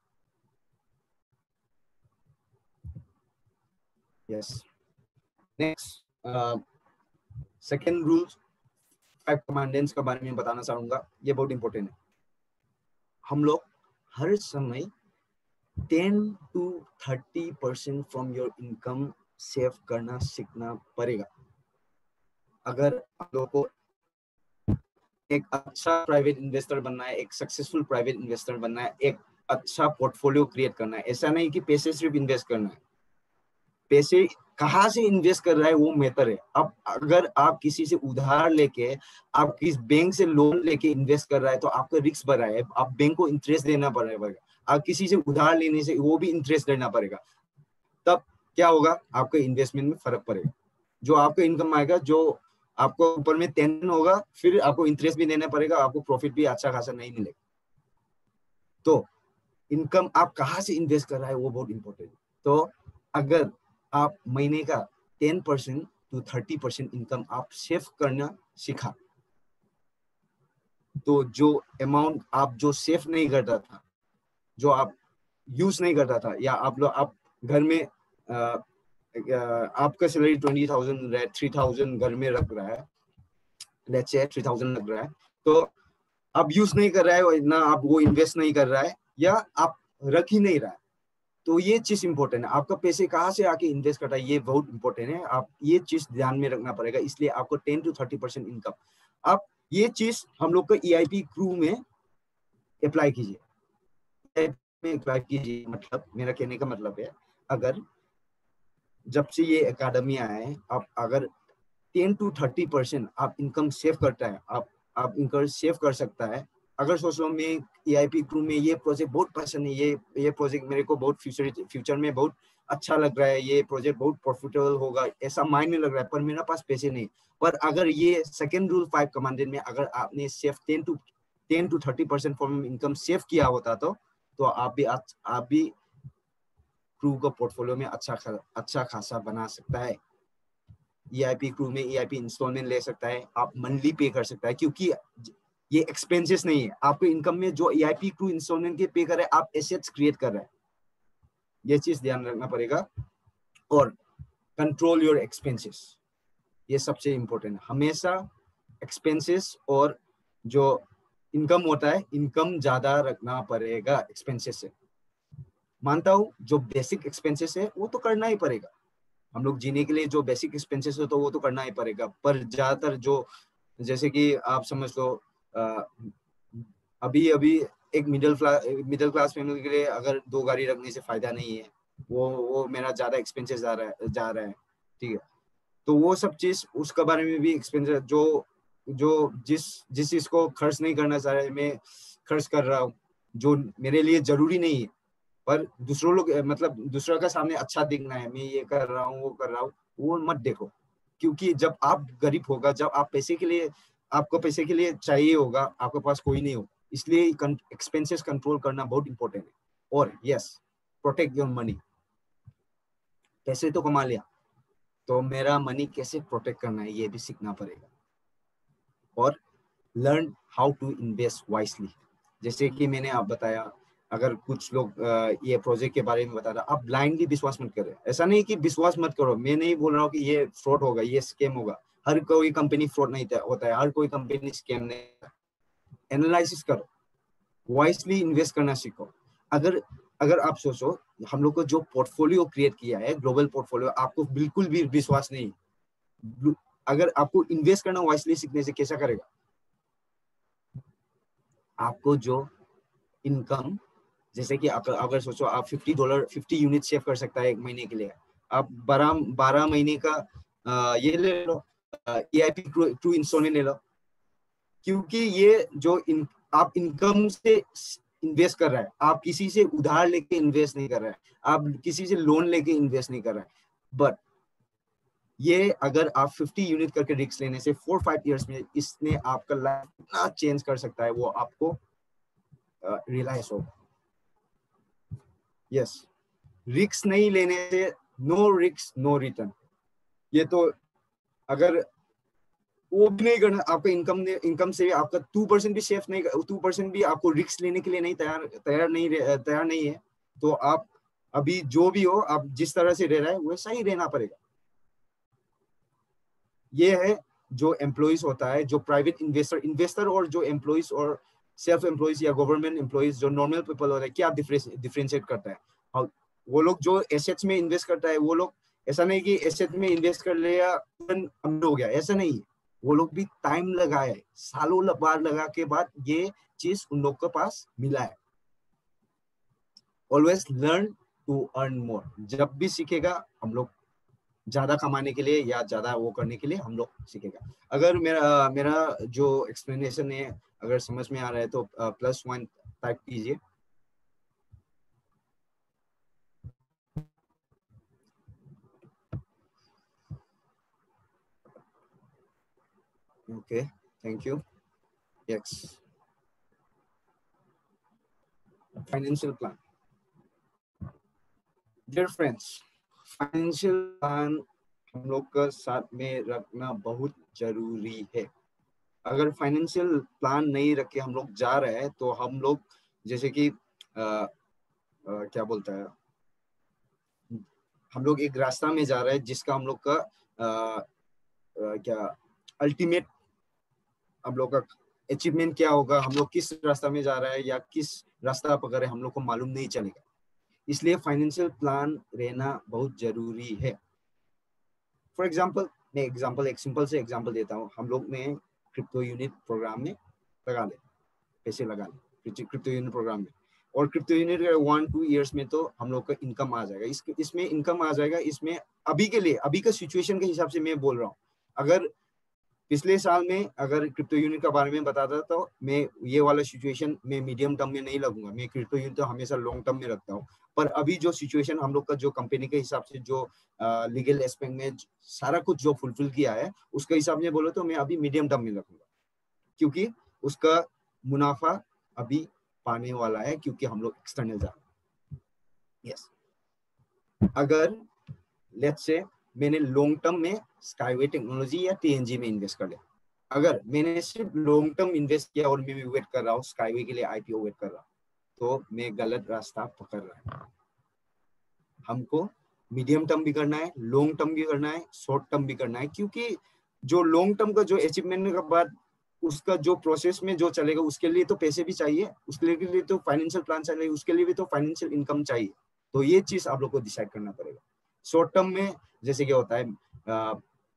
Yes, next second rule 5 commandments के बारे में बताना चाहूंगा। ये बहुत इंपॉर्टेंट है। हम लोग हर समय 10 to 30% from your income save करना सीखना पड़ेगा। अगर आप लोगों को एक अच्छा प्राइवेट इन्वेस्टर बनना है, एक सक्सेसफुल प्राइवेट इन्वेस्टर बनना है, एक अच्छा पोर्टफोलियो क्रिएट करना है, ऐसा नहीं कि पैसे सिर्फ इन्वेस्ट करना है, पैसे कहाँ से इन्वेस्ट कर रहा है वो मैटर है। अब अगर आप किसी से उधार लेके, आप किस बैंक से लोन लेके इन्वेस्ट कर रहा है तो आपका रिस्क बढ़ रहा है, आप बैंक को इंटरेस्ट देना पड़ेगा। आप किसी से उधार लेने से वो भी इंटरेस्ट देना पड़ेगा। तब क्या होगा? आपके इन्वेस्टमेंट में फर्क पड़ेगा। जो आपका इनकम आएगा, जो आपको ऊपर में 10 होगा, फिर आपको इंटरेस्ट भी देना पड़ेगा, आपको प्रॉफिट भी अच्छा खासा नहीं मिलेगा। तो इनकम आप कहाँ से इन्वेस्ट कर रहा है वो बहुत इंपॉर्टेंट है। तो अगर आप महीने का 10% to 30% इनकम आप सेव करना सीखा, तो जो अमाउंट आप जो सेव नहीं करता था, जो आप यूज नहीं करता था, या आप घर में आपका सैलरी 20,000 है, 3,000 घर में रख रहा है, लेट्स से 3,000 लग रहा है, तो आप यूज नहीं कर रहा है ना, आप वो इन्वेस्ट नहीं कर रहा है, या आप रख ही नहीं रहा है, तो ये चीज इंपॉर्टेंट है। आपका पैसे कहाँ से आके इन्वेस्ट करता है ये बहुत इंपॉर्टेंट है। आप ये चीज ध्यान में रखना पड़ेगा। इसलिए आपको 10 to 30% इनकम, आप ये चीज हम लोग को EIP क्रू में अप्लाई कीजिए, में अप्लाई कीजिए। मतलब मेरा कहने का मतलब है, अगर जब से ये एकेडमी आए, आप अगर 10 to 30% आप इनकम सेव करता है, आप इनकम सेव कर सकता है। अगर सोच लो मैं EIP क्रू में ये प्रोजेक्ट बहुत पसंद है, ये प्रोजेक्ट मेरे को बहुत फ्यूचर में बहुत अच्छा लग रहा है, ये प्रोजेक्ट बहुत प्रॉफिटेबल होगा, ऐसा माइंड में लग रहा है, पर मेरे पास पैसे नहीं। पर अगर ये सेकेंड रूल 5 कमांडेंट में अगर आपने save 10 to 30% from income save किया होता तो आप भी क्रू का पोर्टफोलियो में अच्छा खासा बना सकता है। EIP क्रू में EIP इंस्टॉलमेंट ले सकता है, आप मंथली पे कर सकता है, क्योंकि ये एक्सपेंसेस नहीं है। आपके इनकम में जो EIP क्रू इंस्टॉलमेंट के पे कर रहे हैं, आप एसेट्स क्रिएट कर रहे हैं। ये चीज ध्यान रखना पड़ेगा। और कंट्रोल योर एक्सपेंसेस, ये सबसे इंपॉर्टेंट है। हमेशा एक्सपेंसेस और जो इनकम होता है, इनकम ज्यादा रखना पड़ेगा एक्सपेंसेस से। मानता हूँ जो बेसिक एक्सपेंसेस है वो तो करना ही पड़ेगा, हम लोग जीने के लिए जो बेसिक एक्सपेंसेस हो तो वो तो करना ही पड़ेगा। पर ज्यादातर जो, जैसे कि आप समझ लो अभी एक मिडिल क्लास फैमिली के लिए अगर 2 गाड़ी रखने से फायदा नहीं है, वो मेरा ज्यादा एक्सपेंसेस जा रहा है, ठीक है। तो वो सब चीज उसके बारे में भी एक्सपेंसेस, जो जिस चीज को खर्च नहीं करना चाह रहे मैं खर्च कर रहा हूँ, जो मेरे लिए जरूरी नहीं है, पर दूसरों लोग मतलब दूसरों का सामने अच्छा दिखना है, मैं ये कर रहा हूँ वो कर रहा हूँ, वो मत देखो। क्योंकि जब आप गरीब होगा, जब आप आपको पैसे के लिए चाहिए होगा, आपके पास कोई नहीं हो, इसलिए एक्सपेंसेस कंट्रोल करना बहुत इंपॉर्टेंट है। और यस, प्रोटेक्ट योर मनी। पैसे तो कमा लिया, तो मेरा मनी कैसे प्रोटेक्ट करना है ये भी सीखना पड़ेगा, और learn how to invest wisely. जैसे कि मैंने आप बताया, अगर कुछ लोग ये प्रोजेक्ट के बारे में बता रहा, आप ब्लाइंडली विश्वास मत करें। ऐसा नहीं कि विश्वास मत करो, मैं नहीं बोल रहा हूँ कि ये फ्रॉड होगा, ये स्कैम होगा। हर कोई कंपनी फ्रॉड नहीं होता है, हर कोई कंपनी स्कैम नहीं। एनालिसिस करो, वाइसली इन्वेस्ट करना सीखो। अगर आप सोचो, हम लोग को जो पोर्टफोलियो क्रिएट किया है, ग्लोबल पोर्टफोलियो, आपको बिल्कुल भी विश्वास नहीं, अगर आपको इन्वेस्ट करना वाइसली सीखने से कैसा करेगा, आपको जो इनकम, जैसे कि अगर सोचो आप $50 यूनिट सेव कर सकता है एक महीने के लिए, आप 12 महीने का ये ले लो, EIP ट्रू इंस्टॉलमेंट ले लो। क्योंकि ये जो आप इनकम से इन्वेस्ट कर रहा है, आप किसी से उधार लेके इन्वेस्ट नहीं कर रहा है, आप किसी से लोन लेके इन्वेस्ट नहीं कर रहा है। बट ये अगर आप 50 यूनिट करके रिस्क लेने से 4-5 इयर्स में इसने आपका लाइफ इतना चेंज कर सकता है, वो आपको रियलाइज होगा। यस, रिस्क नहीं लेने से नो रिस्क नो रिटर्न। ये तो अगर वो भी नहीं करना, आपका इनकम से आपका 2% भी सेफ नहीं, 2% भी आपको रिस्क लेने के लिए नहीं तैयार नहीं है, तो आप अभी जो भी हो, आप जिस तरह से रह रहा है वैसा ही रहना पड़ेगा। ये है जो एम्प्लॉइज होता है, जो प्राइवेट इन्वेस्टर और जो एम्प्लॉइज और सेल्फ एम्प्लॉइज या गवर्नमेंट एम्प्लॉइज, जो नॉर्मल पीपल होता है, क्या डिफरेंशिएट करता है? वो लोग जो एसेट्स में इन्वेस्ट करता है, वो लोग ऐसा नहीं कि एसेट में इन्वेस्ट कर लिया अमीर हो गया, ऐसा नहीं है। वो लोग भी टाइम लगाए, सालों बार लगा के बाद ये चीज उन लोग के पास मिला है। Always learn to earn more. जब भी सीखेगा हम लोग ज्यादा कमाने के लिए या ज्यादा वो करने के लिए हम लोग सीखेगा। अगर मेरा जो एक्सप्लेनेशन है अगर समझ में आ रहा है तो +1 टाइप कीजिए। Okay, thank you. Yes, financial plan. Dear friends, financial plan हम लोग का साथ में रखना बहुत जरूरी है। अगर फाइनेंशियल प्लान नहीं रख के हम लोग जा रहे हैं तो हम लोग जैसे कि क्या बोलता है, हम लोग एक रास्ता में जा रहे हैं जिसका हम लोग का क्या अल्टीमेट हम लोग का अचीवमेंट क्या होगा, हम लोग किस रास्ता में जा रहा है या किस रास्ता पकड़ रहे हम लोग को मालूम नहीं चलेगा। इसलिए फाइनेंशियल प्लान रहना बहुत जरूरी है। फॉर एग्जाम्पल, मैं एक सिंपल से एग्जाम्पल देता हूँ। हम लोग ने क्रिप्टो यूनिट प्रोग्राम में लगा ले, पैसे लगा ले क्रिप्टो यूनिट प्रोग्राम में, और क्रिप्टो यूनिट 1-2 ईयर्स में तो हम लोग का इनकम आ जाएगा। इसमें इनकम आ जाएगा। इसमें अभी के लिए, अभी का सिचुएशन के हिसाब से मैं बोल रहा हूँ, अगर पिछले साल में अगर क्रिप्टो यूनिट के बारे में बताता तो मैं ये वाला सिचुएशन में मीडियम टर्म में नहीं लगूंगा। मैं क्रिप्टो यूनिट तो हमेशा लॉन्ग टर्म में रखता हूँ। पर अभी जो सिचुएशन हम लोग का, जो कंपनी के हिसाब से जो लीगल एस्पेक्ट में सारा कुछ जो फुलफिल किया है उसके हिसाब से बोलो तो मैं अभी मीडियम टर्म में रखूंगा, क्योंकि उसका मुनाफा अभी पाने वाला है, क्योंकि हम लोग एक्सटर्नल जा रहे हैं। यस, अगर लेट्स से मैंने लॉन्ग टर्म में स्काईवे टेक्नोलॉजी या TNG में इन्वेस्ट कर लिया, अगर मैंने सिर्फ लॉन्ग टर्म इन्वेस्ट किया और मैं भी वेट कर रहा हूँ, स्काईवे के लिए IPO वेट कर रहा हूँ, तो मैं गलत रास्ता पकड़ रहा हूँ। हमको मीडियम टर्म भी करना है, लॉन्ग टर्म भी करना है, शॉर्ट टर्म भी करना है, क्योंकि जो लॉन्ग टर्म का जो अचीवमेंट के बाद उसका जो प्रोसेस में जो चलेगा उसके लिए तो पैसे भी चाहिए, उसके लिए तो फाइनेंशियल प्लान चाहिए, उसके लिए भी तो फाइनेंशियल इनकम चाहिए। तो ये चीज आप लोग को डिसाइड करना पड़ेगा। शॉर्ट टर्म में जैसे क्या होता है,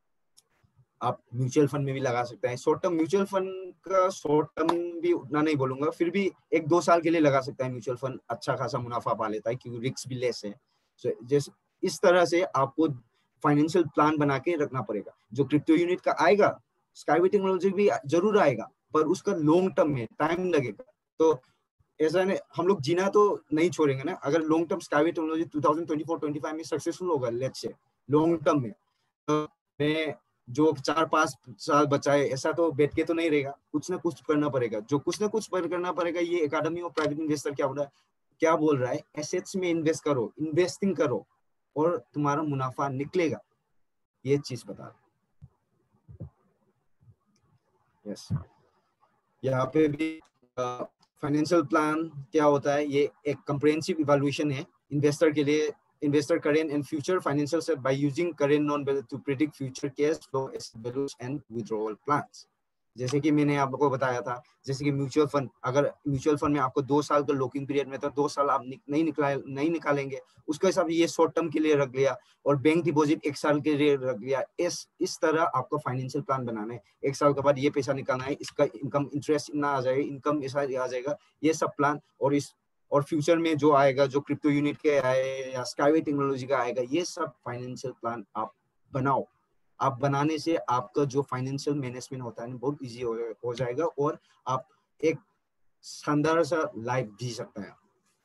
आप म्यूचुअल फंड में भी लगा सकते हैं। शॉर्ट टर्म म्यूचुअल फंड का शॉर्ट टर्म भी उतना नहीं बोलूंगा, फिर भी 1-2 साल के लिए लगा सकता है म्यूचुअल फंड, अच्छा खासा मुनाफा पा लेता है क्योंकि रिस्क भी लेस है। जैसे इस तरह से आपको फाइनेंशियल प्लान बना के रखना पड़ेगा। जो क्रिप्टो यूनिट का आएगा, स्काईवे टेक्नोलॉजी भी जरूर आएगा, पर उसका लॉन्ग टर्म में टाइम लगेगा। तो ऐसा नहीं, हम लोग जीना तो नहीं छोड़ेंगे ना। अगर लॉन्ग टर्म स्काईवे टेक्नोलॉजी 2024-25 में सक्सेसफुल होगा, लेट्स से लॉन्ग टर्म में, तो मैं जो 4-5 साल बचाए ऐसा तो बैठ के तो नहीं रहेगा, कुछ ना कुछ करना पड़ेगा। जो कुछ ना कुछ करना पड़ेगा। ये एकेडमी ऑफ प्राइवेट इन्वेस्टर क्या बोल रहा है, एसेट्स में इन्वेस्ट करो, इन्वेस्टिंग करो और तुम्हारा मुनाफा निकलेगा। ये चीज बता रहा हूं। यस, यहाँ पे भी फाइनेंशियल प्लान क्या होता है, ये एक कम्प्रिहेंसिव इवैल्यूएशन है इन्वेस्टर के लिए। Investor current and future financial set by using current known value to predict future cash flow, asset values and withdrawal plans. जैसे कि मैंने आपको बताया था, जैसे कि म्यूचुअल फंड, अगर म्यूचुअल फंड में आपको 2 साल का लॉकिंग पीरियड में, तो 2 साल आप नहीं निकालेंगे, उसके हिसाब से ये शॉर्ट टर्म के लिए रख लिया, और बैंक डिपॉजिट 1 साल के लिए रख लिया। इस तरह आपको फाइनेंशियल प्लान बनाना है। 1 साल के बाद ये पैसा निकालना है, इसका इनकम इंटरेस्ट इतना आ जाएगा, इनकम ऐसा आ जाएगा, ये सब प्लान। और फ्यूचर में जो आएगा, जो क्रिप्टो यूनिट के आए या स्काईवे टेक्नोलॉजी का आएगा, ये सब फाइनेंशियल प्लान आप बनाओ। आप बनाने से आपका जो फाइनेंशियल मैनेजमेंट होता है ना, बहुत इजी हो जाएगा, और आप एक शानदार सा लाइफ जी सकते हैं।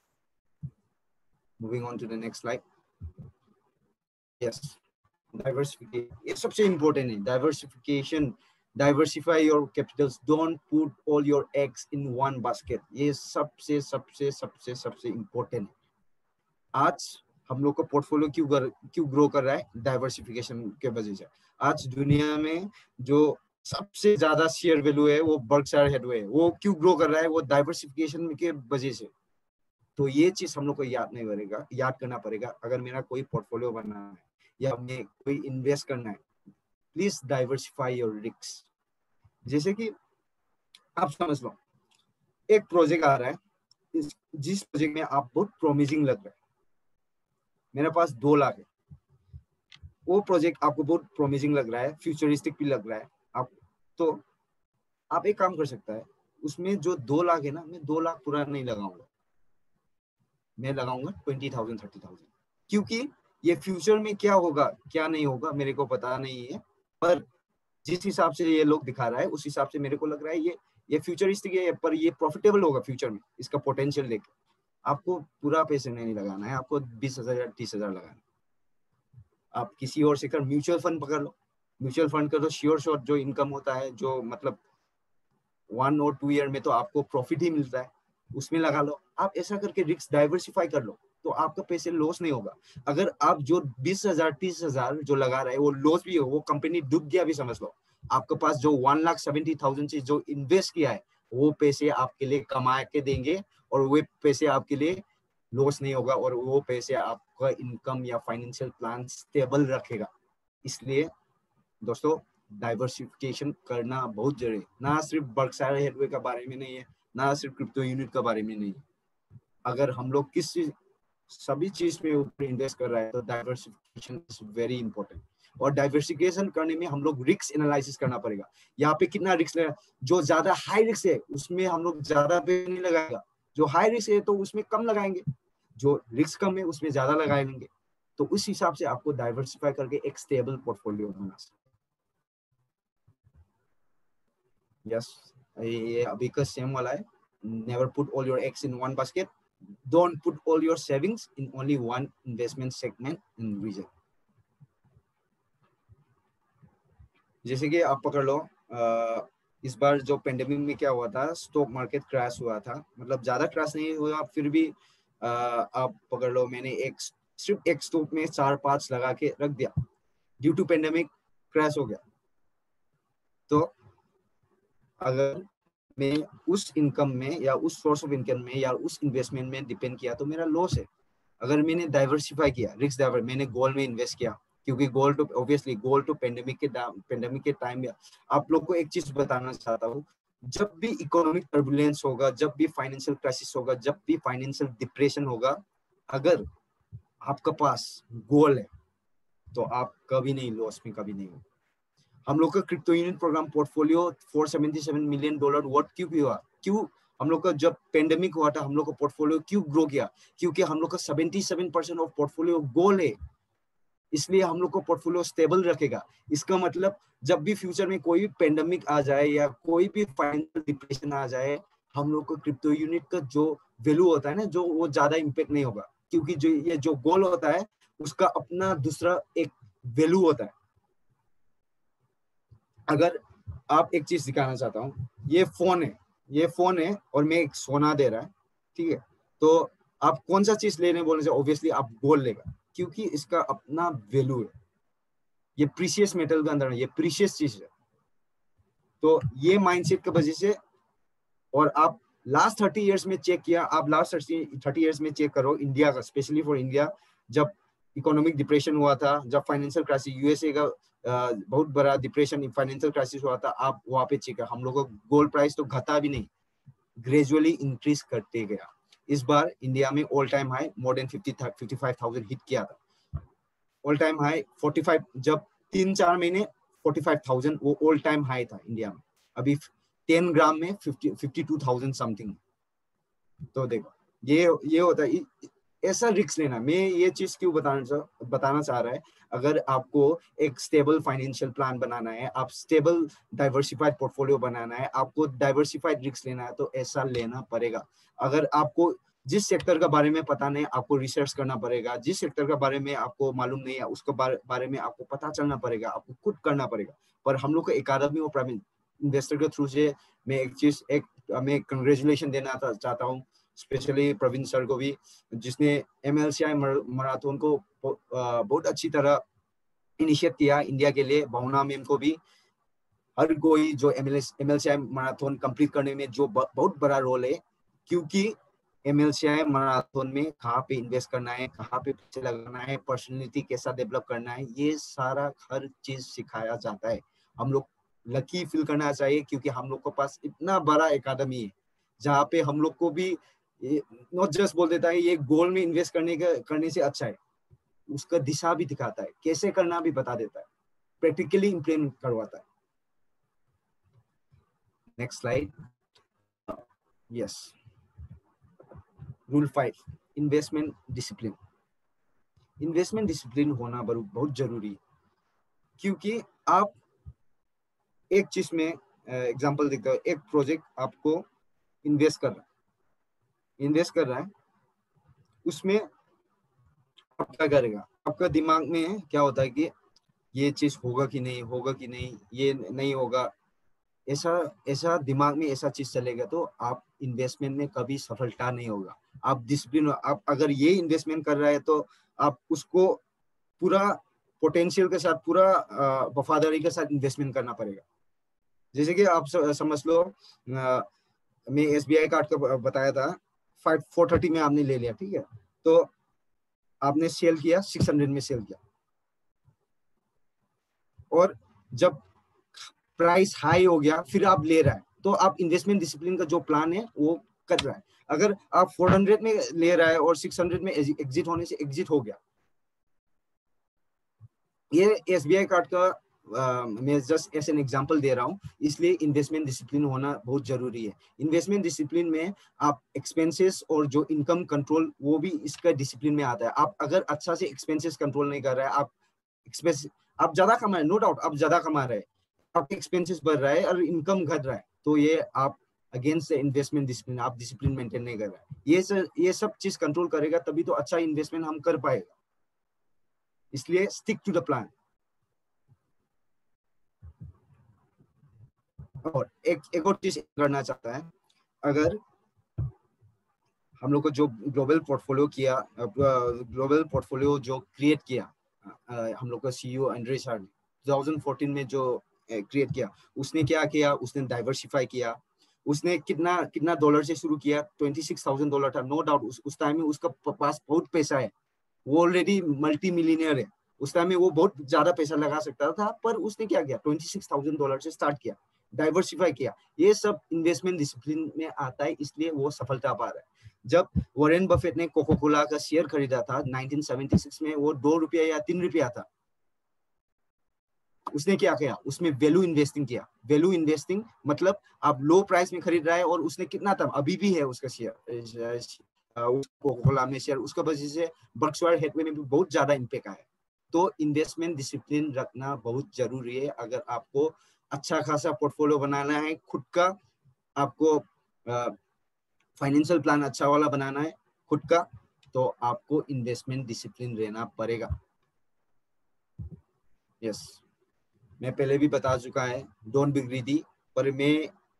Moving on to the next slide. Yes, diversification, ये सबसे इम्पोर्टेंट है। Diversification, diversify your capitals, don't put all your eggs in one basket. ये सबसे सबसे सबसे सबसे इम्पोर्टेंट है। आज हम लोग का पोर्टफोलियो क्यों ग्रो कर रहा है? डाइवर्सिफिकेशन के वजह से। आज दुनिया में जो सबसे ज्यादा शेयर वैल्यू है वो बर्कशायर हैथवे है। वो क्यों ग्रो कर रहा है? वो डाइवर्सिफिकेशन के वजह से। तो ये चीज हम लोग को याद करना पड़ेगा। अगर मेरा कोई पोर्टफोलियो बनना है या मैं कोई इन्वेस्ट करना है, प्लीज डाइवर्सिफाई योर रिस्क। जैसे कि आप समझ लो, एक प्रोजेक्ट आ रहा है, जिस प्रोजेक्ट में आप बहुत प्रॉमिसिंग लग रहा है, मेरे पास 2 लाख है, वो प्रोजेक्ट आपको बहुत प्रॉमिसिंग लग रहा है, फ्यूचरिस्टिक भी लग रहा है, आप एक काम कर सकता है, उसमें जो 2 लाख है ना, मैं 2 लाख पूरा नहीं लगाऊंगा, मैं लगाऊंगा 20,000 30,000, क्योंकि ये फ्यूचर में क्या होगा क्या नहीं होगा मेरे को पता नहीं है, पर जिस हिसाब से ये लोग दिखा रहा है उस हिसाब से मेरे को लग रहा है ये फ्यूचरिस्टिक है, पर ये प्रॉफिटेबल होगा फ्यूचर में, इसका पोटेंशियल देख। आपको पूरा पैसे नहीं लगाना है, आपको 20,000 या 30,000 लगाना है। आप किसी और सेक्टर, म्यूचुअल फंड पकड़ लो, म्यूचुअल फंड का तो श्योर शॉट जो इनकम होता है, जो मतलब 1 और 2 ईयर में तो आपको प्रॉफिट ही मिलता है, उसमें लगा लो। आप ऐसा करके रिस्क डाइवर्सिफाई कर लो, तो आपका पैसे लॉस नहीं होगा। अगर आप जो 20,000 30,000 जो लगा रहे हैं वो लॉस भी हो, वो कंपनी डूब गया भी समझ लो, आपके पास जो 1,70,000 से जो इन्वेस्ट किया है वो पैसे आपके लिए कमा के देंगे, और वो पैसे आपके लिए लॉस नहीं होगा, और वो पैसे आपका इनकम या फाइनेंशियल प्लान स्टेबल रखेगा। इसलिए दोस्तों, डाइवर्सिफिकेशन करना बहुत जरूरी है। ना सिर्फ बर्कशायर हैथवे के बारे में नहीं है, ना सिर्फ क्रिप्टो यूनिट के बारे में नहीं है। अगर हम लोग सभी चीज में ऊपर इन्वेस्ट कर रहा है तो डाइवर्सिफिकेशन इज वेरी इंपॉर्टेंट। और डाइवर्सिफिकेशन करने में हम लोग रिस्क एनालिसिस करना पड़ेगा। यहाँ पे कितना रिस्क है, जो ज्यादा हाई रिस्क है उसमें हम लोग ज्यादा पे नहीं लगाएगा, जो हाई रिस्क है तो उसमें कम लगाएंगे, जो रिस्क कम है उसमें ज्यादा लगाएंगे। तो उस हिसाब से आपको डाइवर्सिफाई करके एक स्टेबल पोर्टफोलियो बना सकते। यस, ये अभी का सेम वाला है। Never put all your eggs in one basket, don't put all your savings in only one investment segment in region. जैसे कि आप पकड़ लो, इस बार जो पेंडेमिक में क्या हुआ था, स्टॉक मार्केट क्रैश हुआ था, मतलब ज्यादा क्रैश नहीं हुआ, फिर भी आप पकड़ लो, मैंने सिर्फ एक स्टॉक में 4-5 लगा के रख दिया, ड्यू टू पेंडेमिक क्रैश हो गया। तो अगर मैं उस इनकम में या उस सोर्स ऑफ इनकम में या उस इन्वेस्टमेंट में डिपेंड किया तो मेरा लॉस है। अगर मैंने डाइवर्सिफाई किया, रिस्क डाइवर्स, मैंने गोल्ड में इन्वेस्ट किया, क्योंकि गोल्ड तो ऑब्वियसली गोल्ड तो पेंडेमिक के टाइम में। आप लोग को एक चीज बताना चाहता हूँ, जब भी इकोनॉमिक टर्बुलेंस होगा, जब भी फाइनेंशियल क्राइसिस होगा, जब भी फाइनेंशियल डिप्रेशन होगा, अगर आपके पास गोल्ड है तो आप कभी नहीं लॉस में कभी नहीं हो। हम लोग का crypto unit program portfolio $477 million worth क्यों हुआ? क्यों हम लोग का जब पेंडेमिक हुआ था हम लोग का पोर्टफोलियो क्यों ग्रो किया? क्योंकि हम लोग का 77% ऑफ पोर्टफोलियो गोल्ड है, इसलिए हम लोग को पोर्टफोलियो स्टेबल रखेगा। इसका मतलब जब भी फ्यूचर में कोई भी पेंडेमिक आ जाए या कोई भी फाइनेंशियल डिप्रेशन आ जाए, हम लोग को क्रिप्टो यूनिट का जो वैल्यू होता है ना, जो वो ज्यादा इम्पेक्ट नहीं होगा, क्योंकि जो गोल्ड होता है उसका अपना दूसरा एक वैल्यू होता है। अगर आप एक चीज दिखाना चाहता हूँ, ये फोन है और मैं एक सोना दे रहा है, ठीक है, तो आप कौन सा चीज लेने बोलने से ऑब्वियसली आप गोल्ड लेगा, क्योंकि इसका अपना वैल्यू है। ये प्रीशियस मेटल का अंदर है, ये प्रीशियस चीज है। तो ये माइंडसेट की वजह से, और आप लास्ट 30 इयर्स में चेक किया, आप लास्ट 30 इयर्स में चेक करो इंडिया का, स्पेशली फॉर इंडिया, जब इकोनॉमिक डिप्रेशन हुआ था, जब फाइनेंशियल क्राइसिस, यूएसए का बहुत बड़ा डिप्रेशन फाइनेंशियल क्राइसिस हुआ था, आप वहाँ पे चेक, हम लोगों को गोल्ड प्राइस तो घटा भी नहीं, ग्रेजुअली इंक्रीज करते गया। इस बार इंडिया में all time high more than 55,000 hit किया था। ऑल टाइम हाई 45, जब 3-4 महीने 45,000 वो ऑल टाइम हाई था इंडिया में। अभी 10 ग्राम में 52,000 समथिंग। तो देखो ये होता है, ऐसा रिस्क लेना। मैं ये चीज क्यों बताना चाह रहा है, अगर आपको एक स्टेबल फाइनेंशियल प्लान बनाना है, आप स्टेबल डाइवर्सिफाइड पोर्टफोलियो बनाना है, आपको डाइवर्सिफाइड रिस्क लेना है, तो ऐसा लेना पड़ेगा। अगर आपको जिस सेक्टर का बारे में पता नहीं, आपको रिसर्च करना पड़ेगा। जिस सेक्टर का बारे में आपको मालूम नहीं है, उसके बारे में आपको पता चलना पड़ेगा, आपको खुद करना पड़ेगा। पर हम लोग को एकेडमी और प्राइवेट इन्वेस्टर के थ्रू से मैं कंग्रेचुलेशन देना चाहता हूँ, स्पेशली प्रवीण सर को भी, जिसने MLCI मैराथन को बहुत अच्छी तरह इनिशिएट किया इंडिया के लिए। भावना मैम को भी, हर कोई जो MLCI मैराथन कंप्लीट करने में जो बहुत बड़ा रोल है, क्योंकि MLCI मैराथन में कहाँ पे इन्वेस्ट करना है, कहाँ पे पैसे लगाना है, पर्सनैलिटी कैसा डेवलप करना है, ये सारा हर चीज सिखाया जाता है। हम लोग लकी फील करना चाहिए, क्योंकि हम लोग के पास इतना बड़ा एकेडमी है, जहाँ पे हम लोग को भी नॉट जस्ट बोल देता है ये गोल में इन्वेस्ट करने से अच्छा है, उसका दिशा भी दिखाता है, कैसे करना भी बता देता है, प्रैक्टिकली इम्प्लीमेंट करवाता है। Next slide. Yes, rule 5, investment discipline. Investment discipline होना बहुत जरूरी है, क्योंकि आप एक चीज में एग्जांपल देखते हो, एक प्रोजेक्ट आपको इन्वेस्ट कर रहा है, उसमें आप क्या करेगा, आपका दिमाग में क्या होता है कि ये चीज होगा कि नहीं, ये नहीं होगा, ऐसा दिमाग में ऐसा चीज चलेगा, तो आप इन्वेस्टमेंट में कभी सफलता नहीं होगा। आप डिसिप्लिन, आप अगर ये इन्वेस्टमेंट कर रहा है, तो आप उसको पूरा पोटेंशियल के साथ, पूरा वफादारी के साथ इन्वेस्टमेंट करना पड़ेगा। जैसे कि आप समझ लो, मैं SBI कार्ड का बताया था, 430 में आपने ले लिया, ठीक है, तो आपने सेल किया 600 में सेल किया, और जब प्राइस हाई हो गया फिर आप ले रहा है, तो आप इन्वेस्टमेंट डिसिप्लिन का जो प्लान है वो कर रहा है। अगर आप 400 में ले रहा है और 600 में एग्जिट होने से एग्जिट हो गया, ये SBI कार्ड का मैं जस्ट एज एन एग्जांपल दे रहा हूँ, इसलिए इन्वेस्टमेंट डिसिप्लिन होना बहुत जरूरी है। इन्वेस्टमेंट डिसिप्लिन में आप एक्सपेंसेस और जो इनकम कंट्रोल, वो भी इसका डिसिप्लिन में आता है। आप अगर अच्छा से एक्सपेंसेस कंट्रोल नहीं कर रहे हैं, आप ज्यादा कमा रहे हैं, नो डाउट आप ज्यादा कमा रहे हैं, आपके एक्सपेंसेस बढ़ रहा है और इनकम घट रहा है, तो ये आप अगेंस्ट इन्वेस्टमेंट डिसिप्लिन, आप डिसिप्लिन मेंटेन नहीं कर रहे हैं। ये सब चीज कंट्रोल करेगा, तभी तो अच्छा इन्वेस्टमेंट हम कर पाएगा। इसलिए स्टिक टू द प्लान। और एक और चीज करना चाहता है, अगर हम लोग को जो ग्लोबल पोर्टफोलियो जो क्रिएट किया हम लोग का CEO एंड्रेस हार्ट 2014 में जो क्रिएट किया, उसने क्या किया, उसने डाइवर्सिफाई किया। उसने कितना डॉलर से शुरू किया, $26,000 था। नो डाउट उस टाइम में उसका पास बहुत पैसा है, वो ऑलरेडी मल्टी मिलीनियर है। उस टाइम में वो बहुत ज्यादा पैसा लगा सकता था, पर उसने क्या किया, $26,000 से स्टार्ट किया, डाइवर्सिफाई किया। ये सब इन्वेस्टमेंट डिसिप्लिन में आता है, इसलिए वो सफलता पा रहा है। जब वॉरेन बफेट ने कोका कोला का शेयर खरीदा था 1976 में, वो ₹2 या ₹3 था। उसने क्या किया, उसमें वैल्यू इन्वेस्टिंग किया। वैल्यू इन्वेस्टिंग मतलब आप लो प्राइस में खरीद रहा है, और उसने कितना था, अभी भी है उसका शेयर, कोका कोला में शेयर, उसका वजह से बर्कशायर हैथवे में भी बहुत ज्यादा इम्पैक्ट आया। तो इन्वेस्टमेंट डिसिप्लिन रखना बहुत जरूरी है। अगर आपको अच्छा खासा पोर्टफोलियो बनाना है खुद का, आपको फाइनेंशियल प्लान अच्छा वाला बनाना है खुद का, तो आपको इन्वेस्टमेंट डिसिप्लिन रहना पड़ेगा। यस, मैं पहले भी बता चुका है, डोंट बी ग्रीडी, पर मैं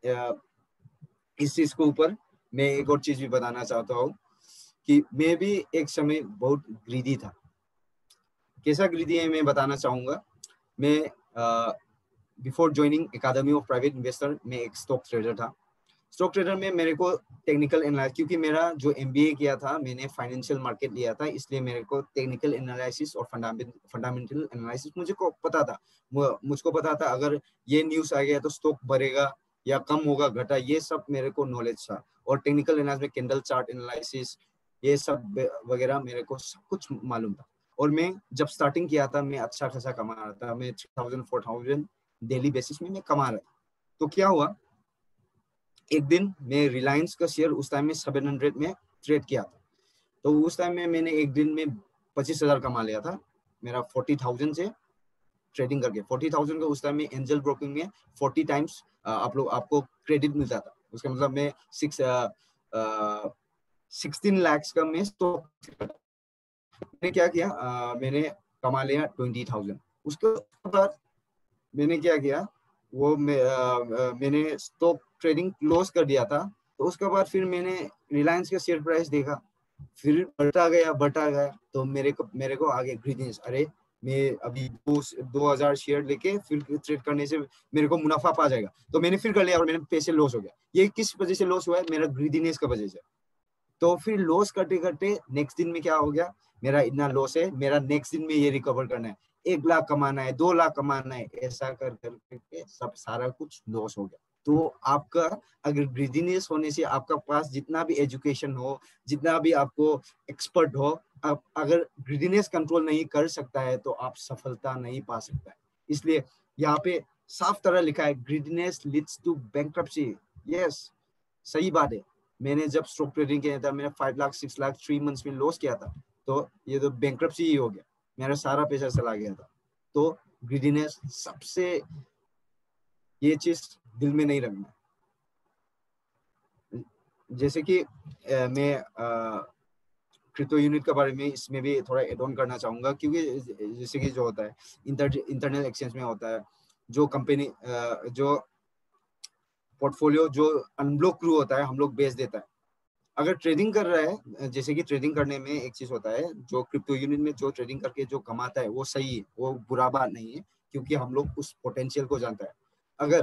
इस चीज के ऊपर मैं एक और चीज भी बताना चाहता हूँ कि मैं भी एक समय बहुत ग्रीडी था। कैसा ग्रीडी है मैं बताना चाहूंगा। मैं before joining academy of private investor मैं एक स्टॉक ट्रेडर था। स्टॉक ट्रेडर में मेरे को टेक्निकल एनालिसिस, क्योंकि मेरा जो एमबीए किया था मैंने फाइनेंशियल मार्केट लिया था, इसलिए मेरे को टेक्निकल एनालिसिस और फंडामेंटल एनालिसिस मुझे को पता था। मुझको पता था अगर ये न्यूज़ आ गया तो स्टॉक बढ़ेगा या कम होगा घटा, ये सब मेरे को नॉलेज था। और टेक्निकल एनालिसिस में कैंडल चार्ट एनालिसिस ये सब वगैरह मेरे को सब कुछ मालूम था। और मैं जब स्टार्टिंग किया था मैं अच्छा खासा कमा रहा था, मैं 3000 4000 डेली बेसिस में मैं कमा रहा था। तो क्या हुआ, एक दिन मैं रिलायंस का शेयर उस टाइम में 700 में ट्रेड किया था। तो उस टाइम में मैंने एक दिन में 25,000 कमा लिया था मेरा 40,000 से ट्रेडिंग करके। 40,000 का उस टाइम में एंजल ब्रोकिंग में 40 टाइम्स आपको क्रेडिट मिलता था। उसका मतलब मैं 16 लाख का मैं स्टॉक मैंने क्या किया, मैंने कमा लिया 20,000। उसके बाद मैंने क्या किया, वो मैंने स्टॉक ट्रेडिंग क्लोज कर दिया था। तो उसके बाद फिर मैंने रिलायंस का शेयर प्राइस देखा, फिर बढ़ता गया। तो मेरे को आगे ग्रीडनेस, अरे मैं अभी 2000 शेयर लेके फिर ट्रेड करने से मेरे को मुनाफा पा जाएगा। तो मैंने फिर कर लिया और मेरे पैसे लॉस हो गया। ये किस वजह से लॉस हुआ है, मेरा ग्रीडीनेस की वजह से। तो फिर लॉस करते करते नेक्स्ट दिन में क्या हो गया, मेरा इतना लॉस है, मेरा नेक्स्ट दिन में ये रिकवर करना है, 1 लाख कमाना है, 2 लाख कमाना है, ऐसा कर करके सब सारा कुछ लॉस हो गया। तो आपका अगर ग्रीडीनेस होने से आपका पास जितना भी एजुकेशन हो, जितना भी आपको एक्सपर्ट हो, आप अगर ग्रीडीनेस कंट्रोल नहीं कर सकता है तो आप सफलता नहीं पा सकता है। इसलिए यहाँ पे साफ तरह लिखा है, greediness leads to bankruptcy. Yes, सही बात है। मैंने जब स्टॉक ट्रेडिंग किया था, मैंने 5 लाख 6 लाख 3 मंथ्स में लॉस किया था। तो ये तो बैंक्रप्सी ही हो गया, मेरा सारा पैसा चला गया था। तो ग्रीडीनेस सबसे, ये चीज दिल में नहीं रखना। जैसे कि मैं क्रिप्टो यूनिट के बारे में इसमें भी थोड़ा एड ऑन करना चाहूंगा, क्योंकि जैसे कि जो होता है इंटरनल एक्सचेंज में होता है, जो कंपनी जो पोर्टफोलियो जो अनब्लॉक क्रू होता है हम लोग बेच देता है। अगर ट्रेडिंग कर रहा है, जैसे कि ट्रेडिंग करने में एक चीज होता है, जो क्रिप्टो यूनिट में जो ट्रेडिंग करके जो कमाता है वो सही है, वो बुरा बात नहीं है, क्योंकि हम लोग उस पोटेंशियल को जानता है। अगर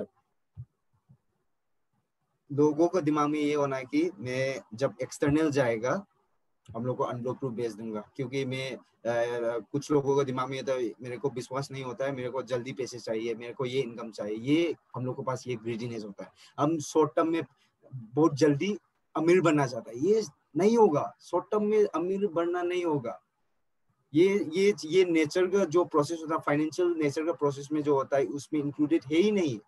लोगों को दिमाग में ये होना है कि मैं जब एक्सटर्नल जाएगा हम लोग को अनब्लॉक प्रूफ भेज दूंगा, क्योंकि मैं कुछ लोगों को दिमाग में तो मेरे को विश्वास नहीं होता है, मेरे को जल्दी पैसे चाहिए, मेरे को ये इनकम चाहिए, ये हम लोग के पास ये ग्रीडीनेस होता है। हम शॉर्ट टर्म में बहुत जल्दी अमीर बनना चाहता है, ये नहीं होगा। शॉर्ट टर्म में अमीर बनना नहीं होगा। ये नेचर का जो प्रोसेस होता है, फाइनेंशियल नेचर का प्रोसेस में जो होता है, उसमें इंक्लूडेड है ही नहीं।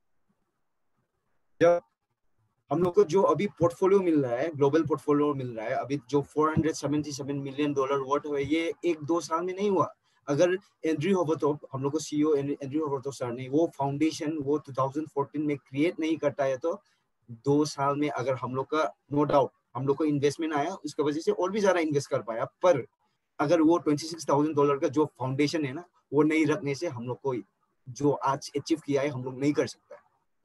जब हम लोग को जो अभी पोर्टफोलियो मिल रहा है, ग्लोबल पोर्टफोलियो मिल रहा है, अभी जो $477 मिलियन वर्थ है, ये 1-2 साल में नहीं हुआ। अगर एंड्रयू होवर्टॉप, हम लोग को सीईओ एंड्रयू होवर्टॉप सर ने वो फाउंडेशन वो 2014 में क्रिएट नहीं करता है, तो 2 साल में अगर हम लोग का, नो डाउट हम लोग को इन्वेस्टमेंट आया, उसकी वजह से और भी ज्यादा इन्वेस्ट कर पाया, पर अगर वो $26,000 का जो फाउंडेशन है ना, वो नहीं रखने से हम लोग को जो आज अचीव किया है हम लोग नहीं कर सकता है।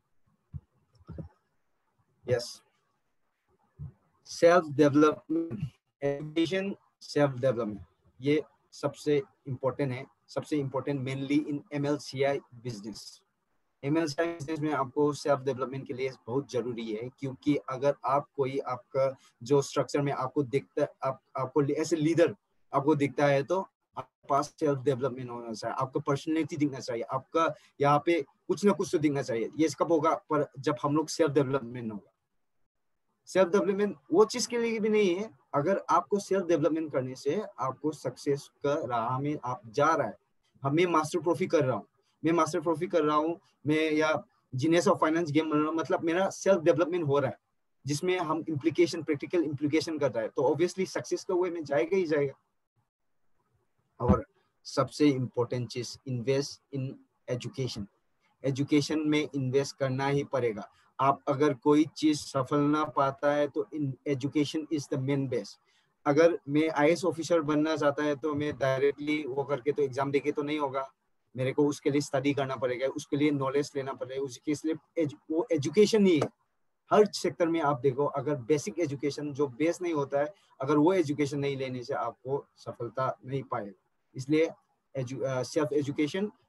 Yes, self development, education, self development, ये सबसे इम्पोर्टेंट है, सबसे important mainly in MLCI business. MLCI business में आपको सेल्फ डेवलपमेंट के लिए बहुत जरूरी है, क्योंकि अगर आप कोई आपका जो स्ट्रक्चर में आपको दिखता है, आपको ऐसे लीडर आपको दिखता है, तो आपके पास सेल्फ डेवलपमेंट होना चाहिए, आपका पर्सनैलिटी दिखना चाहिए, आपका यहाँ पे कुछ ना कुछ तो दिखना चाहिए। ये कब होगा, पर जब हम लोग सेल्फ डेवलपमेंट होगा। सेल्फ डेवलपमेंट वो चीज के लिए भी नहीं है, अगर आपको सेल्फ डेवलपमेंट करने से आपको सक्सेस का राह में आप जा रहा है। मैं मास्टर प्रोफी कर रहा हूँ, मैं या जीनियस ऑफ फाइनेंस गेम बन रहा हूँ, मतलब मेरा सेल्फ डेवलपमेंट हो रहा है, जिसमें हम इम्प्लीकेशन, प्रैक्टिकल इम्प्लीकेशन कर रहा है, तो ऑब्वियसली सक्सेस का वे में जाएगा ही जाएगा। और सबसे इम्पोर्टेंट चीज, इन्वेस्ट इन एजुकेशन। एजुकेशन में इन्वेस्ट करना ही पड़ेगा। आप अगर कोई चीज सफल ना पाता है तो education is the main base. अगर मैं आईएएस ऑफिसर बनना चाहता है तो मैं डायरेक्टली वो करके तो एग्जाम देके तो नहीं होगा, मेरे को उसके लिए स्टडी करना पड़ेगा, उसके लिए नॉलेज लेना पड़ेगा, उसके लिए वो एजुकेशन ही है। हर सेक्टर में आप देखो, अगर बेसिक एजुकेशन जो बेस नहीं होता है, अगर वो एजुकेशन नहीं लेने से आपको सफलता नहीं पाएगा। इसलिए सेल्फ एजुकेशन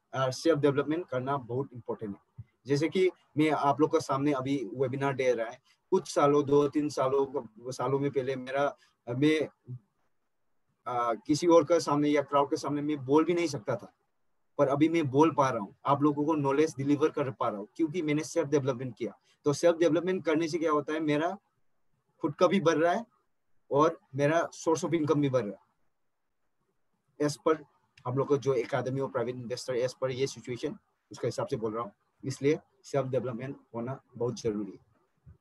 सेल्फ डेवलपमेंट करना बहुत इंपॉर्टेंट है। जैसे कि मैं आप लोग का सामने अभी वेबिनार दे रहा है, कुछ सालों 2-3 सालों में पहले मैं किसी और के सामने या क्राउड के सामने मैं बोल भी नहीं सकता था, पर अभी मैं बोल पा रहा हूँ, आप लोगों को नॉलेज डिलीवर कर पा रहा हूँ, क्योंकि मैंने सेल्फ डेवलपमेंट किया। तो सेल्फ डेवलपमेंट करने से क्या होता है, मेरा खुद का भी बढ़ रहा है और मेरा सोर्स ऑफ इनकम भी बढ़ रहा है। एज पर हम लोग को जो एकेडमी और प्राइवेट इन्वेस्टर, एज पर ये सिचुएशन, उसके हिसाब से बोल रहा हूँ। इसलिए सेल्फ डेवलपमेंट होना बहुत जरूरी है।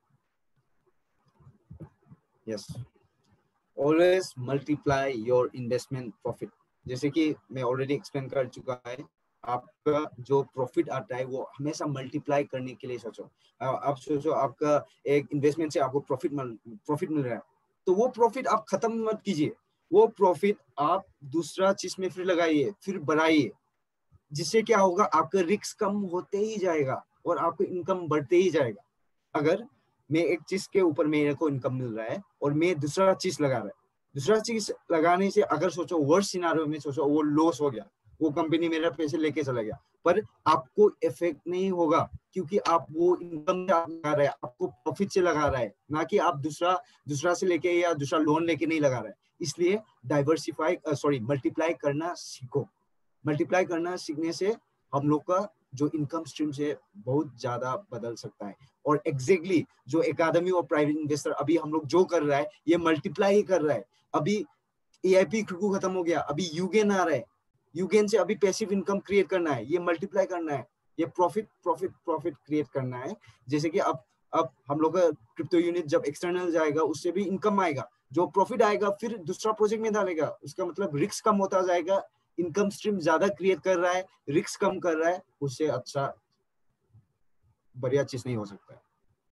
Yes, always multiply your investment profit. जैसे कि मैं ऑलरेडी एक्सप्लेन कर चुका है, आपका जो प्रॉफिट आता है वो हमेशा मल्टीप्लाई करने के लिए सोचो। आप सोचो आपका एक इन्वेस्टमेंट से आपको प्रॉफिट मिल रहा है, तो वो प्रॉफिट आप खत्म मत कीजिए, वो प्रॉफिट आप दूसरा चीज में फिर लगाइए, फिर बढ़ाइए, जिससे क्या होगा, आपका रिस्क कम होते ही जाएगा और आपको इनकम बढ़ते ही जाएगा। अगर मैं एक चीज के ऊपर मेरे को इनकम मिल रहा है और मैं दूसरा चीज लगा रहा है, दूसरा चीज लगाने से अगर सोचो वर्स्ट सिनारियो में सोचो वो लॉस हो गया, वो कंपनी मेरा पैसे लेके चला गया, पर आपको इफेक्ट नहीं होगा, क्योंकि आप वो इनकम लगा रहे हैं, आपको प्रॉफिट से लगा रहा है, ना कि आप दूसरा से लेके या दूसरा लोन लेके नहीं लगा रहा है। इसलिए मल्टीप्लाई करना सीखो। मल्टीप्लाई करना सीखने से हम लोग का जो इनकम स्ट्रीम से बहुत ज्यादा बदल सकता है। और एग्जैक्टली जो एकेडमी और प्राइवेट इन्वेस्टर अभी हम लोग जो कर रहा है, ये मल्टीप्लाई ही कर रहा है। अभी एआईपी खत्म हो गया, अभी यूगेन आ रहा है, यूगेन से अभी पैसिव इनकम क्रिएट करना है, ये मल्टीप्लाई करना है, ये प्रॉफिट क्रिएट करना है। जैसे कि अब हम लोग का क्रिप्टो यूनिट जब एक्सटर्नल जाएगा, उससे भी इनकम आएगा, जो प्रॉफिट आएगा फिर दूसरा प्रोजेक्ट में डालेगा, उसका मतलब रिस्क कम होता जाएगा, इनकम स्ट्रीम ज्यादा क्रिएट कर रहा है, रिस्क कम कर रहा है, उससे अच्छा बढ़िया चीज नहीं हो सकता है।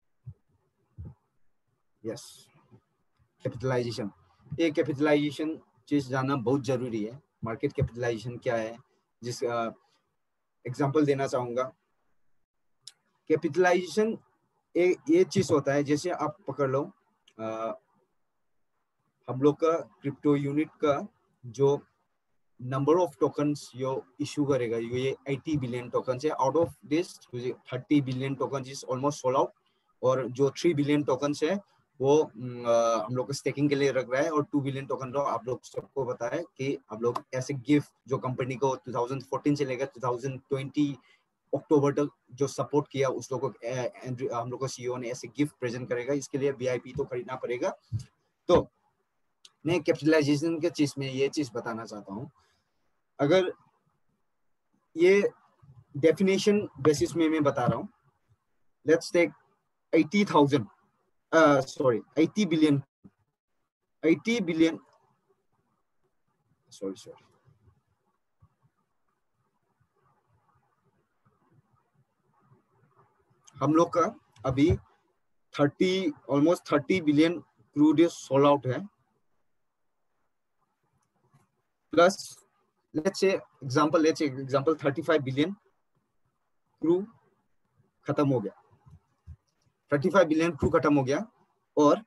यस, कैपिटलाइजेशन, ये कैपिटलाइजेशन चीज जानना बहुत जरूरी है। मार्केट कैपिटलाइजेशन क्या है, जिस एग्जांपल देना चाहूंगा। कैपिटलाइजेशन ये चीज होता है, जैसे आप पकड़ लो, हम लोग का क्रिप्टो यूनिट का जो नंबर ऑफ टोकन्स यो इशू करेगा, ये 80 बिलियन टोकन है। Out of this 30 billion token is almost sold out, और जो 3 बिलियन टोकन है वो हम लोग स्टेकिंग के लिए रख रहा है, और 2 बिलियन टोकन तो आप लोग सबको पता है कि हम लोग ऐसे गिफ्ट जो कंपनी को 2014 से लेकर 2020 अक्टूबर तक जो सपोर्ट किया, उस लोगों को हम लोग को सीईओ ने ऐसे गिफ्ट प्रेजेंट करेगा, इसके लिए वीआईपी तो खरीदना पड़ेगा। तो मैं कैपिटलाइजेशन के चीज में ये चीज बताना चाहता हूँ। अगर ये डेफिनेशन बेसिस में मैं बता रहा हूँ, लेट्स टेक 80 बिलियन हम लोग का अभी ऑलमोस्ट 30 बिलियन क्रूड सोल्ड आउट है, plus let's say example 35 billion क्रू खत्म हो गया, 35 बिलियन क्रू खत्म हो गया, और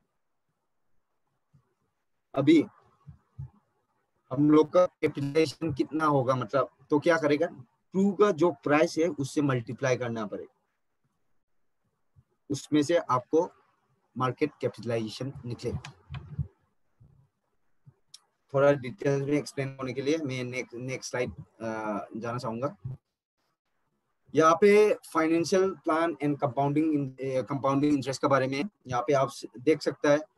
अभी हम लोग का कैपिटलाइजेशन कितना होगा, मतलब तो क्या करेगा, क्रू का जो प्राइस है उससे मल्टीप्लाई करना पड़ेगा, उसमें से आपको मार्केट कैपिटलाइजेशन निकलेगा। थोड़ा डिटेल्स में एक्सप्लेन होने के लिए मैं नेक्स्ट स्लाइड जाना चाहूंगा। यहाँ पे financial plan and compounding interest के बारे में यहाँ पे आप देख सकता है।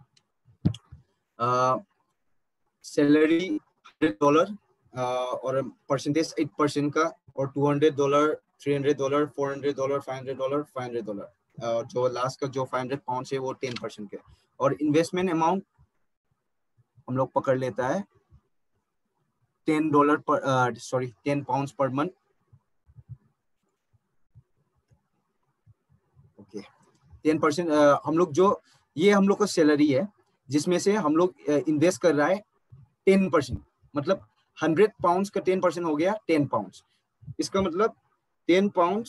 सैलरी $100 और परसेंटेज 8% का, और $200, $300, $400, $500, जो लास्ट का जो 500 पाउंड है वो 10% के, और इन्वेस्टमेंट अमाउंट हम लोग पकड़ लेता है $10 10 पाउंड पर मंथ। ओके, 10% हम लोग जो ये हम लोग का सैलरी है, जिसमें से हम लोग इन्वेस्ट कर रहा है 10%, मतलब 100 पाउंड का 10% हो गया 10 पाउंड। इसका मतलब 10 पाउंड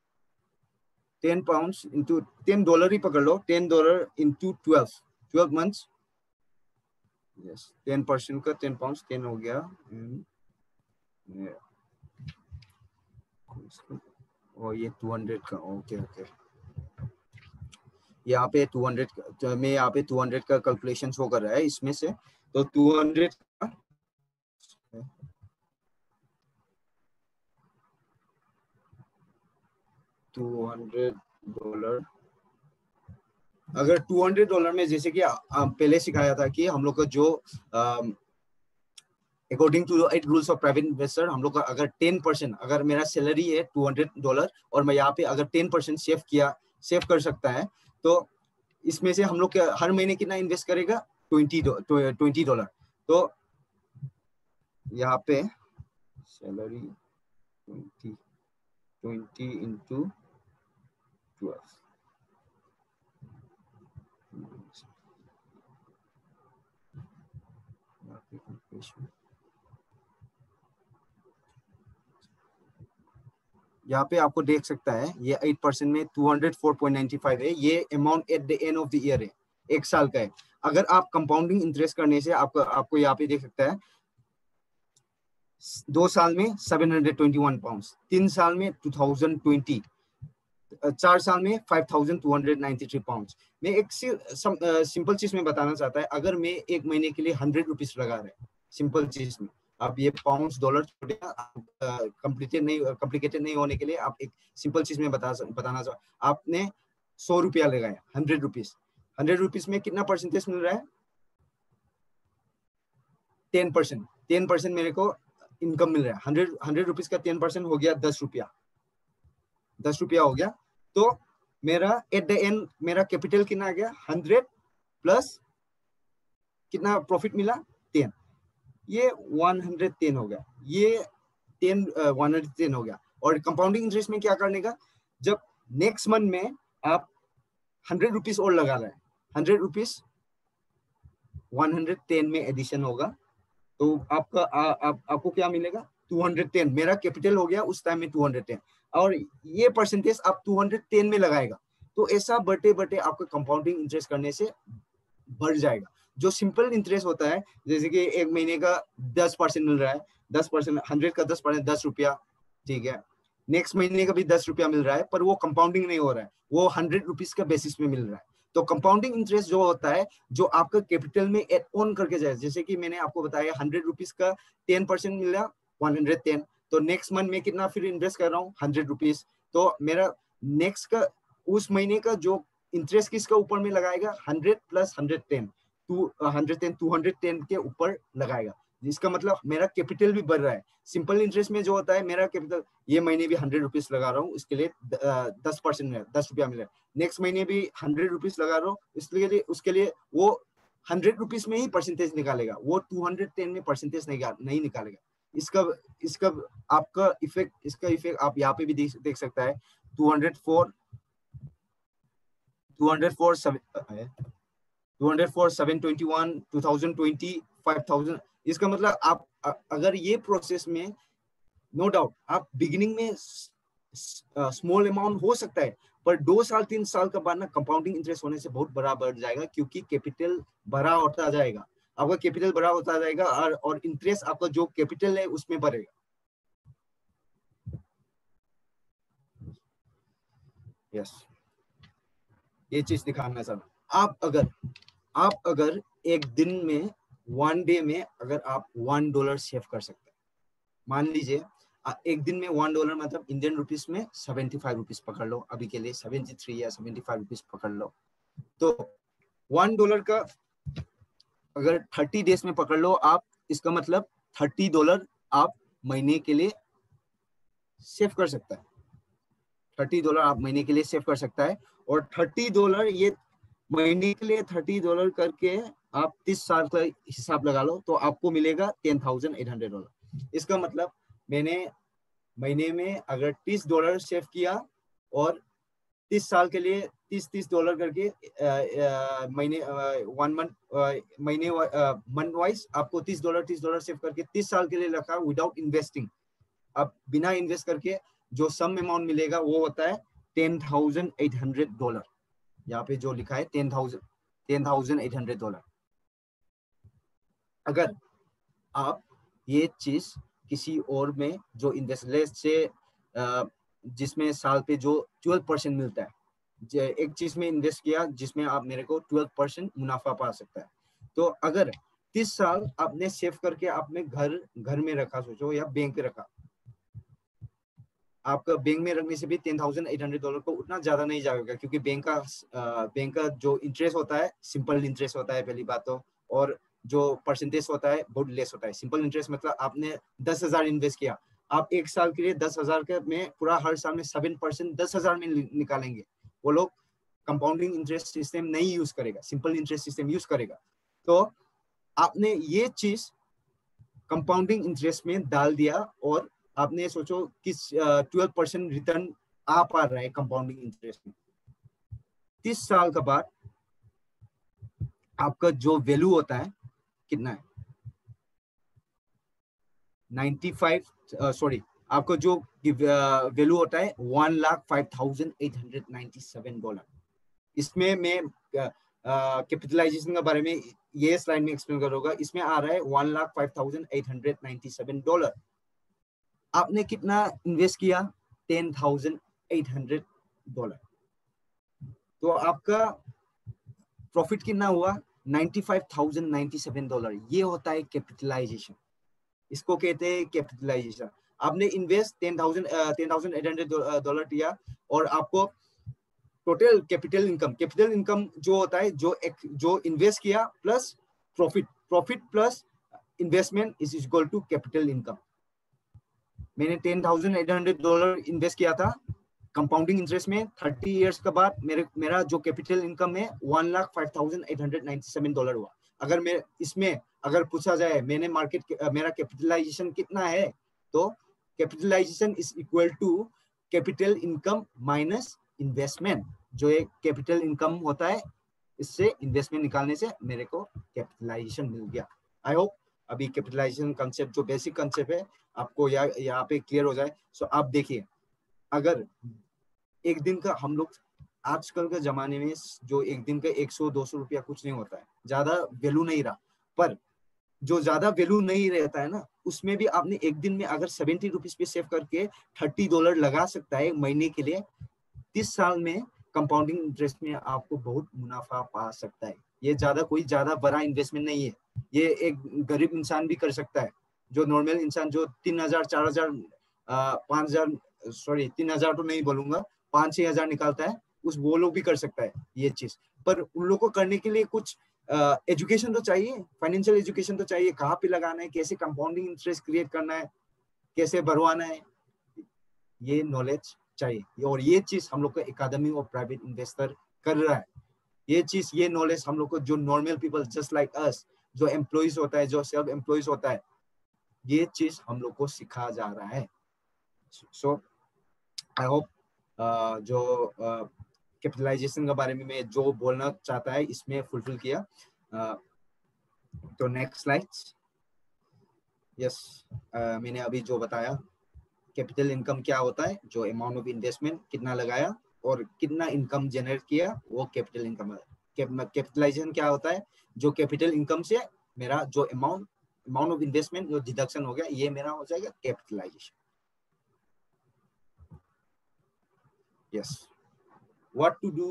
इंटू $10 ही पकड़ लो, $10 इंटू 12 मंथ्स। यस, 10% का 10 पाउंड 10 हो गया, और ये 200 का, ओके ओके, यहाँ पे 200 तो मैं यहाँ पे 200 का कैलकुलेशन शो कर रहा है इसमें से, तो 200 का $200, अगर $200 में, जैसे कि पहले सिखाया था कि हम लोग का जो according to 8 rules of private investor, हम लोग का अगर 10%, अगर मेरा सैलरी है $200 और मैं यहाँ पे अगर 10% सेव कर सकता है, तो इसमें से हम लोग हर महीने कितना इन्वेस्ट करेगा, $20। तो यहाँ पे सैलरी 20 इंटू 12, यहाँ पे आपको देख सकता है ये 8% में 204.95 है, ये amount at the end of the year है, एक साल का है। अगर आप कंपाउंडिंग इंटरेस्ट करने से आपको यहाँ पे देख सकता है 2 साल में 721 पाउंड, 3 साल में 2020, 4 साल में 5293 पाउंड। मैं एक सिंपल चीज में बताना चाहता है, अगर मैं एक महीने के लिए 100 रुपीज लगा रहे हैं सिंपल चीज में, आप ये पाउंड डॉलर कॉम्प्लिकेटेड नहीं होने के लिए आप एक सिंपल चीज में बताना चाहता, आपने 100 रुपया लगाया, 100 रुपीज, 100 रुपीज में कितना परसेंटेज मिल रहा है, 10%, 10% मेरे को इनकम मिल रहा है। 100 रुपीज का 10% हो गया 10 रुपया, 10 रुपया हो गया। तो मेरा एट द एंड मेरा कैपिटल कितना आ गया, 100 प्लस कितना प्रॉफिट मिला, 10, ये 110 हो गया, ये 110 हो गया। और कंपाउंडिंग इंटरेस्ट में क्या करने का, जब नेक्स्ट मंथ में आप 100 रुपीज और लगा रहे हैं, 100 रुपीज 110 में एडिशन होगा, तो आपको क्या मिलेगा, 210, मेरा कैपिटल हो गया उस टाइम में 210, और ये परसेंटेज आप 210 में लगाएगा, तो ऐसा बढ़ते बढ़ते आपको कंपाउंडिंग इंटरेस्ट करने से बढ़ जाएगा। जो सिंपल इंटरेस्ट होता है, जैसे कि एक महीने का 10% मिल रहा है, 10%, 100 का 10%, 10 रुपया, ठीक है, नेक्स्ट महीने का भी 10 रुपया मिल रहा है, पर वो कंपाउंडिंग नहीं हो रहा है, वो 100 रुपीज का बेसिस में मिल रहा है। तो कंपाउंडिंग इंटरेस्ट जो होता है, जो आपका कैपिटल में एड ऑन करके जाए, जैसे कि मैंने आपको बताया 100 रुपीज का 10% मिला, 110, तो नेक्स्ट मंथ में कितना फिर इन्वेस्ट कर रहा हूँ, 100 रुपीज, तो मेरा नेक्स्ट का उस महीने का जो इंटरेस्ट किसका ऊपर में लगाएगा, 100 प्लस 110, 210 के ऊपर लगाएगा, जिसका मतलब मेरा कैपिटल भी बढ़ रहा है। सिंपल इंटरेस्ट में जो होता है, मेरा कैपिटल ये महीने भी 100 रुपीज लगा रहा हूँ, इसके लिए 10% में 10 रुपया मिला, नेक्स्ट महीने भी 100 रुपीज लगा रहा हूँ, इसलिए उसके लिए वो 100 रुपीज में ही परसेंटेज निकालेगा, वो 210 में परसेंटेज नहीं निकालेगा। इसका आपका इफेक्ट, इसका इफेक्ट आप यहाँ पे भी देख सकता है, 204 721, 2020 5000। इसका मतलब आप अगर ये प्रोसेस में, नो डाउट आप बिगिनिंग में स्मॉल अमाउंट हो सकता है, पर 2 साल 3 साल के बाद ना कंपाउंडिंग इंटरेस्ट होने से बहुत बड़ा बढ़ जाएगा, क्योंकि कैपिटल बड़ा होता जाएगा, आपका कैपिटल बड़ा होता जाएगा, और इंटरेस्ट आपका जो कैपिटल है उसमें बढ़ेगा। यस, ये चीज दिखाना चाहता। आप अगर एक दिन में, 1 डे में अगर आप $1 सेव कर सकते हैं, मान लीजिए एक दिन में $1 मतलब इंडियन रुपीस में 75 रुपीज पकड़ लो, अभी के लिए 73 या 75 रुपीज पकड़ लो, तो $1 का अगर 30 डेज में पकड़ लो आप, इसका मतलब $30 आप महीने के लिए सेव कर सकता है, $30 आप महीने के लिए सेव कर सकता है। और $30 ये महीने के लिए $30 करके आप 30 साल का हिसाब लगा लो, तो आपको मिलेगा $10,800। इसका मतलब मैंने महीने में अगर $30 सेव किया, और 30 साल के लिए $30 करके महीने 1 मंथ महीने मंथ वाइज आपको $30 सेव करके 30 साल के लिए रखा, विदाउट इन्वेस्टिंग। अब बिना इन्वेस्ट करके जो सम अमाउंट मिलेगा वो होता है $10,800। यहाँ पे जो लिखा है $10,800। अगर आप ये चीज किसी और में जो इन्वेस्ट से जिसमें साल पे जो 12% मिलता है। एक चीज में इन्वेस्ट किया जिसमें आप मेरे को 12% मुनाफा पा सकता है। तो अगर 30 साल आपने सेव करके आपने घर में रखा, सोचो, या बैंक पे रखा, आपका बैंक में रखने से भी $10,800 को उतना ज्यादा नहीं जाएगा, क्योंकि बैंक का जो इंटरेस्ट होता है सिंपल इंटरेस्ट होता है पहली बात तो, और जो परसेंटेज होता है बहुत लेस होता है। सिंपल इंटरेस्ट मतलब आपने 10,000 इन्वेस्ट किया, आप एक साल के लिए 10,000 के में पूरा हर साल में 7% 10,000 में निकालेंगे। वो लोग कंपाउंडिंग इंटरेस्ट सिस्टम नहीं यूज करेगा, सिंपल इंटरेस्ट सिस्टम यूज करेगा। तो आपने ये चीज कंपाउंडिंग इंटरेस्ट में डाल दिया और आपने सोचो कि 12% रिटर्न आ पा रहा है कंपाउंडिंग इंटरेस्ट में। 30 साल के बाद आपका जो वैल्यू होता है कितना है, 95 आपको जो वैल्यू होता है $1,05,897। इसमें मैं कैपिटलाइजेशन के बारे में ये स्लाइड में एक्सप्लेन करूंगा। इसमें आ रहा है $1,05,897। आपने कितना इन्वेस्ट किया, $10,800। तो आपका प्रॉफिट कितना हुआ, $95,097। ये होता है कैपिटलाइजेशन, इसको कहते हैं कैपिटलाइजेशन। आपने इन्वेस्ट $10,800 दिया और आपको टोटल कैपिटल इनकम जो होता है, जो इन्वेस्ट किया plus profit plus investment is equal to capital income. मैंने $10,800 इन्वेस्ट किया था कंपाउंडिंग इंटरेस्ट में। 30 इयर्स के बाद मेरा जो कैपिटल इनकम है $1,05,897 हुआ। अगर मैं इसमें अगर पूछा जाए मेरा कैपिटलाइजेशन कितना है, तो capitalization is equal to capital income minus investment. जो एक कैपिटल इनकम होता है, इससे इन्वेस्टमेंट निकालने से मेरे को कैपिटलाइजेशन मिल गया। आई होप अभी कैपिटलाइजेशन कंसेप्ट जो बेसिक कंसेप्ट है आपको यहाँ पे क्लियर हो जाए। सो आप देखिए, अगर एक दिन का हम लोग आजकल के जमाने में जो एक दिन का 100-200 रुपया कुछ नहीं होता है, ज्यादा वैल्यू नहीं रहा। पर जो ज्यादा वैल्यू नहीं रहता है ना, उसमें भी आपने एक दिन में अगर 70 रुपीज पे सेव करके $30 लगा सकता है महीने के लिए, 30 साल में कंपाउंडिंग इंटरेस्ट में आपको बहुत मुनाफा पा सकता है। ये कोई ज्यादा बड़ा इन्वेस्टमेंट नहीं है, ये एक गरीब इंसान भी कर सकता है। जो नॉर्मल इंसान जो 3,000 4,000 5,000 3,000 तो नहीं बोलूंगा, 5-6 हजार निकालता है, वो लोग भी कर सकता है ये चीज। पर उन लोग को करने के लिए कुछ एजुकेशन तो चाहिए, फाइनेंशियल एजुकेशन तो चाहिए, कहाँ पे लगाना है, कैसे कंपाउंडिंग इंटरेस्ट क्रिएट करना है, कैसे भरवाना है, ये नॉलेज चाहिए। और ये चीज हम लोग को एकेडमी और प्राइवेट इन्वेस्टर कर रहा है। ये नॉलेज हम लोग को, जो normal people just like us, जो एम्प्लॉइज होता है, जो सेल्फ एम्प्लॉइज होता है, ये चीज हम लोग को सिखाया जा रहा है। सो आई होप जो कैपिटलाइजेशन के बारे में मैं जो बोलना चाहता है इसमें फुलफिल किया। तो नेक्स्ट स्लाइड। यस, मैंने अभी जो बताया कैपिटल इनकम क्या होता है, जो अमाउंट ऑफ इन्वेस्टमेंट कितना लगाया और कितना इनकम जनरेट किया, वो कैपिटल इनकम है। कैपिटलाइजेशन क्या होता है, जो कैपिटल इनकम से मेरा जो अमाउंट ऑफ इन्वेस्टमेंट जो डिडक्शन हो गया, ये मेरा हो जाएगा capitalization. Yes. What to do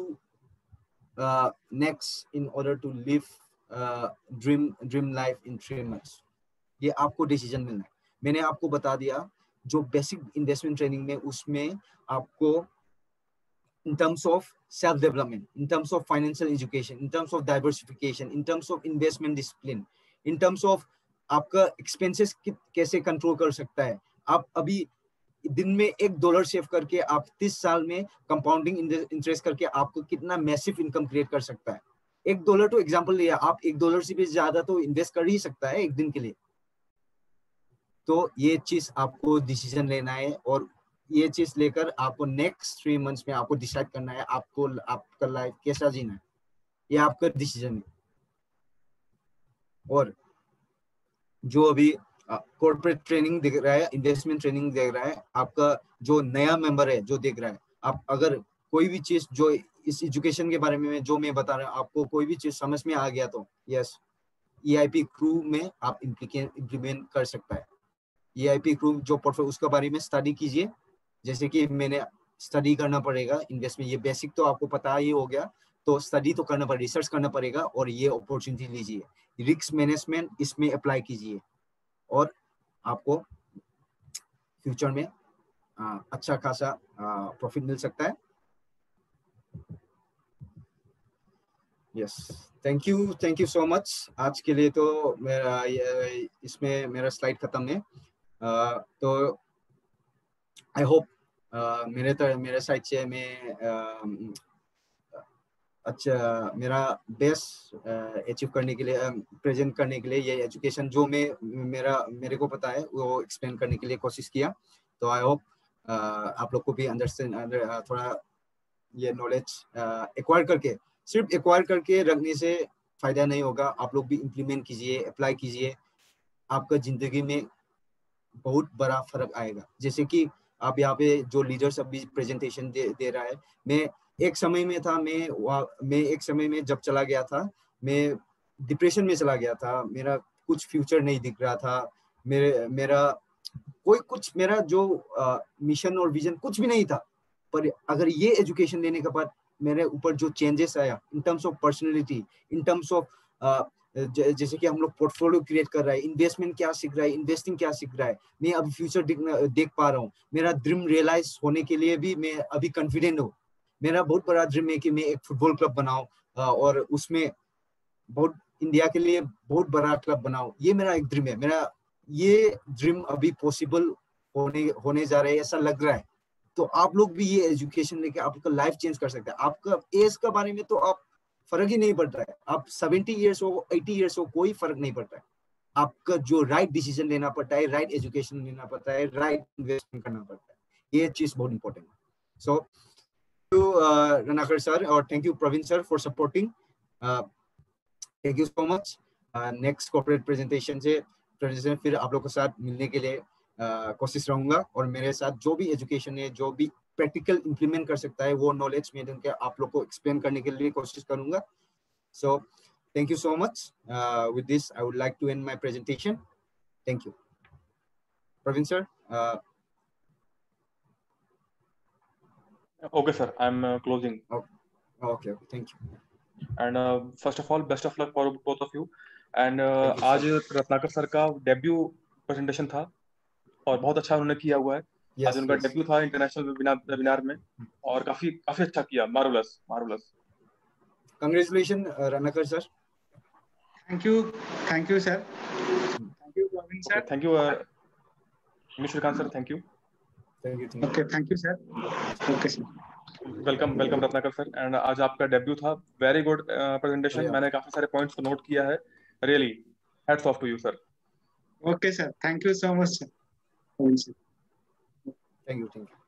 next in order to live dream life in 3 months? ये आपको डिसीजन मिलना है। मैंने आपको बता दिया जो बेसिक इन्वेस्टमेंट ट्रेनिंग में, उसमें आपको in terms of self development, in terms of financial education, in terms of diversification, in terms of investment discipline, in terms of आपका एक्सपेंसेस कैसे कंट्रोल कर सकता है। आप अभी दिन में $1 सेव करके आप 30 साल में कंपाउंडिंग इंटरेस्ट करके आपको कितना मैसिव इनकम क्रिएट कर सकता है। $1 तो एग्जांपल लिया, आप $1 से भी ज्यादा तो इन्वेस्ट कर ही सकता है एक दिन के लिए। तो ये चीज आपको डिसीजन लेना है, और ये चीज लेकर आपको नेक्स्ट 3 मंथ्स में आपको डिसाइड करना है आपको आपका लाइफ कैसा जीना है। ये आपका डिसीजन है। और जो अभी कॉर्पोरेट ट्रेनिंग देख रहा है, इन्वेस्टमेंट ट्रेनिंग देख रहा है, आपका जो नया मेंबर है जो देख रहा है, आप अगर कोई भी चीज जो इस एजुकेशन के बारे में जो मैं बता रहा हूँ, आपको कोई भी चीज समझ में आ गया तो यस, EIP क्रू में आप इम्प्लीमेंट कर सकता है। EIP क्रू जो पोर्टफोलियो, उसके बारे में स्टडी कीजिए, जैसे कि मैंने स्टडी करना पड़ेगा इन्वेस्टमेंट, ये बेसिक तो आपको पता ही हो गया, तो स्टडी तो करना पड़ेगा, रिसर्च करना पड़ेगा और ये अपॉर्चुनिटी लीजिए, रिस्क मैनेजमेंट इसमें अप्लाई कीजिए और आपको फ्यूचर में अच्छा खासा प्रॉफिट मिल सकता है। Yes, thank you so much. आज के लिए तो मेरा इसमें मेरा स्लाइड खत्म है। तो आई होप मेरे साइड से मैं अच्छा मेरा बेस्ट अचीव करने के लिए, प्रेजेंट करने के लिए, ये एजुकेशन जो मेरे को पता है वो एक्सप्लेन करने के लिए कोशिश किया। तो आई होप आप लोग को भी अंडरस्टैंड थोड़ा ये नॉलेज एक्वायर करके, सिर्फ एक्वायर करके रखने से फायदा नहीं होगा, आप लोग भी इम्प्लीमेंट कीजिए, अप्लाई कीजिए, आपका जिंदगी में बहुत बड़ा फर्क आएगा। जैसे कि आप यहाँ पे जो लीडर्स अभी प्रेजेंटेशन दे रहा है, मैं एक समय में था, मैं एक समय में जब चला गया था, मैं डिप्रेशन में चला गया था, मेरा कुछ फ्यूचर नहीं दिख रहा था, मेरा जो मिशन और विजन कुछ भी नहीं था। पर अगर ये एजुकेशन लेने के बाद मेरे ऊपर जो चेंजेस आया in terms of personality, in terms of जैसे कि हम लोग पोर्टफोलियो क्रिएट कर रहा है, इन्वेस्टमेंट क्या सीख रहा है, इन्वेस्टिंग क्या सीख रहा है, मैं अभी फ्यूचर देख पा रहा हूँ, मेरा ड्रीम रियलाइज होने के लिए भी मैं अभी कॉन्फिडेंट हूँ। मेरा बहुत बड़ा ड्रीम है कि मैं एक फुटबॉल क्लब बनाऊं और उसमें बहुत इंडिया के लिए बहुत बड़ा क्लब बनाऊं, ये मेरा एक ड्रीम है। मेरा ये ड्रीम अभी पॉसिबल होने जा रहा है, ऐसा लग रहा है। तो आप लोग भी ये एजुकेशन लेके आपका लाइफ चेंज कर सकते हैं। आपका एज का बारे में तो आप फर्क ही नहीं पड़ रहा है, आप 70 ईयर्स हो 80 ईयर्स हो कोई फर्क नहीं पड़ता है। आपका जो राइट डिसीजन लेना पड़ता है, राइट एजुकेशन लेना पड़ता है, राइट इन्वेस्टमेंट करना पड़ता है, ये चीज बहुत इंपॉर्टेंट है। So thank you Ranakar sir और thank you Praveen sir for supporting, thank you so much. Next corporate presentation फिर आप लोग के साथ मिलने के लिए कोशिश रहूंगा और मेरे साथ जो भी एजुकेशन है, जो भी प्रैक्टिकल इंप्लीमेंट कर सकता है वो नॉलेज में उनके आप लोग को एक्सप्लेन करने के लिए कोशिश करूंगा। So thank you so much. With this I would like to end my presentation. Thank you Praveen sir. Okay, sir. I'm closing. Okay, thank you. And first of all, best of luck for both of you. And Thank you, आज sir. Ratnakar sir का debut presentation था और बहुत अच्छा उन्होंने किया हुआ है। Yes, आज उनका yes. डेब्यू था इंटरनेशनल वेबिनार में और काफी अच्छा किया। Marvellous marvellous. Congratulations, Ranakar sir. Thank you sir. Thank you Praveen sir. Okay, thank you Mr. Khan sir, thank you. Thank you. Okay, thank you sir. Okay sir. Welcome Ratnakar sir. And आज आपका debut था, very good presentation. Yeah. मैंने काफी सारे points को note किया है। Really hats off to you sir. Okay sir, thank you so much sir. Thank you.